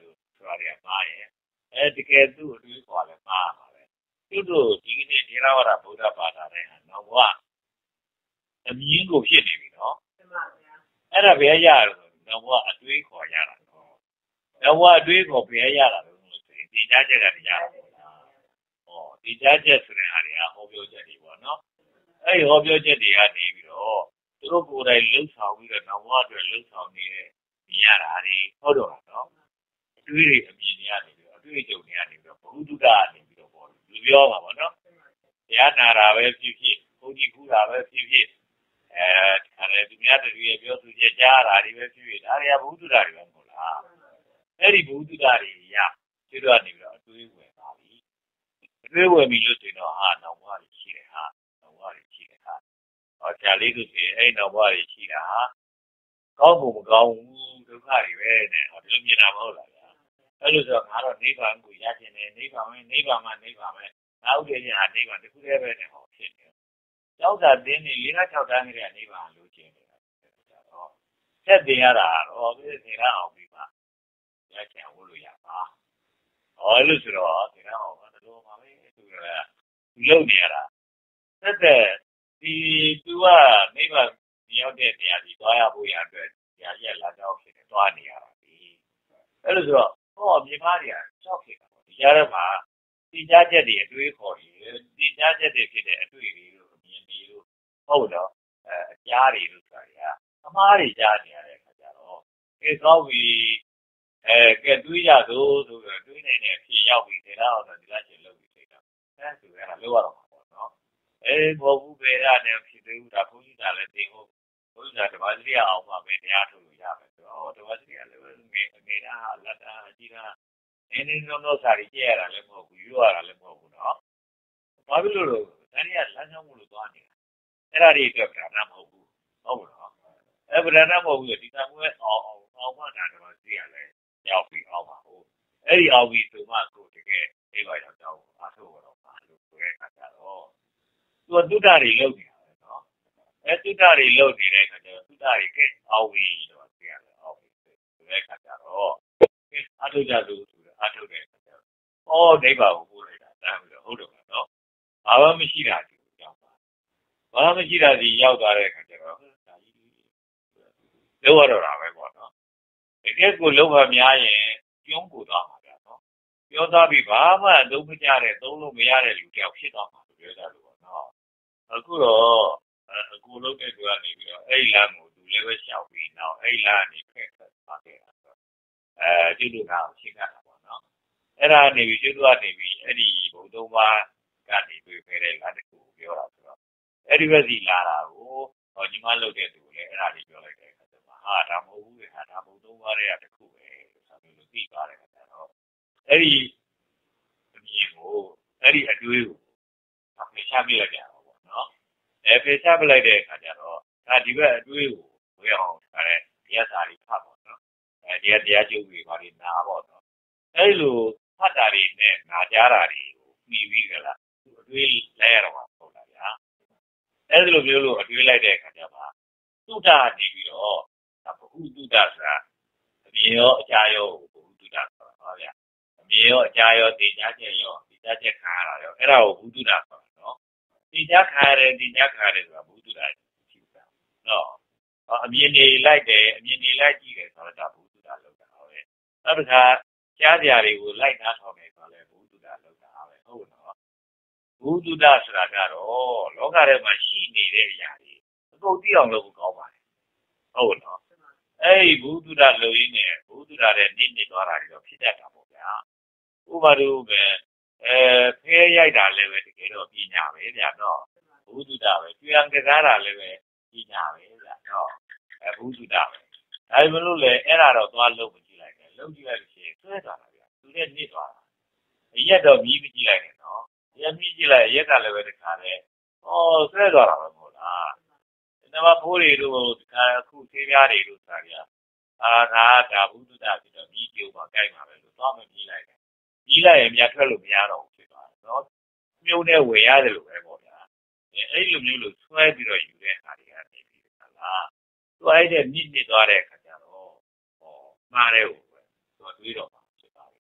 ဆိုတာတွေကမှားရဲ့အဲတကယ်သူ့အတွေးခေါ်လဲမှားပါပဲသူတို့ဒီကနေ့ဒေရဝရဗုဒ္ဓဘာသာနဲ့ဟာတော့ကအမြင်ကိုဖြစ်နေပြီနော်အဲ့ဒါဘယ်ရရတော့ကအတွေးခေါ်ရတာနော်တော့အတွေးခေါ်ဘယ်ရရတာလို့ဆိုရင်ဒီကြားချက်ကတရားဟောဒီကြားချက်ဆိုတဲ့ဟာတွေကဟောပြောချက်တွေပေါ့နော်အဲ့ဒီဟောပြောချက်တွေကနေပြီးတော့သူတို့ကိုယ်တိုင်လှုပ်ဆောင်ပြီးတော့နောက်ဘဝအတွက်လှုပ်ဆောင်နေတဲ့မြင်ရတာတွေဟုတ်တော့နော်အတွေးတွေအမြင်တွေကနေပြီးတော့အတွေးကြုံတွေကနေပြီးတော့ဘုဟုတုတကနေပြီးတော့ပေါ့လူပြောပါပေါ့နော်တရားနာတာပဲဖြစ်ဖြစ်ဘုန်းကြီးကူတာပဲဖြစ်ဖြစ်အဲအဲ့ဒီသူများတွေရဲ့ပြောဆိုချက်ကြားတာတွေပဲဖြစ်ဖြစ်ဒါတွေကဘုဟုတုတတွေပဲမဟုတ်လားအဲ့ဒီဘုဟုတုတတွေရကျွတ်ကနေပြီးတော့အတွေးဝင်ပါပြီအတွေးဝင်ပြီလို့ဆိုရင်တော့ဟာနောက်ဘဝတွေရှိတယ်ဟာနောက်ဘဝတွေရှိတယ်ဟာဟောဆရာလေးတို့ဆိုရင်အဲ့နောက်ဘဝတွေရှိတာဟာကောင်းဖို့မကောင်းဘူးဒုက္ခတွေပဲတဲ့ဟောဒီလိုမြင်တာမဟုတ်လားဗျာအဲ့လိုဆိုတော့ငါတော့နိဗ္ဗာန်ကိုရချင်တယ်နိဗ္ဗာန်ပဲနိဗ္ဗာန်မှနိဗ္ဗာန်ပဲငါဥဒေချင်းဟာနိဗ္ဗာန်တစ်ခုတည်းပဲနဲ့ဟောဖြစ်နေကျောက်သာတင်းနေလေး၆တန်းကလေးနိဗ္ဗာန်လို့ကျင်နေတာတော့ဆက်တင်ရတာတော့ဒီနေရအောင်ပြီးပါရချင်ဝလို့ရပါဟောလို့ဆိုတော့ဒီတော့ဘာလို့မှမသူရလုံနေရတာသက်သက်ဒီသူကနိဗ္ဗာန်ရောက်တဲ့နေရာကြီးသွားရဖို့ရအတွက်ညာရက်လာတော့ဖြစ်နေသွားနေရတာဒီအဲ့လိုဆိုတော့ဟောမြေမားတွေကကြောက်ဖြစ်တာပေါ့ဒီကြားထဲမှာဒီကြားချက်တွေအတွေးခေါ်တွေဒီကြားချက်တွေဖြစ်တဲ့အတွေ့တွေလို့အမြင်တွေလို့ဟုတ်တော့အဲအကြားတွေလို့ဆိုတာတွေကအမှားတွေကြားနေရတဲ့အခါကျတော့အဲကောက်ပြီးအဲကဲတွေးရသို့ဆိုတော့တွေးနေတဲ့အဖြစ်ရောက်ပြီးဒေတာတော့ဒီလားချင်းလုပ်ပြီးသိတာအဲဆိုရတာလောက်ရတော့မှာပေါ့နော်အဲဘောဘူးပေရနဲ့ဖြစ်သေးဘူးဒါဘုန်းကြီးကလည်းတင်ဖို့ဘုရားဓမ္မစရိယအောင်မှပဲတရားထုတ်လို့ရမယ်ဆိုတော့ဓမ္မစရိယလည်းငယ်ငယ်တာလက်တာကြီးတာနင်းနေတော့စာရီကြည့်ရတာလည်းမဟုတ်ဘူးယူရတာလည်းမဟုတ်ဘူးနော်ဘာဖြစ်လို့လဲဒါတွေကလမ်းကြောင်းမလို့သွားနေတာအဲ့ဒါတွေအတွက်ဗဒနာမဟုတ်ဘူးဟုတ်ဘူးနော်အဲ့ဗဒနာမဟုတ်ဘူးဒီတမ်းပွဲအောင်အောင်အောင်မှတာဓမ္မစရိယလည်းရောက်ပြီးအောင်ပါဟုတ်အဲ့ဒီအောင်ပြီးဆိုမှကိုတကယ်အိဗာရောက်တော့အားထုတ်တော့ပါလို့ပြောရတာကြတော့သူကတုဒ္ဒတွေလုပ်နေတာပဲနော်အဲ့တုဒ္ဒတွေလုပ်နေတဲ့အခါကျတော့တုဒ္ဒတွေကဲအောင်ပြီးတော့ဆရာလည်းအောင်ပြီးဆိုတဲ့အခါကျတော့အားထုတ်ကြလို့ဆိုတော့အားထုတ်တဲ့အခါကျတော့အော်ဒိဗ္ဗာကိုပို့လိုက်တာတမ်းပြီးတော့ဟုတ်တော့ပါနော်ဘာမှမရှိတာဒီရောက်ပါဘာမှမရှိတာဒီရောက်သွားတဲ့အခါကျတော့ဒါကြီးလောက်ရတော့တာပဲပေါ့နော်တကယ်ကိုလောက်ပါများရင်ပြုံးကိုသွားမှာဗျာနော်ပြောသားပြီးဘာမှအသုံးမကျတဲ့သုံးလို့မရတဲ့လူတယောက်ဖြစ်သွားမှာပြောကြလို့ပေါ့နော်အခုတော့အခုလုပ်တဲ့သူကနေပြီးတော့အဲ့လမ်းကိုသူလည်းပဲရှောက်ပြီးတော့အဲ့လမ်းကနေဖက်ဆက်သွားခဲ့တာဆိုအဲဒီလိုကောင်ရှင်းတာပေါ့နော်အဲ့ဒါနေပြီးကျွတ်သွားနေပြီးအဲ့ဒီဘုံသုံးပါးကနေတွေ့ခဲ့တဲ့လမ်းတစ်ခုကိုပြောတာဆိုတော့အဲ့ဒီဘက်စီလာတာကိုဟောညီမလုပ်တဲ့သူလည်းအဲ့ဒါလေးပြောလိုက်တဲ့အခါကျတော့ဟာဒါမဟုတ်ဘူးလေဟာဒါဘုံသုံးပါးတွေကတစ်ခုပဲဆိုပြီးလို့သိပါတယ်ခင်ဗျာတော့အဲ့ဒီအမြင်ကိုအဲ့ဒီအတွေးကိုအဖေချပြလိုက်ကြအောင်ပေါ့နော်အဲဖေချပြလိုက်တဲ့အခါကျတော့ဒါဒီဘက်အတွေးကိုဝေအောင်ဒါလည်းတရားစာတွေဖတ်ပေါ့နော်အဲဒီတရားကျုပ်တွေဘာတွေနားပေါ့နော်အဲ့လိုဖတ်တာတွေနဲ့နားကြားတာတွေကိုပြီးပြီးကြလားသူအတွေးလဲရတော့မှာဟုတ်လားဗျာအဲ့လိုမျိုးလို့အတွေးလိုက်တဲ့အခါကျတော့သုဒ္ဓနေပြီးတော့ဘုဟုသုဒ္ဓဆိုတာအမြင်ရောအကြားရောဘုဟုသုဒ္ဓဆိုတာဟောဗျာအမြင်ရောအကြားရောသိကြားချက်ရောသိကြားချက်ခံရတာရောအဲ့ဒါကိုဘုဟုသုဒ္ဓဆိုတာနော်သိကြားခံရတယ်သိကြားခံရတယ်ဆိုတာဘုဟုသုဒ္ဓရှိတာနော်အမြင်နေလိုက်တယ်အမြင်နေလိုက်ကြည့်တယ်ဆိုတော့ဒါဘုဟုသုဒ္ဓလောက်တာပဲနောက်တစ်ခါကြားကြတွေကိုလိုက်နားထောင်နေဆိုလည်းဘုဟုတုတ္တလောက်တာပဲဟုတ်နော်ဘုဟုတုတ္တဆိုတာကတော့လောကထဲမှာရှိနေတဲ့အရာတွေအကုန်သိအောင်လုပ်ဖို့ကောင်းပါတယ်ဟုတ်နော်အဲ့ဒီဘုဟုတုတ္တလုပ်ရင်းနဲ့ဘုဟုတုတ္တတဲ့နိမ့်နေသွားတာတွေတော့ဖြစ်တတ်တာပေါ့ဗျာဥပမာတို့ပဲအဲဖဲရိုက်တာလည်းပဲတကယ်တော့ပညာပဲဗျာနော်ဘုဟုတုတ္တပဲကျွမ်းကစားတာလည်းပဲပညာပဲဗျာနော်အဲဘုဟုတုတ္တပဲဒါပေမဲ့လို့လေအဲ့ဒါတော့သွားလုပ်မကြည့်လိုက်နဲ့လုပ်ကြည့်လိုက်လို့ရှိရင်ဆွဲသွားတာဗျာသူနဲ့နစ်သွားတာအရက်တော့မြည်မကြည့်လိုက်နဲ့နော်ရက်မြည်ကြည့်လိုက်ရက်ကလည်းပဲတခါလေဩဆွဲသွားတာပဲမဟုတ်လားဒါမှဖိုးတွေတို့တခါအခုသေးပြားတွေတို့ဆိုတာကြီးအာဒါဒါဘုဒ္ဓတာပြီးတော့မြည်ကြုံမှာကြိုက်မှာပဲလို့သွားမမြည်လိုက်နဲ့မြည်လိုက်ရင်မြတ်ထွက်လို့မရတော့ဘူးဖြစ်သွားတယ်နော်မြုံနဲ့ဝယ်ရတယ်လို့ပဲပေါ့ဗျာအဲ့လိုမျိုးလို့ဆွဲပြီးတော့ယူတဲ့ဟာတွေကနေပြီးတာလားသူအဲ့တဲ့မြည်နစ်သွားတဲ့အခါကျတော့ဟောမှားတယ်ဟုတ်ပဲသူတွေးတော့မှာဖြစ်သွားပြီ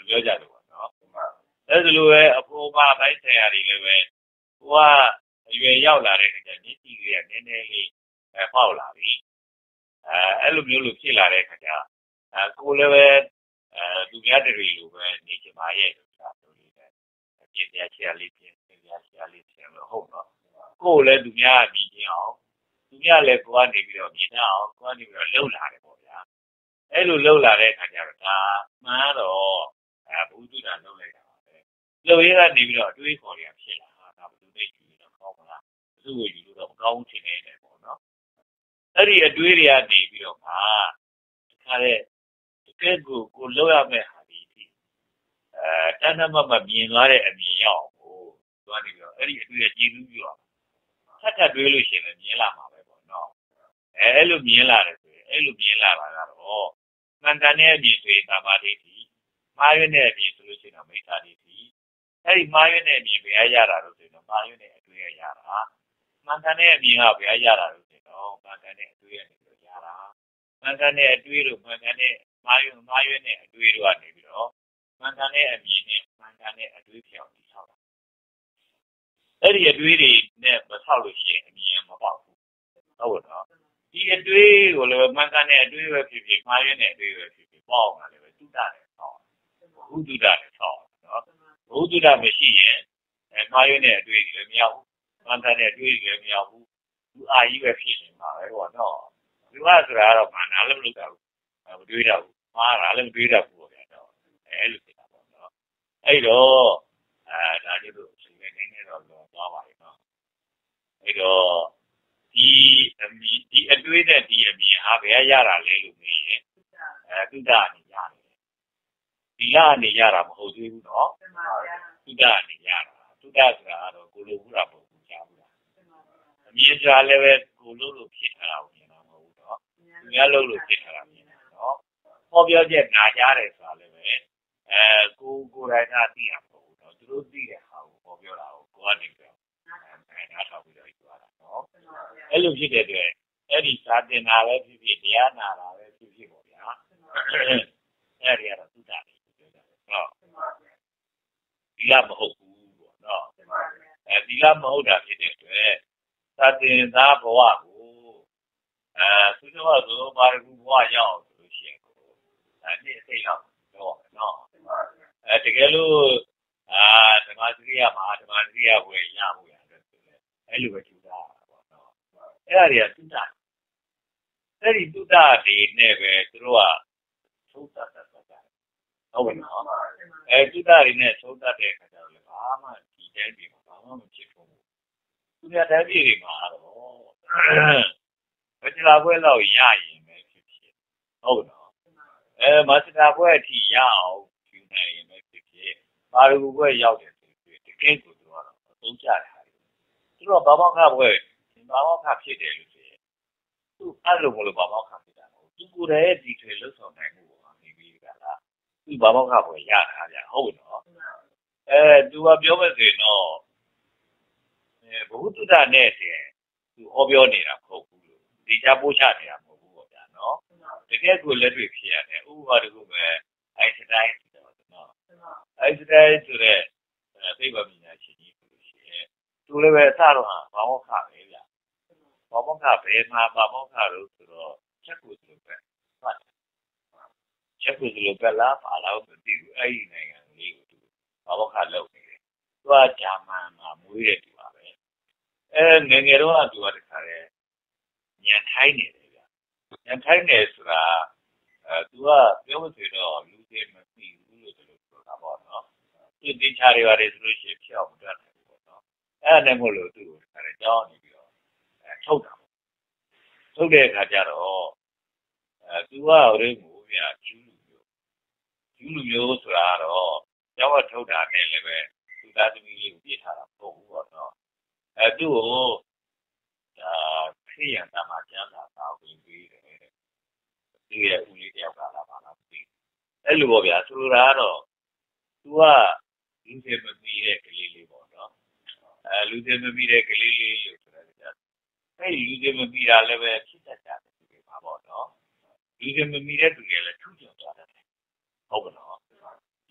ပြောကြတယ်ပေါ့နော်အဲ့ဒါလိုပဲအပေါ်မှာဘိုက်ဆရာတွေလည်းပဲဟိုကအရွယ်ရောက်လာတဲ့အခါကျမျက်စိကနည်းနည်းလေးအဲပေါက်လာပြီအဲအဲ့လိုမျိုးလို့ဖြစ်လာတဲ့အခါကျအဲကိုလည်းပဲအဲသူများတွေလိုပဲနေချင်ပါရဲ့ဆိုတာဆိုလေးပဲပြင်ပြချရာလေးပြင်ပြင်ပြချရာလေးပြင်လို့ဟုတ်တော့ကိုလည်းသူများမြင်ကြအောင်သူများလည်းကိုကနေပြီးတော့မြင်အောင်ကိုကနေပြီးတော့လှုပ်လာတယ်ပေါ့ဗျာအဲ့လိုလှုပ်လာတဲ့အခါကျတော့ဒါမှန်တော့အဲဘုသူတာလှုပ်လိုက်တာပါပဲလှုပ်ရကနေပြီးတော့အတွေးခေါ်ရဖြစ်လာတာဒါဘယ်လိုလဲယူတော့ကောင်းမလားဘယ်လိုယူလို့တော့မကောင်းချင်နေတယ်ပေါ့နော်အဲ့ဒီအတွေးတွေကနေပြီးတော့မှတခါတဲ့တကယ်ကိုကိုလှုပ်ရမယ့်ဟာဒီအဲတဏ္ဍမမမြင်သွားတဲ့အမြင်ရောက်ကိုသွားနေပြီးတော့အဲ့ဒီအတွေးကကြည်လူးပြီးတော့ထပ်ထပ်တွေးလို့ရှိရင်လည်းမြင်လာမှာပဲပေါ့နော်အဲအဲ့လိုမြင်လာတယ်ဆိုရင်အဲ့လိုမြင်လာတာကတော့မှန်ကန်တဲ့အမြင်ဆိုရင်သမာဓိတိမှားရတဲ့အမြင်ဆိုလို့ရှိရင်တော့မိစ္ဆာဒိဋ္ဌိအဲ့ဒီမှားရတဲ့အမြင်ဘယ်ရတာလို့ဆိုရင်တော့မှားရတဲ့အတွေးရတာမှန်ကန်တဲ့အမြင်ကဘယ်ရတာလို့ဆိုရင်တော့မှန်ကန်တဲ့အတွေးရနေပြီးရတာမှန်ကန်တဲ့အတွေးလို့မှန်ကန်တဲ့မှားရမှားရတဲ့အတွေးတို့ကနေပြီးတော့မှန်ကန်တဲ့အမြင်နဲ့မှန်ကန်တဲ့အတွေးပြောင်းတည်ဆောက်တာအဲ့ဒီအတွေးတွေနဲ့မဆောက်လို့ရှိရင်အမြင်မပေါက်ဘူးဟုတ်တော့ဒီအတွေးကိုလည်းမှန်ကန်တဲ့အတွေးပဲဖြစ်ဖြစ်မှားရတဲ့အတွေးပဲဖြစ်ဖြစ်ပေါက်လာတယ်ပဲတုဒ္ဒတယ်ဆောက်ဘုဒ္ဓတာနဲ့ဆောက်နော်ဘုဒ္ဓတာမရှိရင်အဲမှားရတဲ့အတွေးတွေလည်းမရဘူးမှန်ကန်တဲ့အတွေးတွေလည်းမရဘူးသူအာကြီးပဲဖြစ်နေမှာပဲပေါ့နော်ဒီကဆိုတာကတော့မှန်တာလည်းမလုပ်တာဘူးမတွေးတာဘူးမှားတာလည်းမတွေးတာဘူးပေါ့ဗျာတော့အဲလိုဖြစ်တာပေါ့နော်အဲ့တော့အဲဒါကျတော့ဒီနေ့နေနေတော့လောသွားပါလိမ့်နော်အဲ့တော့ဒီအမီဒီအတွေးနဲ့ဒီအမြင်ဟာဘယ်ရတာလဲလို့မေးရင်အဲသုဒ္ဓအနေရတယ်ဒီလအနေရတာမဟုတ်သေးဘူးနော်သုဒ္ဓအနေရတာသုဒ္ဓဆိုတာကတော့ကိုလိုဘူးတာမဟုတ်ဘူးကြားဘူးလားအမြင်ကြားလည်းပဲကိုလိုလို့ဖြစ်ထားတာကိုမြင်တာမဟုတ်ဘူးနော်သူများလို့လို့ဖြစ်ထားတာမြင်တာနော်ဟောပြောချက်နာကြားတယ်ဆိုတာလည်းပဲအဲကိုကိုယ်တိုင်ကသိရမှာမဟုတ်ဘူးနော်သူတို့သိတဲ့ဟာကိုဟောပြောတာကိုကိုကနေပြောအဲနားထောင်ပြီးတော့ယူရတာနော်အဲ့လိုဖြစ်တဲ့အတွက်အဲ့ဒီသာတင်တာပဲဖြစ်ဖြစ်တရားနာတာပဲဖြစ်ဖြစ်ပေါ့ဗျာအဲ့ဒီကတော့သုဒ္ဓတယ်ပြောကြတယ်နော်ဒီလမဟုတ်ဘူးပေါ့နော်အဲဒီလမဟုတ်တာဖြစ်တဲ့အတွက်သာတင်သားဘဝကိုအဲသူတို့ကဆိုပါရဂူဘဝရောက်ဆိုလို့ရှိရင်ကိုအဲနေ့အစိတ်လောက်တော့နော်အဲတကယ်လို့အာဓမ္မစရိယမှာဓမ္မစရိယဘွယ်ရဖို့ရတယ်ဆိုလဲအဲ့လိုပဲကျူတာပေါ့နော်အဲ့ဒါတွေကသုဒ္ဓအဲ့ဒီသုဒ္ဓတွေနဲ့ပဲသူတို့ကသုဒ္ဓတတ်တာဟုတ်ပြီနော်အဲသုဒ္ဓတွေနဲ့သုဒ္ဓတဲ့ခါကျတော့လည်းဘာမှဒီတိုင်းပြည်မှာဘာမှမဖြစ်ဘူးသူများတိုင်းပြည်တွေမှာတော့မစ္စတာဘွဲလောက်ရရင်ပဲဖြစ်ဖြစ်ဟုတ်နော်အဲမစ္စတာဘွဲအထိရအောင်ယူနိုင်ရင်ပဲဖြစ်ဖြစ်ပါရဂူဘွဲရောက်တယ်ဆိုပြီးတကယ်ကိုသူကတော့အသုံးချတယ်ဟာသူတို့ဘာမှခဘွဲဘာမှခဖြစ်တယ်လို့ဆိုရင်သူအဲ့လိုမလို့ဘာမှခဖြစ်တာဟုတ်သူကိုယ်တည်းဒီထွေလှုပ်ဆောင်နိုင်မှုပေါ့နေပြီးကြလားသူဘာမှခဘွဲရတာဗျဟုတ်နော်အဲသူကပြောမဲ့ဆိုရင်တော့အဲဘုဟုတ္တနဲ့တည်းသူဟောပြောနေတာမဟုတ်ဘူးလို့ဒီချပို့ချနေတာမဟုတ်ဘူးပေါ့ဗျာနော်တကယ်ကိုလက်တွေ့ဖြစ်ရတယ်ဥပမာတခုပဲအိုင်စတိုင်းဆိုတော့နော်အိုင်စတိုင်းဆိုတဲ့သိပ္ပံပညာရှင်ကြီးဆိုလို့ရှိရင်သူလည်းပဲအစတော့ဟာဘာမောက္ခပဲဗျဘာမောက္ခဘယ်မှာဘာမောက္ခလို့ဆိုတော့ချက်ကိုဆိုလို့ပဲဟုတ်ချက်ကိုဆိုလို့ပဲလားဘာလားမသိဘူးအဲ့ဒီနိုင်ငံလေးကိုသူဘာမောက္ခလုပ်နေတယ်သူကဂျာမန်မှာမွေးတဲ့သူပါပဲအဲငယ်ငယ်တော့သူကတခါလေညံထိုင်းနေတယ်ဗျညံထိုင်းနေဆိုတာအဲသူကပြောလို့ဆိုတော့လူတွေမသိဘူးလို့ဆိုလို့ဆိုတာပေါ့နော်သူတင်ချာတွေပါတယ်ဆိုလို့ရှိရင်ဖြောက်မတတ်ဘူးပေါ့နော်အဲ့ဒါနဲ့မို့လို့သူ့ကိုတခါလေကြောင်းနေပြီးတော့အဲထုတ်တာပေါ့ထုတ်တဲ့အခါကျတော့အဲသူကဟိုရင်းကိုဗျကျူးလူမျိုးကျူးလူမျိုးဆိုတာတော့ကျောင်းကထုတ်တာနဲ့လည်းပဲသူသားသမီးလေးကိုပြစ်ထားတာမဟုတ်ဘူးပေါ့နော်အဲသူ့ကိုဒါခရိယံတမကျမ်းစာသာဝင်ပြီးတယ်သူရဲ့ဦးလေးတယောက်ကလာပါလားပြီးအဲ့လိုပေါ့ဗျာဆိုလိုတာကတော့သူကလူတွေမမီတဲ့ကလေးလေးပေါ့နော်အဲလူတွေမမီတဲ့ကလေးလေးလို့ဆိုတာကြအဲ့လူတွေမမီတာလည်းပဲဖြစ်တတ်တာသူတွေပါပေါ့နော်လူတွေမမီတဲ့သူတွေလည်းထူးချွန်သွားတယ်ဟုတ်ကဲ့နော်တ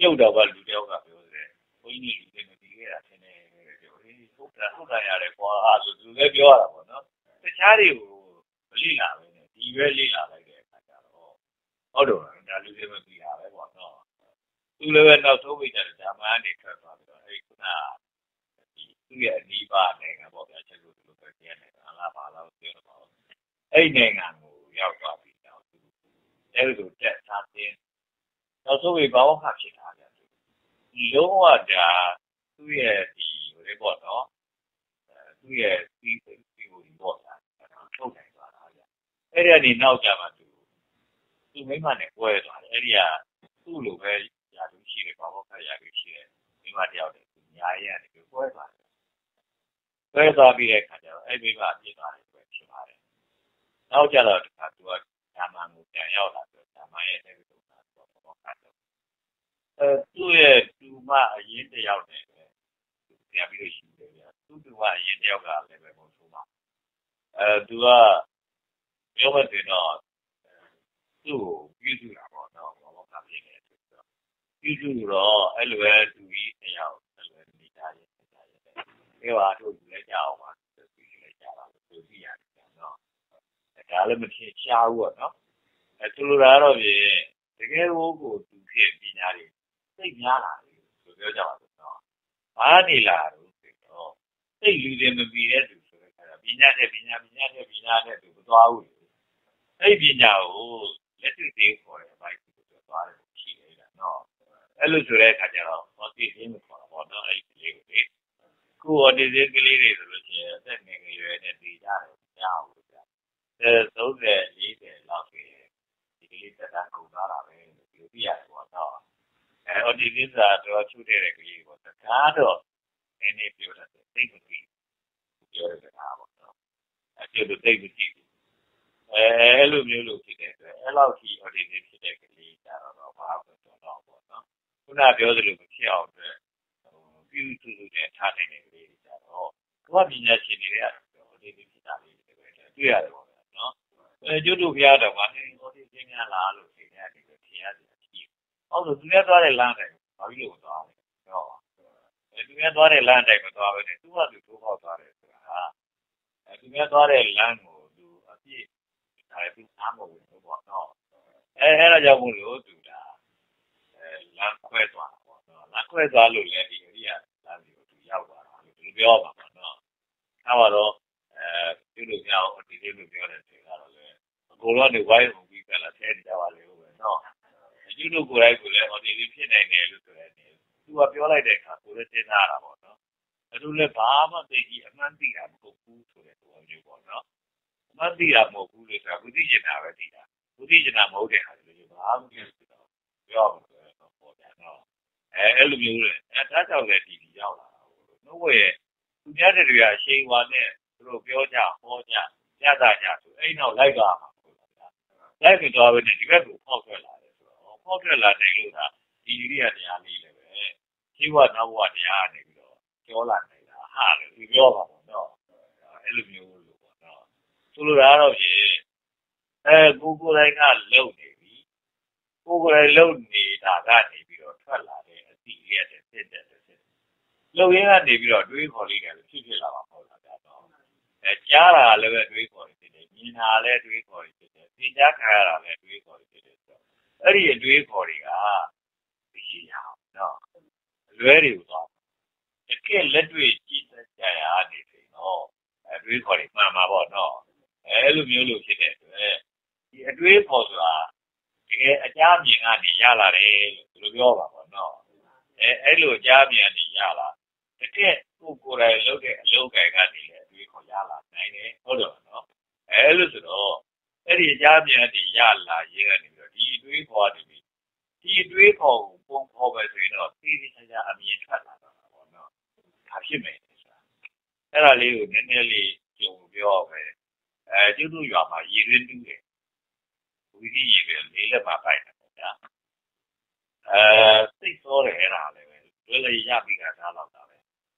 ရုပ်တော်ကလူတယောက်ကပြောတယ်ဘုန်းကြီးလူတွေမပြီးခဲ့တာသင်တယ်ပြောအေးဟုတ်တာဟုတ်တာရတယ်ကွာဆိုသူလည်းပြောရတာပေါ့နော်တခြားတွေကိုမလိလာပဲနဲ့ဒီပဲလိလာလိုက်တဲ့အခါကျတော့ဟုတ်တော့ဒါလူတွေမပြီးတာပဲပေါ့နော်သူလည်းပဲနောက်ဆုံးဝိကြတယ်ဓမ္မအနေထွက်သွားပြီးတော့အဲ့ခုနဒီသူ့ရဲ့အနိဗ္ဗာန်နိုင်ငံပေါ့ဗျာချက်လို့ဒီလိုပဲကျန်တယ်အလားပါလားပြောတော့အဲ့နိုင်ငံကိုရောက်သွားပြီးတော့သူအဲ့လိုတက်သားတင်နောက်ဆုံးဝိဘာဝခဖြစ်တာဗျာဒီလုံးဝဒါသူ့ရဲ့ဒီဟိုလေးပေါ့နော်သူ့ရဲ့ဒီဒီဟိုဒီပေါ့ဗျာထုတ်နိုင်သွားတာဗျာအဲ့ဒီကနေနောက်ကြမှာသူသူမိမနဲ့ပွဲသွားတယ်အဲ့ဒီကသူ့လိုပဲယာလူရှိတယ်ဘာဝခယာလူရှိတယ်မိမတယောက်တည်းသူညာရဲရတယ်သူပွဲသွားတယ်ပွဲသွားပြီးတဲ့အခါကျတော့အဲ့မိမပြစ်သွားတယ်ပဲဖြစ်ပါတယ်နောက်ကြတော့ဒီကသူကဓမ္မကိုပြန်ရောက်လာပြီးဓမ္မရဲ့အဲ့ဒီလိုကဘာဝခတော့အဲသူ့ရဲ့သူမအရင်တယောက်နဲ့ပဲပြန်ပြီးလို့ရှိတယ်ဗျာသူ့သူမအရင်တယောက်ကလည်းပဲဘုံဆိုးမှာအဲသူကပြောမှတင်တော့သူ့ကိုပြုစုတာပေါ့နော်ဘာလို့ကပြင်းနေလဲဆိုတော့ပြုစုတော့အဲ့လိုပဲသူကြီးတယောက်အဲ့လိုနေကြရဲ့နေကြရဲ့အဲပါတို့ယူလိုက်ကြအောင်ပါသူယူလိုက်ကြတာသူကြည့်ရတယ်နော်ဒါလည်းမထင်ရှားဘူးပေါ့နော်အဲသူလိုတာတော့ပြင်တကယ်ကိုကိုသူဖြစ်ပညာတွေသိများလာတယ်ဆိုပြောကြပါစို့နော်ဘာနေလာတော့ဆိုတော့သိလူတွေမပြီးတဲ့သူဆိုတော့ပညာနဲ့ပညာပညာနဲ့ပညာနဲ့သူမသွားဘူးအဲ့ပညာကိုလက်တွေ့သေးခေါ်တယ်အပိုင်းကိုပြောသွားတယ်ရှိနေတာနော်အဲ့လိုဆိုတဲ့အခါကျတော့ဟောတိသိမခေါ်တော့နော်အဲ့ဒီလေးကိုလေခုဟောတိသိကလေးတွေဆိုလို့ရှိရင်အသက်ငယ်ငယ်ရွယ်နဲ့ပြီးကြတယ်ကြားအောင်လို့ကြာအဲသုံးဆယ်လေးဆယ်လောက်ဆိုရင်ဒီကလေးတက်တာကုန်သွားတာပဲလို့ပြောပြရတယ်ပေါ့နော်အဲဟောတိသိစာတော့ချုပ်တဲ့ကလေးပေါ့တကားတော့နည်းနည်းပြောတတ်တယ်သိမပြီးပြောရတဲ့အားပေါ့နော်အဲပြောလို့သိမကြည့်အဲအဲ့လိုမျိုးလို့ဖြစ်တဲ့အတွက်အဲ့လောက်ကြီး audition ဖြစ်တဲ့ကလေးကြတော့ဘာမှမတော်တော့ဘူးနော်ခုနပြောသလိုမဖြစ်အောင်အတွက်ဟိုပြုစုစုနဲ့ထားနိုင်တဲ့ကလေးကြတော့ကမ္ဘာပညာရှင်တွေက audition ဖြစ်တာလေးတွေပဲတွေ့ရတယ်ပေါ့နော်အဲကျွတ်တို့ဖျားတော့ဗာနေ audition များလားလို့သိနေတယ်ပြီးထင်ရတယ်အကြည့်ဟုတ်ဆိုသူလည်းသွားတဲ့လမ်းတိုင်းဘာဖြစ်လို့သွားလဲတော့အဲသူလည်းသွားတဲ့လမ်းတိုင်းမသွားဘဲနဲ့သူ့ဟာသူထိုးပေါက်သွားတယ်ဆိုတာအဲသူလည်းသွားတဲ့လမ်းကိုသူအပြည့်ဒါလည်းသူအားမဝင်ဘူးပေါ့နော်အဲအဲ့ဒါကြောင့်မို့လို့သူဒါအဲလမ်းခွဲသွားတာပေါ့နော်လမ်းခွဲသွားလို့လည်းဒီအရိယာလမ်းကိုသူရောက်သွားတာလို့သူပြောပါမှာနော်အဲတော့အဲဒီလိုကြောင့်ဒီလိုပြောတဲ့ချိန်ကတော့လေအကုန်လုံးနေဝိုင်းဝင်ပြီးကြလာဆဲနေကြပါလေဟုတ်ပဲနော်ဒီလိုကိုယ်တိုင်ကိုလည်းဟောဒီလိုဖြစ်နိုင်တယ်လို့ဆိုတဲ့နေသူကပြောလိုက်တဲ့အခါကိုလည်းသိထားတာပေါ့နော်အဲလိုလည်းဘာမှသိကြီးအမှန်သိတာမဟုတ်ဘူးဆိုတဲ့သဘောမျိုးပေါ့နော်မသိတာမဟုတ်ဘူးလို့ဆိုတာဘုသိကျင်တာပဲသိတာဘုသိကျင်တာမဟုတ်တဲ့ဟာတွေဘာမှမဖြစ်ဘူးတော့ပြောမှာပဲတော့ပေါ်တယ်နော်အဲအဲ့လိုမျိုးလေအဲဒါကြောင့်လည်းဒီဒီရောက်လာတာဟုတ်လို့နှုတ်ဝဲသူများတွေကအရှိန်ဝါနဲ့သူတို့ပြောကြဟောကြညတာကြဆိုအဲ့နောက်လိုက်သွားမှာဟုတ်လားလိုက်ပြီးတော့ပဲဒီဘက်ကိုဖောက်ထွက်လာတယ်ဆိုတော့ဖောက်ထွက်လာတယ်လို့ဒါဒီဒီရတရားလေးလည်းပဲရှိဝနောက်ဘဝတရားနေပြီးတော့ပြောလာနေတာဟာလေသူပြောပါတော့နော်အဲ့လိုမျိုးဆိုလိုတာတော့ဖြင့်အဲကိုကိုယ်တိုင်ကလုံနေပြီကိုကိုယ်တိုင်လုံနေတာကနေပြီးတော့ထွက်လာတဲ့အစီအရက်တဲ့ဖြစ်တဲ့ဖြစ်လုံရင်းကနေပြီးတော့တွေးခေါ်လေးတယ်လို့ဖြစ်ဖြစ်လာပါပေါ့လားတော့အဲကြားတာလည်းပဲတွေးခေါ်နေတယ်မြင်တာလည်းတွေးခေါ်နေတယ်သင်ကြားခံရတာလည်းတွေးခေါ်နေတယ်ဆိုတော့အဲ့ဒီအတွေးခေါ်တွေကဒီရအောင်နော်လွဲတွေကိုတော့တကယ်လက်တွေ့ကြည့်ကြရနေတယ်နော်အဲတွေးခေါ်တွေမှန်ပါပေါ့နော်အဲလိုမျိုးလို့ဖြစ်တဲ့အတွက်ဒီအတွေးပေါ်ဆိုတာတကယ်အကြမြင်ကနေရလာတယ်လို့ပြောပါပေါ့နော်အဲအဲ့လိုအကြမြင်ကနေရလာတကယ်ကိုကိုယ်တိုင်လုပ်တဲ့အလုပ်ကိုင်ကနေလည်းအတွေးခေါ်ရလာနိုင်တယ်ဟုတ်တယ်နော်အဲလိုဆိုတော့အဲ့ဒီအကြမြင်ကနေရလာရေးကနေပြီးတော့ဒီအတွေးခေါ်နေပြီဒီအတွေးခေါ်ကိုပုံဖော်ပဲဆိုရင်တော့သိသိချာချာအမြင်ထွက်လာတာပေါ့နော်ဒါဖြစ်မယ်ဆိုတာအဲ့ဒါလေးကိုနည်းနည်းလေးကြုံပြောပဲအဲကျွတ်တို့ရွာမှာရေရင်းတူးတယ်ဝီဒီရေပဲလေးလက်မှာပိုက်တယ်ပေါ့ဗျာအဲစိတ်စောတယ်အဲ့ဒါလည်းပဲလွယ်လွယ်ရပြီးတာဒါတော့တာပဲ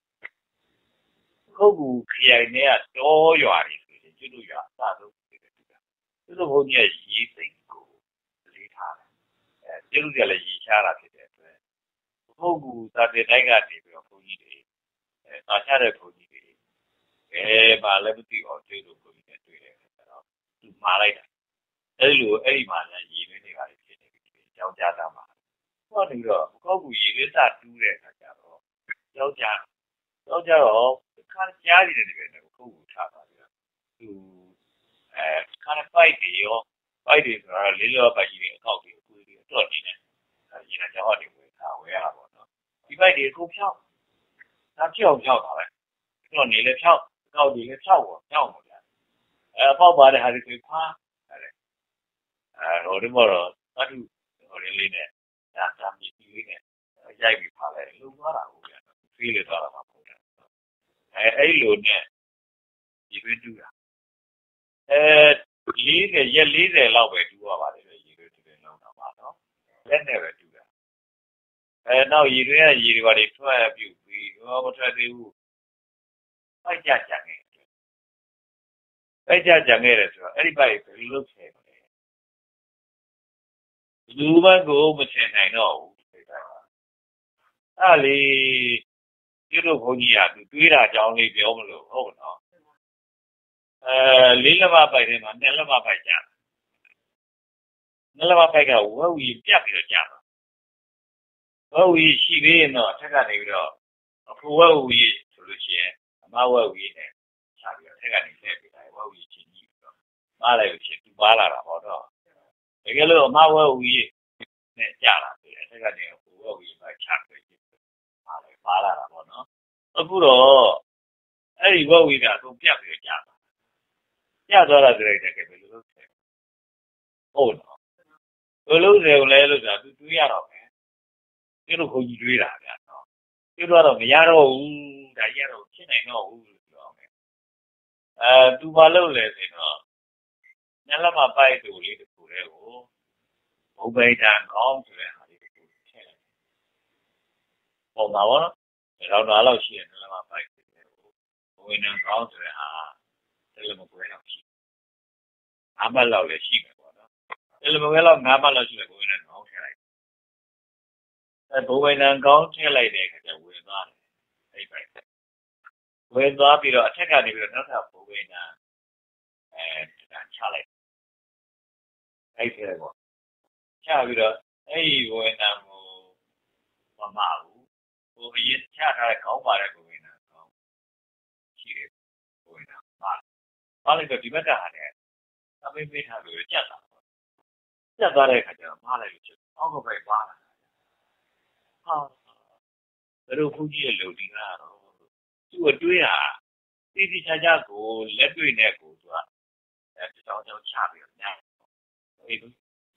ခုတ်ကူခရိုင်ထဲကတောရွာတွေဆိုရင်ကျွတ်တို့ရွာအစားဆုံးဖြစ်တယ်တူတာကျွတ်တို့ဘုန်းကြီးကရေစိတ်ကိုလေးထားတယ်အဲကျွတ်တို့ကလည်းရေချတာဖြစ်တဲ့အတွက်ပုဂ္ဂိုလ်သာတဲ့တိုင်းကနေပြီးတော့ဘုန်းကြီးတွေအဲပါချတဲ့ဘုန်းကြီးတွေအဲပါလည်းမသိအောင်တွေ့လို့ဘုန်းကြီးတွေတွေ့တယ်ဆိုတော့သူမှားလိုက်တာအဲ့လိုအဲ့ဒီမှာလည်းရည်ရွယ်နေတာဖြစ်နေပြီကြောင်းကြတာမှာဟောပြီးတော့ကောက်ကူရည်ရွယ်တာတူးတဲ့အခါကျတော့ကြောင်းကြကြောင်းကြတော့ခါကြားနေတယ်တကယ်တော့ပုဂ္ဂိုလ်ထားပါပြီးတော့သူအဲခါပိုက်တွေရောပိုက်တွေဆိုတော့လေးလောပိုက်ကြီးတွေအကောက်တွေအကူတွေတော့နေတယ်ဒီကကြောင်းတွေဝင်တာဝယ်ရတာပေါ့နော်ဒီပိုက်တွေအကုန်ဖြောက်ဒါဖြောက်ဖြောက်တာပဲတော့နေလေဖြောက်ကောက်တွေလည်းဖြောက်ပေါ့ဖြောက်ပေါ့ဗျာအဲပေါက်ပါတဲ့ဟာတွေဖားအဲ့အဲဟိုဒီမောတော့သတ္တုဟိုလေးနဲ့ဒါဒါမြည်လေးနဲ့ရိုက်ပြီးဖားလိုက်လုံသွားတာဟုတ်ဗျာဖေးလေသွားတာမှာပေါ့ဗျာအဲအဲ့လိုနဲ့ဒီပဲတူတာအဲလေးဆယ်ရက်လေးဆယ်လောက်ပဲတူရပါတယ်ရေတွေတူတယ်လုံးတော့ပါနော်လက်နဲ့ပဲတူတာအဲနောက်ရေတွေကရေတွေပါတွေထွက်ပြုတ်ပြီးဟောမထွက်သေးဘူးပိုက်ကြကြငယ်ပိုက်ကြကြငယ်တယ်ဆိုတော့အဲ့ဒီပိုက်ဘယ်လိုလုပ်ချင်လဲလူမကိုမချင်နိုင်တော့ဘူးအဲ့လေဒီလိုဘုန်းကြီးကသူတွေးတာကြောင်းလေးပြောမလို့ဟုတ်နော်အဲလေးလက်မပိုက်ထဲမှာနှစ်လက်မပိုက်ကြနှစ်လက်မပိုက်ကဝက်ဝီပြတ်ပြီးတော့ကြတာဝက်ဝီရှိသေးရင်တော့အထက်ကနေပြီးတော့အဖိုးဝက်ဝီဆိုလို့ရှိရင်အမဝက်ဝီနဲ့ချပြီးတော့အထက်ကနေထည့်ပြီးတိုင်းဝက်ဝီချင်းကြီးပြီးတော့မားလိုက်လို့ရှိရင်သူပါလာတာပေါ့တော့တကယ်လို့အမဝက်ဝီနဲ့ကြလာတယ်အထက်ကနေအဖိုးဝက်ဝီမှာချပြီးပါလိုက်ပါလာတာပေါ့နော်အခုတော့အဲ့ဒီဝက်ဝီကအကုန်ပြတ်ပြီးတော့ကြတာကြသွားတာဆိုတဲ့တကယ်ဘယ်လိုလုပ်လဲဟုတ်နော်ဘယ်လိုလုပ်လဲလို့ဆိုတာသူတွေးရတော့မယ်သူတို့ခုကြီးတွေးတာဗျာနော်သူတို့ကတော့မရတော့ဘူးဒါကြီးကတော့ဖြစ်နိုင်တော့ဘူးလို့ပြောမယ်အဲသူမလုပ်လဲဆိုတော့ညလက်မပိုက်တူလေးတစ်ခုတည်းကိုဘုံပိတံကောင်းဆိုတဲ့ဟာလေးတစ်ခုထည့်လိုက်ပုံပါဘောနော်ဒါတော့လောက်ရှိတယ်ညလက်မပိုက်တူလေးကိုဘုံပိတံကောင်းဆိုတဲ့ဟာတယ်လီမကွဲတော့ရှိအမလောက်လည်းရှိမယ်ပေါ့နော်တယ်လီမကွဲလောက်ငါးပတ်လောက်ရှိတယ်ဘုံပိတံကောင်းထည့်လိုက်အဲဘုံပိတံကောင်းထည့်လိုက်တဲ့အခါကျဝင်သွားတယ်အဲ့ပိုက်ဝင်သွားပြီးတော့အထက်ကနေပြီးတော့နောက်ထပ်ဘုံပိတံအဲဒါချလိုက်အဲ့ဒီပေါ့ချပြီးတော့အဲ့ဒီဘုံပိတံကိုမမဘူးဟိုအရင်ချထားတဲ့ကောင်းပါတဲ့ဘုံပိတံကောင်းရှိတယ်ဘုံပိတံပါပါလိုက်တော့ဒီဘက်ကဟာနဲ့အမေပေးထားလို့ကြက်တာကြက်သွားတဲ့အခါကျတော့မားလိုက်လို့ချက်အောက်ကပဲပါလာဟာဘယ်လိုခုကြီးရဲ့လုံဒီကတော့သူ့အတွေးဟာတိတိကျကျကိုလက်တွေ့နဲ့ကိုသူကအဲတောင်းတောင်းချပြီးတော့ညအေးဘူး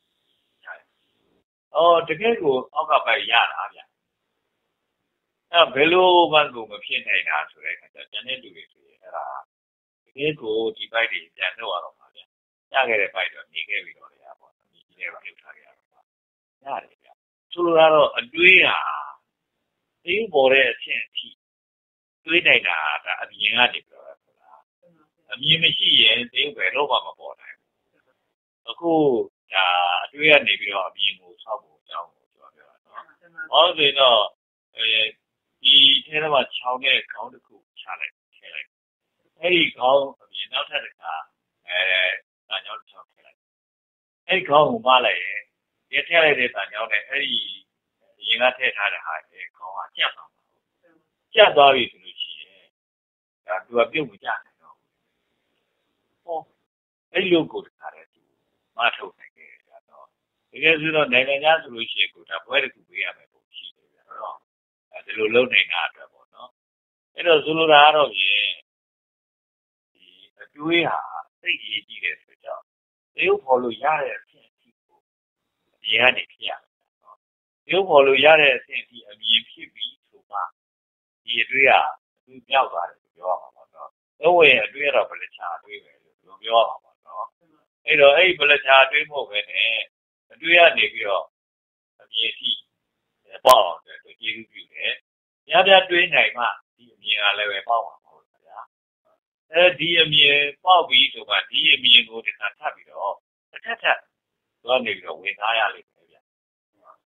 အော်တကယ်ကိုအောက်ကပဲရတာဗျအဲဘယ်လိုမှကိုမဖြစ်နိုင်တာဆိုတဲ့အခါကျကျန်တဲ့လူတွေဆိုရင်အဲ့ဒါတကယ်ကိုဒီဘိုက်တွေပြန်တော့ရတော့ပါဗျရခဲ့တဲ့ဘိုက်တော့နေခဲ့ပြီးတော့ရပါတော့ဒီလေးကိုပြုတ်ထားရတော့ပါရတယ်ဗျဆိုလိုတာတော့အတွေးဟာသိပေါ်တဲ့အဖြစ်အထိတွေးနိုင်တာဒါအမြင်ကနေပြောတာဆိုတာအမြင်မရှိရင်သိဘယ်တော့မှမပေါ်နိုင်ဘူးအခုဒါအတွေးကနေပြီးတော့အမြင်ကိုဆောက်ဖို့အကြောင်းကိုပြောပြတာနော်ဟောဆိုတော့အဲဒီထဲမှာချောင်းတဲ့ခေါင်းတစ်ခုချလိုက်ထည့်လိုက်အဲ့ဒီခေါင်းအမြင်နောက်ထပ်တစ်ခါအဲတာညောင်းတစ်ချောင်းထည့်လိုက်အဲ့ဒီခေါင်းကိုမလိုက်ရင်ဒီထည့်လိုက်တဲ့တာညောင်းနဲ့အဲ့ဒီရင်ကထည့်ထားတဲ့ဟာအဲခေါင်းကကျက်သွားမှာကျက်သွားပြီဆိုလို့ရှိရင်ဒါသူကပြုတ်မကျနိုင်တော့ဘူးဟောအဲ့လိုကိုတခါတည်းသူမထုတ်နိုင်ခဲ့ကြတော့တကယ်ဆိုတော့နိုင်ငံသားဆိုလို့ရှိရင်ကိုဒါဘွဲတစ်ခုပေးရမယ်ပုံရှိတယ်ဗျာတော့အဲဒီလိုလုပ်နေတာအတွက်ပေါ့နော်အဲ့တော့ဆိုလိုတာကတော့ပြင်ဒီအတွေးဟာသိရည်ကြီးတယ်ဆိုတော့တရုပ်ဖော်လို့ရတဲ့အဖြစ်အထိကိုအရင်ကနေဖြစ်ရတယ်နော်တရုပ်ဖော်လို့ရတဲ့အဖြစ်အထိအမြင်ဖြစ်ပြီးဆိုမှဒီအတွေးဟာသူပြောက်သွားတယ်ပြောရမှာပေါ့နော်တော့ဝင်အတွေးကတော့ဘယ်လိုချာအတွေးပဲလို့ပြောရမှာပေါ့နော်အဲ့တော့အဲ့ဒီဘယ်လိုချာအတွေးမဟုတ်ပဲနဲ့အတွေးကနေပြီးတော့အမြင်ရှိပေါ့အောင်ဆိုတော့ကျေးဇူးပြုတယ်။ညပြတွေးနိုင်မှဒီအမြင်ကလည်းပဲပေါ့မှာပေါ့ဗျာ။အဲဒီအမြင်ပေါ့ပြီးဆိုမှဒီအမြင်ကိုတစ်ခါထပ်ပြီးတော့တစ်ထပ်ထပ်သွားနေပြီးတော့ဝင်သားရလိမ့်မယ်ဗျာ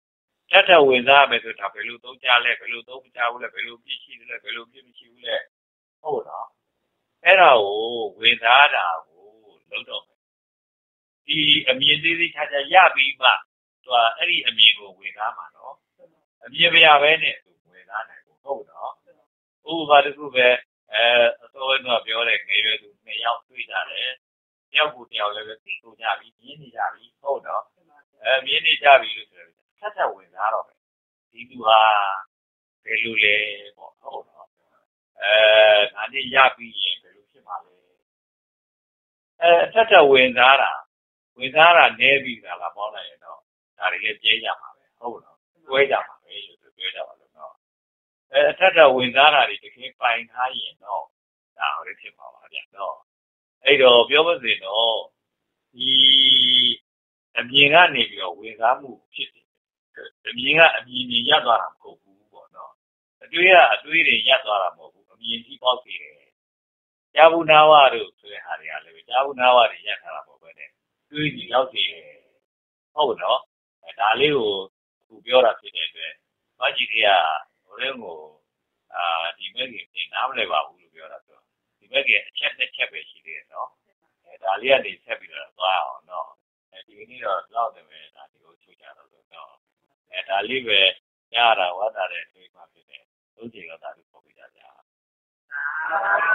တက်တက်ဝင်စားမယ်ဆိုတာဘယ်လိုသုံးကြလဲဘယ်လိုသုံးကြဘူးလဲဘယ်လိုပြည့်ရှိလဲဘယ်လိုပြည့်မရှိဘူးလဲဟုတ်တော့အဲ့ဒါကိုဝင်စားတာကိုလုံးတော့ဒီအမြင်သေးသေးချာချာရပြီးမှသူကအဲ့ဒီအမြင်ကိုဝင်စားမှာနော်အမြင်မရဘဲနဲ့သူဝင်စားနိုင်ဘူးဟုတ်တော့ဥပမာတစ်ခုပဲအဲအစောကတော့ပြောတယ်ငယ်ရွယ်သူနှစ်ယောက်တွေ့ကြတယ်တယောက်ကိုတယောက်လည်းပဲသိကုန်ကြပြီမြင်နေကြပြီဟုတ်တော့အဲမြင်နေကြပြီလို့ဆိုတော့ဆက်ဆက်ဝင်စားတော့မယ်ဒီလူဟာဘယ်လိုလဲပေါ့ဟုတ်တော့အဲဒါနဲ့ရပြီးရင်ဘယ်လိုဖြစ်မှာလဲအဲဆက်ဆက်ဝင်စားတာဝင်စားတာနည်းပြီးတာလားပေါင်းလိုက်ရင်တော့ဒါတွေလည်းကျဲကြမှာပဲဟုတ်တော့တွဲကြမှာပဲလို့ပြောကြပါလို့နော်အဲအထက်ထဝင်စားတာတွေတကယ်ပိုင်ထားရင်တော့ဒါလည်းဖြစ်ပါပါဗျာတော့အဲ့တော့ပြောမစင်တော့ဒီအမြင်ကနေပြီးတော့ဝင်စားမှုဖြစ်တယ်အမြင်ကအမြင်ကြီးရပ်သွားတာမဟုတ်ဘူးပေါ့နော်အတွေးကအတွေးတွေရပ်သွားတာမဟုတ်ဘူးအမြင်ကြီးပေါက်နေတယ်ကြာဘူးနာဝတို့ဆိုတဲ့ဟာတွေကလည်းကြာဘူးနာဝတွေရပ်ထားတာမဟုတ်ပဲနဲ့တွေးကြီးရောက်နေတယ်ဟုတ်နော်ဒါလေးကိုသူပြောတာဖြစ်တဲ့အတွက်မကြီးတွေကဟိုလည်းကိုအာဒီဘက်ကြီးနားမလဲပါဘူးလို့ပြောတာဆိုဒီဘက်ကြီးအချက်တစ်ချက်ပဲရှိသေးတယ်နော်အဲဒါလေးကနေဆက်ပြီးတော့သွားအောင်နော်အဲဒီနေ့တော့လောက်တယ်ပဲဒါဒီကိုချုပ်ကြတော့လို့နော်အဲဒါလေးပဲရတာဝတ်တာတဲ့တွေ့မှဖြစ်တယ်သုံးချိန်တော့ဒါကိုပို့ပြကြကြ